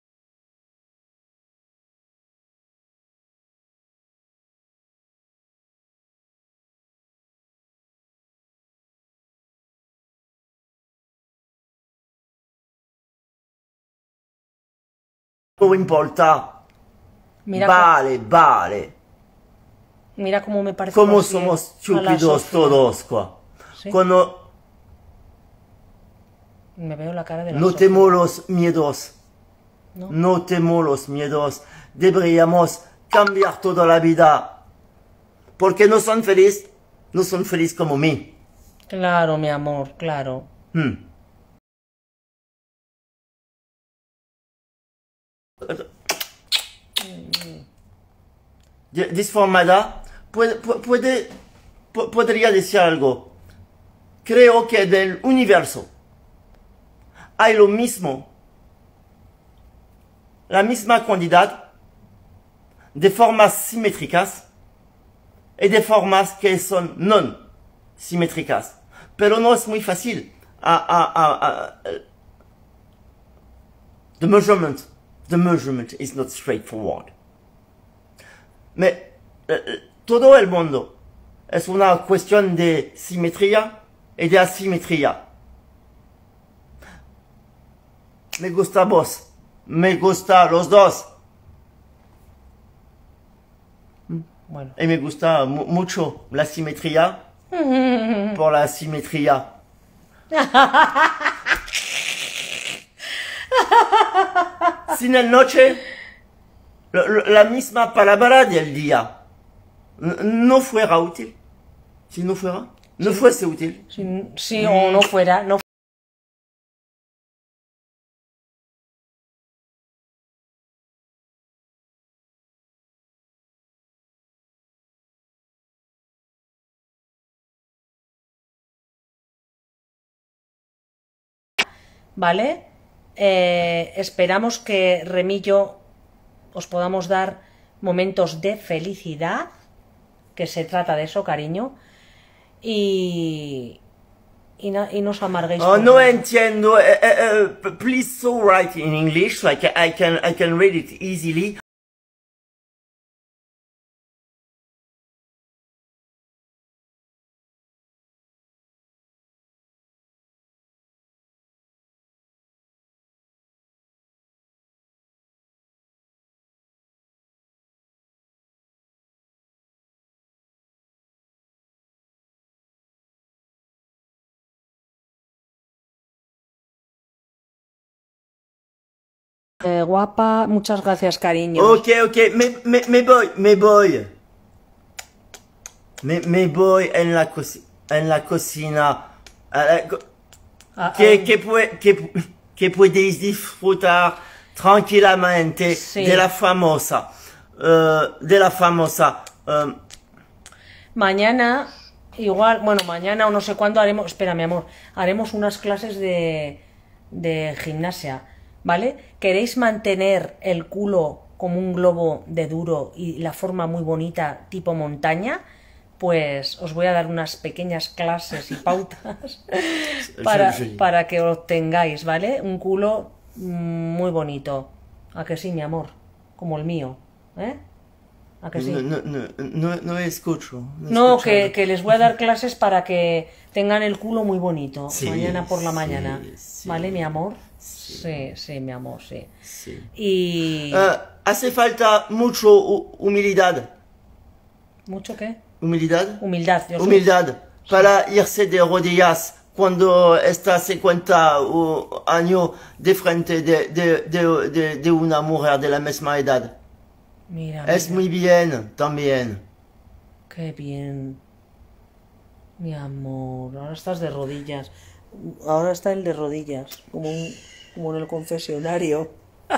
No importa. Mira, Vale, vale. co- mira cómo me parece. Como así, somos a la estúpidos Sofía. todos, quoi. Sí. Cuando Me veo la cara de la no Sofía. temo los miedos. ¿No? No temo los miedos. Deberíamos cambiar toda la vida. Porque no son felices. No son felices como mí. Claro, mi amor, claro. Hmm. disformada, puede, puede, podría decir algo. Creo que del universo hay lo mismo, la misma cantidad de formas simétricas y de formas que son no simétricas. Pero no es muy fácil. A, a, a, a, the measurement, the measurement is not straightforward. Mais eh, todo el mundo es una cuestión de simetría y de asimetría. Me gusta vos, me gusta los dos. Bueno. Y me gusta mu mucho la simetría por la simetría. Sin el noche, la misma palabra del día no fuera útil. Si no fuera, no fuese útil. Si, si o no fuera, no. ¿Vale? Eh, esperamos que Remy y yo os podamos dar momentos de felicidad, que se trata de eso, cariño, y, y, no, y no os amarguéis. Oh, no entiendo. Uh, uh, uh, please so write in English, like I can, I can read it easily. Eh, guapa, muchas gracias, cariño. Ok, ok, me, me, me voy, me voy. Me, me voy en la, co en la cocina. Uh, co Ah, que, ah. que, pue que, que podéis disfrutar tranquilamente Sí. de la famosa. Uh, de la famosa. Um, Mañana, igual, bueno, mañana o no sé cuándo haremos, espera, mi amor, haremos unas clases de, de gimnasia, ¿vale? ¿Queréis mantener el culo como un globo de duro y la forma muy bonita, tipo montaña? Pues os voy a dar unas pequeñas clases y pautas para, para que obtengáis, ¿vale? Un culo muy bonito. ¿A que sí, mi amor? Como el mío, ¿eh? ¿A que sí? no, no, no, no, no escucho. No, No, escucho. que, que les voy a dar clases para que tengan el culo muy bonito Sí, mañana por la sí, mañana. sí. ¿Vale, mi amor? Sí. Sí, sí, mi amor, sí. Sí. Y... Uh, hace falta mucho humildad. ¿Mucho qué? Humildad. Humildad. Yo soy- Humildad. Para irse de rodillas cuando está cincuenta años de frente de, de, de, de, de una mujer de la misma edad. Mira, Es mira, muy bien también. qué bien. Mi amor, ahora estás de rodillas. Ahora está el de rodillas, como, un- como en el confesionario.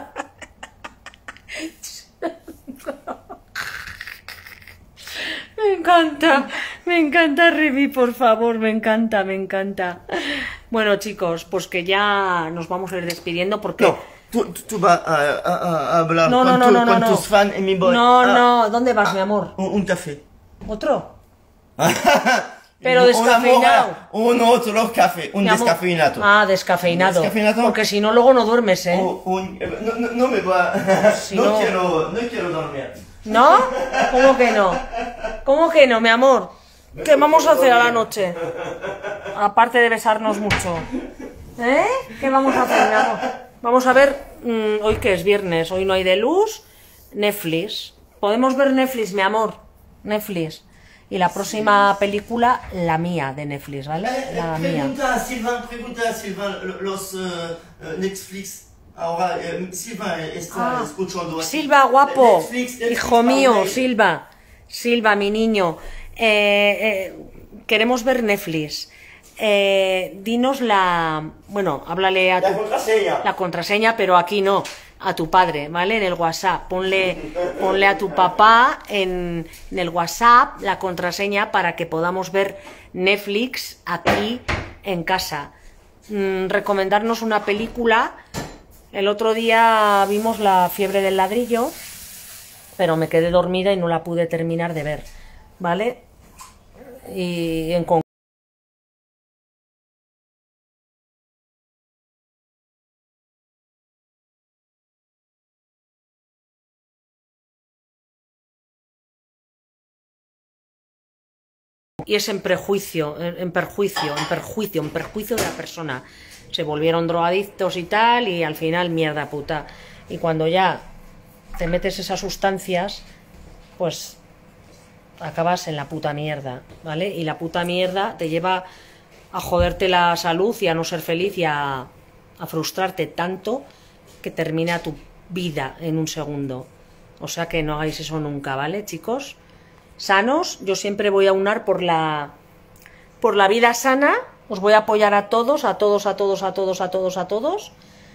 Me encanta, me encanta, Remy, por favor, me encanta, me encanta. Bueno, chicos, pues que ya nos vamos a ir despidiendo porque... No, tú, tú, tú vas a, a, a hablar No, con, no, no, tu- no, no, con no. tus fans y mi boy. No, Ah, no, ¿dónde vas, mi amor? Un, un café. ¿Otro? Pero Una descafeinado. mujer, Un otro café, un Mi amor. descafeinado. Ah, descafeinado. Descafeinado. Porque si no, luego no duermes, ¿eh? O un- eh, no, no, no me va. Si no, no- quiero, no quiero dormir. ¿No? ¿Cómo que no? ¿Cómo que no, mi amor? ¿Qué vamos a hacer a la noche? Aparte de besarnos mucho. ¿Eh? ¿Qué vamos a hacer, mi amor? Vamos a ver, mmm, hoy que es viernes, hoy no hay de luz, Netflix. Podemos ver Netflix, mi amor. Netflix. Y la próxima película, la mía de Netflix, ¿vale? Eh, La eh, mía. pregunta a Sylvain, pregunta a Sylvain lo- los eh, eh, Netflix. Ahora, eh, Sylvain está Ah, escuchando. aquí. Silva, guapo, Netflix, Netflix, hijo mío, Marvel. Silva, Silva, mi niño, eh, eh, queremos ver Netflix. Eh, dinos la, bueno, háblale a La tu, contraseña. la contraseña, pero aquí no. a tu padre, ¿vale? En el WhatsApp. Ponle, ponle a tu papá en, en el WhatsApp la contraseña para que podamos ver Netflix aquí en casa. Mm, recomendarnos una película. El otro día vimos La fiebre del ladrillo, pero me quedé dormida y no la pude terminar de ver, ¿vale? Y en concreto y es en prejuicio, en, en perjuicio, en perjuicio, en perjuicio de la persona. Se volvieron drogadictos y tal, y al final mierda puta. Y cuando ya te metes esas sustancias, pues acabas en la puta mierda, ¿vale? Y la puta mierda te lleva a joderte la salud y a no ser feliz y a, a frustrarte tanto que termina tu vida en un segundo. O sea que no hagáis eso nunca, ¿vale, chicos? Sanos, yo siempre voy a unar por la por la vida sana, os voy a apoyar a todos, a todos, a todos, a todos, a todos, a todos.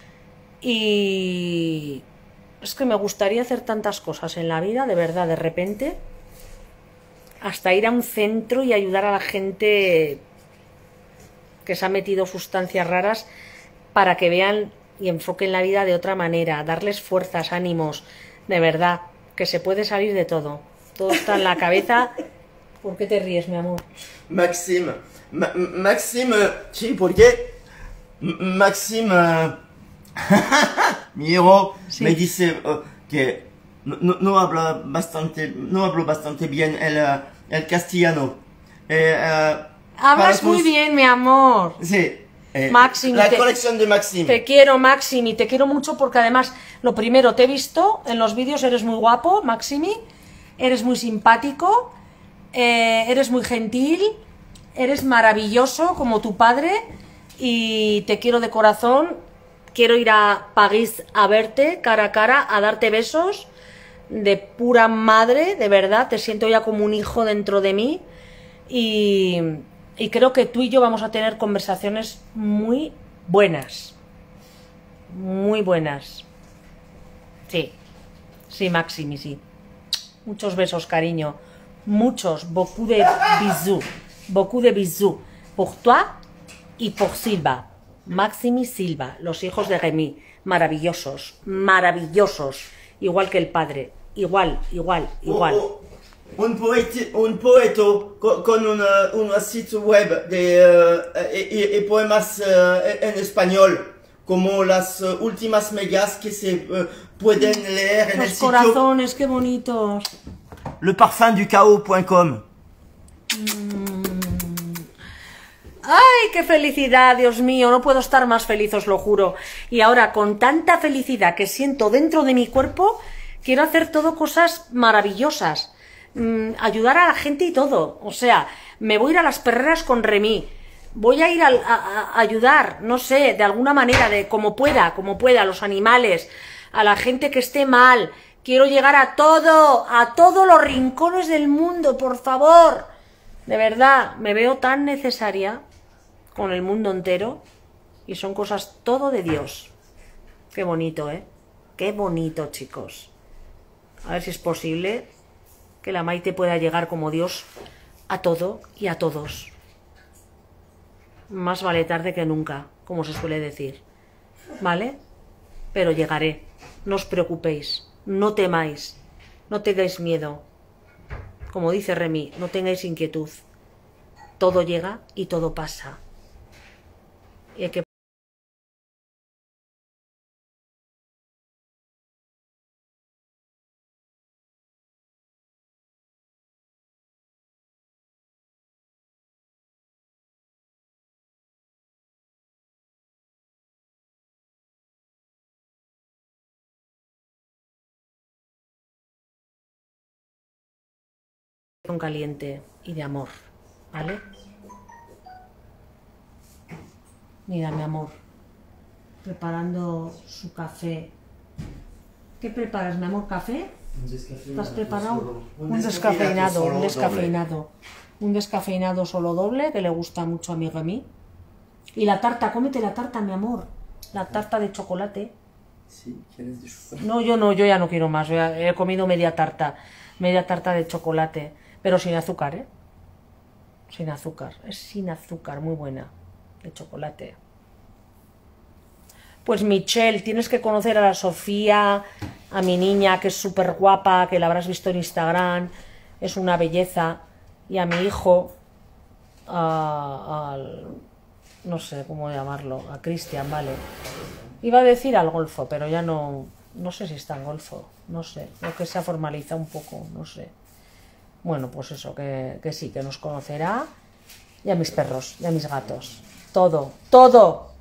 Y es que me gustaría hacer tantas cosas en la vida, de verdad, de repente, hasta ir a un centro y ayudar a la gente que se ha metido sustancias raras para que vean y enfoquen la vida de otra manera, darles fuerzas, ánimos, de verdad, que se puede salir de todo. Todo está en la cabeza. ¿Por qué te ríes, mi amor? Maxime, Ma Maxime, sí, ¿por qué? M Maxime, uh, mi hijo, sí, me dice uh, que no, no habla bastante, no hablo bastante bien el, uh, el castellano. Eh, uh, Hablas muy bien, mi amor. Sí. Eh, Maxime, la te, colección de Maxime. Te quiero, Maxime, y te quiero mucho porque además, lo primero, te he visto en los vídeos, eres muy guapo, Maxime, eres muy simpático, eh, eres muy gentil, eres maravilloso como tu padre y te quiero de corazón. Quiero ir a París a verte cara a cara, a darte besos de pura madre, de verdad, te siento ya como un hijo dentro de mí y... Y creo que tú y yo vamos a tener conversaciones muy buenas. Muy buenas. Sí. Sí, Maxime, sí. Muchos besos, cariño. Muchos. Beaucoup de bisous. Beaucoup de bisous. Pour toi y por Silva. Maxime y Silva, los hijos de Remy. Maravillosos. Maravillosos. Igual que el padre. Igual, igual, igual. Oh, oh. Un poeta, un poeta con, con una, una sitio web de uh, y, y poemas uh, en español, como las uh, últimas megas que se uh, pueden leer en Los el sitio. Los corazones, qué bonitos. Le parfum du chaos punto com. Mm. ¡Ay, qué felicidad, Dios mío! No puedo estar más feliz, os lo juro. Y ahora, con tanta felicidad que siento dentro de mi cuerpo, quiero hacer todo cosas maravillosas. Mm, ayudar a la gente y todo, o sea, me voy a ir a las perreras con Remy, voy a ir a, a, a ayudar, no sé, de alguna manera, de como pueda, como pueda, a los animales, a la gente que esté mal, quiero llegar a todo, a todos los rincones del mundo, por favor, de verdad, me veo tan necesaria con el mundo entero y son cosas todo de Dios. Qué bonito, ¿eh? Qué bonito, chicos. A ver si es posible que la Maite pueda llegar como Dios a todo y a todos. Más vale tarde que nunca, como se suele decir. ¿Vale? Pero llegaré. No os preocupéis. No temáis. No tengáis miedo. Como dice Remy, no tengáis inquietud. Todo llega y todo pasa. Y hay que con caliente y de amor, ¿vale? Mira, mi amor, preparando su café. ¿Qué preparas, mi amor? ¿Café? ¿Estás preparado? Un descafeinado, un descafeinado. Un descafeinado solo doble, que le gusta mucho a mi Remy. Y la tarta, cómete la tarta, mi amor. La tarta de chocolate. Sí, ¿quieres de chocolate? No, yo no, yo ya no quiero más. Yo ya he comido media tarta, media tarta de chocolate, pero sin azúcar, ¿eh? Sin azúcar, es sin azúcar, muy buena, de chocolate. Pues Michelle, tienes que conocer a la Sofía, a mi niña, que es súper guapa, que la habrás visto en Instagram, es una belleza, y a mi hijo, a, al, no sé cómo llamarlo, a Cristian, vale. Iba a decir al golfo, pero ya no, no sé si está en golfo, no sé, creo que se ha formalizado un poco, no sé. Bueno, pues eso, que, que sí, que nos conocerá, y a mis perros, y a mis gatos, todo, todo.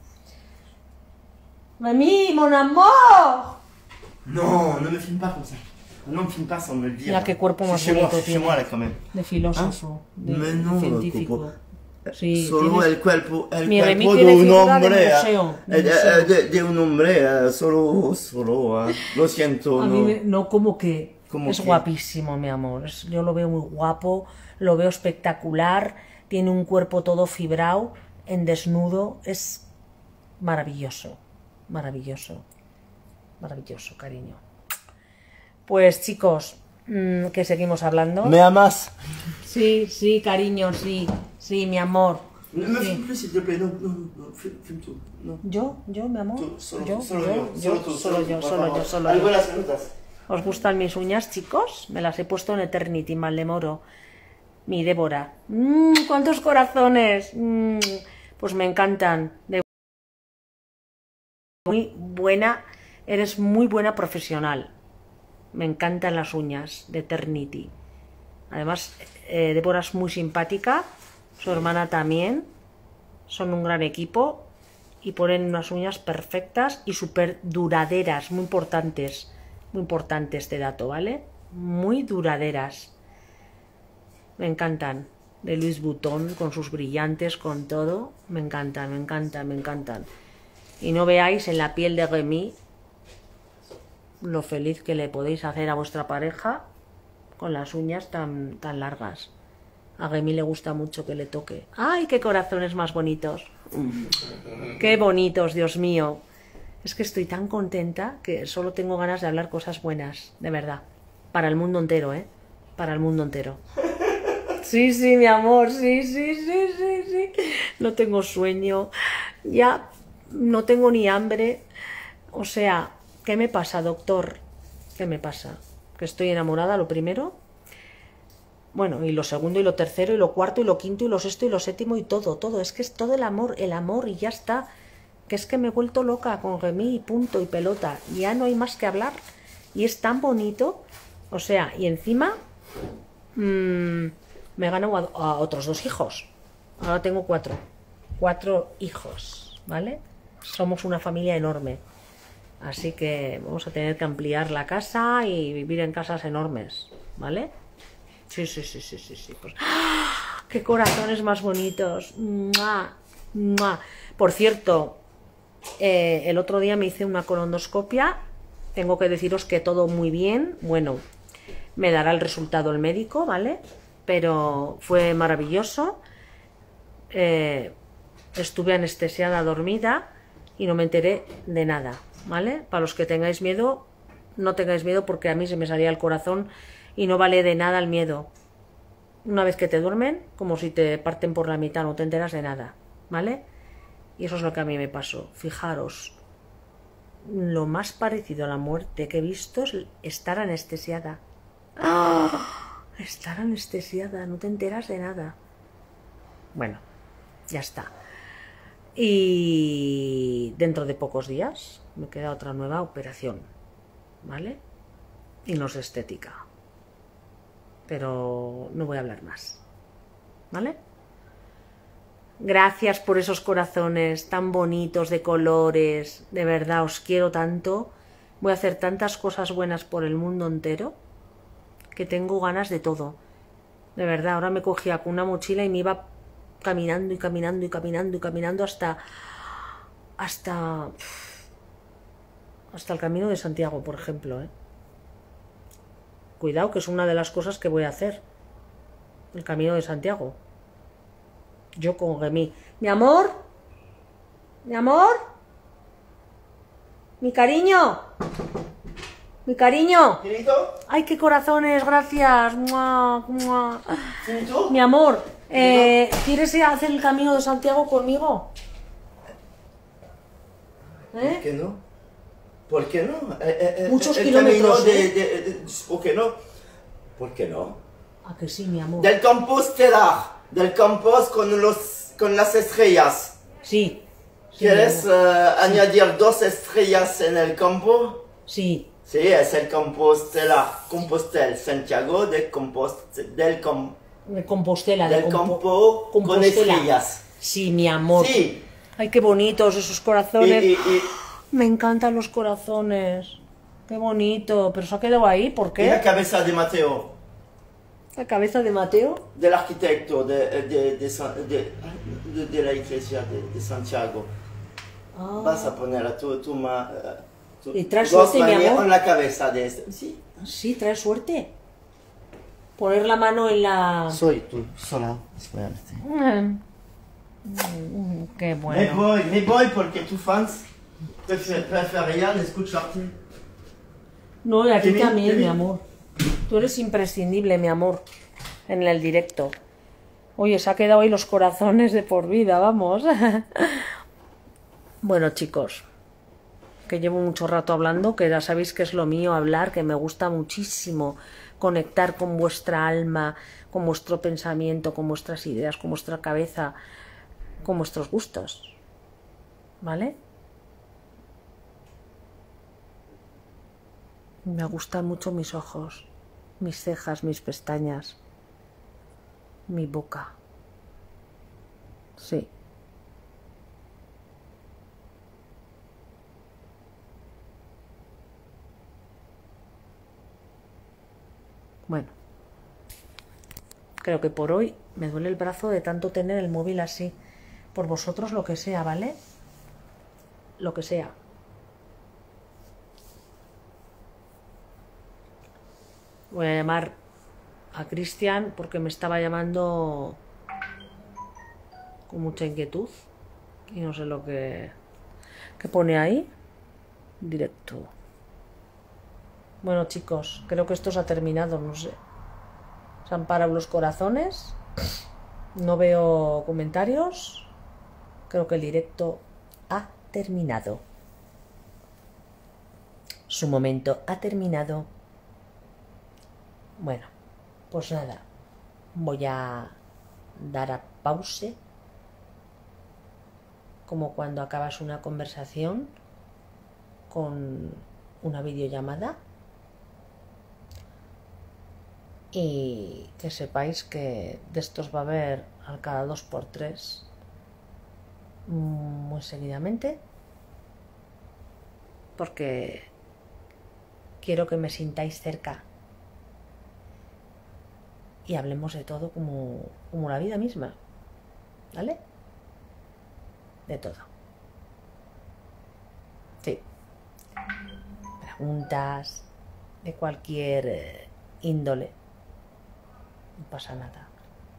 Mami, mon amor. No, no me filme pas comme ça. No me filme pas sans me le dire. Mira qué cuerpo más C'est chez moi, bonito c'est chez tiene. moi là quand même. De filósofo, de, Mais de no, científico. Coco. Sí, Solo tienes- el cuerpo, el Mi Remy cuerpo de tiene un figura de hombre, museo, de eh, eh, museo. eh, de, de un hombre, eh, solo, solo, eh. Lo siento, A no. mí me- no, como que ¿Cómo es qué? guapísimo, mi amor. Es- yo lo veo muy guapo, lo veo espectacular, tiene un cuerpo todo fibrado, en desnudo, es maravilloso, maravilloso, maravilloso, cariño. Pues chicos, mm, que seguimos hablando. ¿Me amas? Sí, sí, cariño, sí, sí, mi amor. Ne me Sí. filme plus, s'il te plaît. Non, non, non, filme, filme tú. No. ¿Yo? ¿Yo, mi amor? Tú, solo, ¿Yo? solo ¿Yo? yo, ¿Yo? solo tú, Solo yo, por solo favor. yo, solo Algo yo. las minutas. ¿Os gustan mis uñas, chicos? Me las he puesto en Eternity, Maldemoro. Mi Débora. ¡Mmm! ¡Cuántos corazones! ¡Mmm! Pues me encantan. De- Muy buena, eres muy buena profesional. Me encantan las uñas de Eternity. Además, eh, Débora es muy simpática, su hermana también. Son un gran equipo y ponen unas uñas perfectas y súper duraderas, muy importantes. Muy importante este dato, ¿vale? Muy duraderas. Me encantan. De Louis Vuitton, con sus brillantes, con todo. Me encantan, me encantan, me encantan. Y no veáis en la piel de Remy lo feliz que le podéis hacer a vuestra pareja con las uñas tan, tan largas. A Remy le gusta mucho que le toque. ¡Ay, qué corazones más bonitos! ¡Qué bonitos, Dios mío! Es que estoy tan contenta que solo tengo ganas de hablar cosas buenas, de verdad. Para el mundo entero, ¿eh? Para el mundo entero. Sí, sí, mi amor, sí, sí, sí, sí, sí. No tengo sueño, ya no tengo ni hambre. O sea, ¿qué me pasa, doctor? ¿Qué me pasa? Que estoy enamorada, lo primero. Bueno, y lo segundo, y lo tercero, y lo cuarto, y lo quinto, y lo sexto, y lo séptimo, y todo, todo. Es que es todo el amor, el amor, y ya está. Que es que me he vuelto loca con Remy, y punto, y pelota. Ya no hay más que hablar. Y es tan bonito. O sea, y encima mmm, me he ganado a, a otros dos hijos. Ahora tengo cuatro. Cuatro hijos, ¿vale? Somos una familia enorme. Así que vamos a tener que ampliar la casa y vivir en casas enormes, ¿vale? Sí, sí, sí, sí, sí, sí. Pues, ¡ah! ¡Qué corazones más bonitos! ¡Mua! ¡Mua! Por cierto, eh, el otro día me hice una colondoscopia. Tengo que deciros que todo muy bien. Bueno, me dará el resultado el médico, ¿vale? Pero fue maravilloso. Eh, estuve anestesiada, dormida, y no me enteré de nada, ¿vale? Para los que tengáis miedo, no tengáis miedo, porque a mí se me salía el corazón y no vale de nada el miedo. Una vez que te duermen, como si te parten por la mitad, no te enteras de nada, ¿vale? Y eso es lo que a mí me pasó. Fijaros, lo más parecido a la muerte que he visto es estar anestesiada. ¡Ah! Estar anestesiada, no te enteras de nada. Bueno, ya está. Y dentro de pocos días me queda otra nueva operación, ¿vale? Y no es estética. Pero no voy a hablar más, ¿vale? Gracias por esos corazones tan bonitos, de colores. De verdad, os quiero tanto. Voy a hacer tantas cosas buenas por el mundo entero que tengo ganas de todo. De verdad, ahora me cogía con una mochila y me iba caminando y caminando y caminando y caminando hasta hasta hasta el Camino de Santiago, por ejemplo, ¿eh? Cuidado, que es una de las cosas que voy a hacer, el Camino de Santiago, yo con Remy. Mi amor, mi amor, Mi cariño. Mi cariño. ¿Finito? Ay, qué corazones, gracias. Mua, mua. ¿Finito? Mi amor, eh, ¿quieres ir a hacer el camino de Santiago conmigo? ¿Por ¿Eh? qué no? ¿Por qué no? Eh, eh, Muchos el kilómetros, camino de, ¿eh? de- de- ¿Por qué no? ¿Por qué no? ¿A que sí, mi amor? Del compostelar, del compost con, los, con las estrellas. Sí. Sí, ¿Quieres mi amor. eh, añadir dos estrellas en el campo? Sí. Sí, es el compostelar, Compostel, Santiago de compost, del, com, De Compostela, de del compo- campo con Compostela. estrellas. Sí, mi amor. Sí, Ay, qué bonitos esos y, corazones. y- y- Me encantan los corazones. Qué bonito. Pero se ha quedado ahí, ¿por y la qué? cabeza de Mateo, La cabeza de Mateo. del arquitecto de, de, de, San- de- de- de la iglesia de, de Santiago. Ah. Vas a poner a tu, tu, ma, eh, tu- Y trae dos suerte, mi manos amor. en la cabeza de este. Sí, Sí, trae suerte. Poner la mano en la... soy tú sola. Espérate. Mm. Mm, Qué Me bueno. voy, me voy porque tus fans prefer- preferían escucharte. No, y a ti Kevin, también, Kevin. mi amor. Tú eres imprescindible, mi amor, en el directo. Oye, se ha quedado ahí los corazones de por vida, vamos. Bueno, chicos, que llevo mucho rato hablando, que ya sabéis que es lo mío hablar, que me gusta muchísimo conectar con vuestra alma, con vuestro pensamiento, con vuestras ideas, con vuestra cabeza, con vuestros gustos. ¿Vale? Me gustan mucho mis ojos, mis cejas, mis pestañas, mi boca. Sí. Bueno, creo que por hoy me duele el brazo de tanto tener el móvil así. Por vosotros lo que sea, ¿vale? Lo que sea. Voy a llamar a Cristian porque me estaba llamando con mucha inquietud y no sé lo que, que pone ahí. Directo. Bueno, chicos, creo que esto se ha terminado, no sé. Se han parado los corazones. No veo comentarios. Creo que el directo ha terminado. Su momento ha terminado. Bueno, pues nada. Voy a dar a pause. Como cuando acabas una conversación con una videollamada. Y que sepáis que de estos va a haber al cada dos por tres muy seguidamente, porque quiero que me sintáis cerca y hablemos de todo como, como la vida misma, ¿vale? De todo. Sí. Preguntas de cualquier eh, índole. No pasa nada.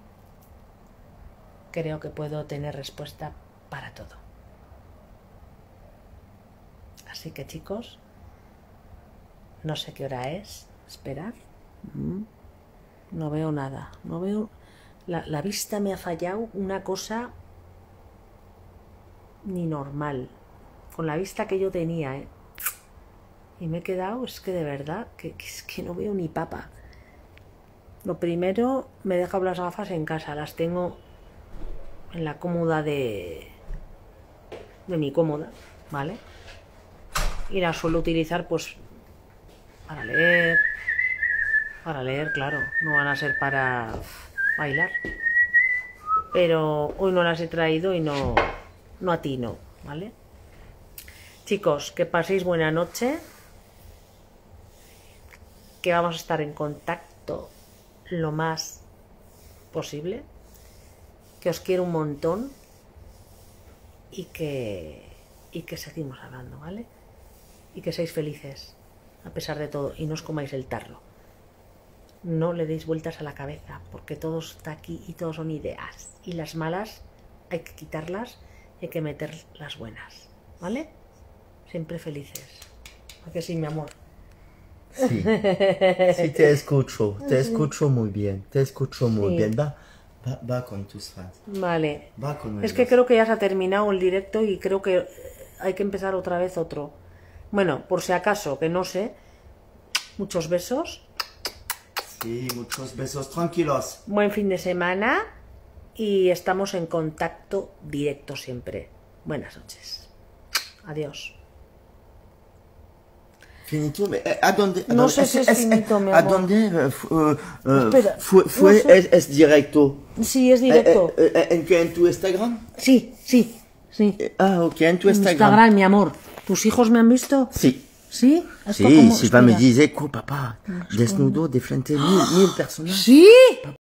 Creo que puedo tener respuesta para todo. Así que, chicos, no sé qué hora es. Esperar. Mm. No veo nada. No veo. La, la vista me ha fallado una cosa ni normal. Con la vista que yo tenía, ¿eh? Y me he quedado, es que de verdad, que, que es que no veo ni papa. Lo primero, me he dejado las gafas en casa, las tengo en la cómoda de, de mi cómoda, ¿vale? Y las suelo utilizar pues para leer, para leer, claro, no van a ser para bailar. Pero hoy no las he traído y no, no atino, ¿vale? Chicos, que paséis buena noche, que vamos a estar en contacto lo más posible, que os quiero un montón y que y que seguimos hablando, ¿vale? Y que seáis felices a pesar de todo y no os comáis el tarro. No le deis vueltas a la cabeza porque todo está aquí y todo son ideas y las malas hay que quitarlas y hay que meter las buenas, ¿vale? siempre felices. ¿A que sí, mi amor? Sí, sí, te escucho, te escucho muy bien, te escucho muy Sí. bien. Va, va, va con tus fans. Vale. Va con Es ellos. que creo que ya se ha terminado el directo y creo que hay que empezar otra vez otro. Bueno, por si acaso, que no sé. Muchos besos. Sí, muchos besos, tranquilos. Buen fin de semana. Y estamos en contacto directo siempre. Buenas noches. Adiós. Finito, mais ¿a dónde? A No dónde- sé si es finito, mi ¿A amor. dónde eh, fu- eh, Espera, fue? fue no sé. es, es directo. Sí, es directo. Eh, eh, ¿En qué? ¿En tu Instagram? Sí, sí, sí. Eh, Ah, ok, en tu Instagram. Instagram, mi amor. ¿Tus hijos me han visto? Sí. ¿Sí? ¿Esto Sí, cómo? Sylvain me Espera. disait, quoi, papá, desnudo de frente, mil, mil personas. ¿Sí?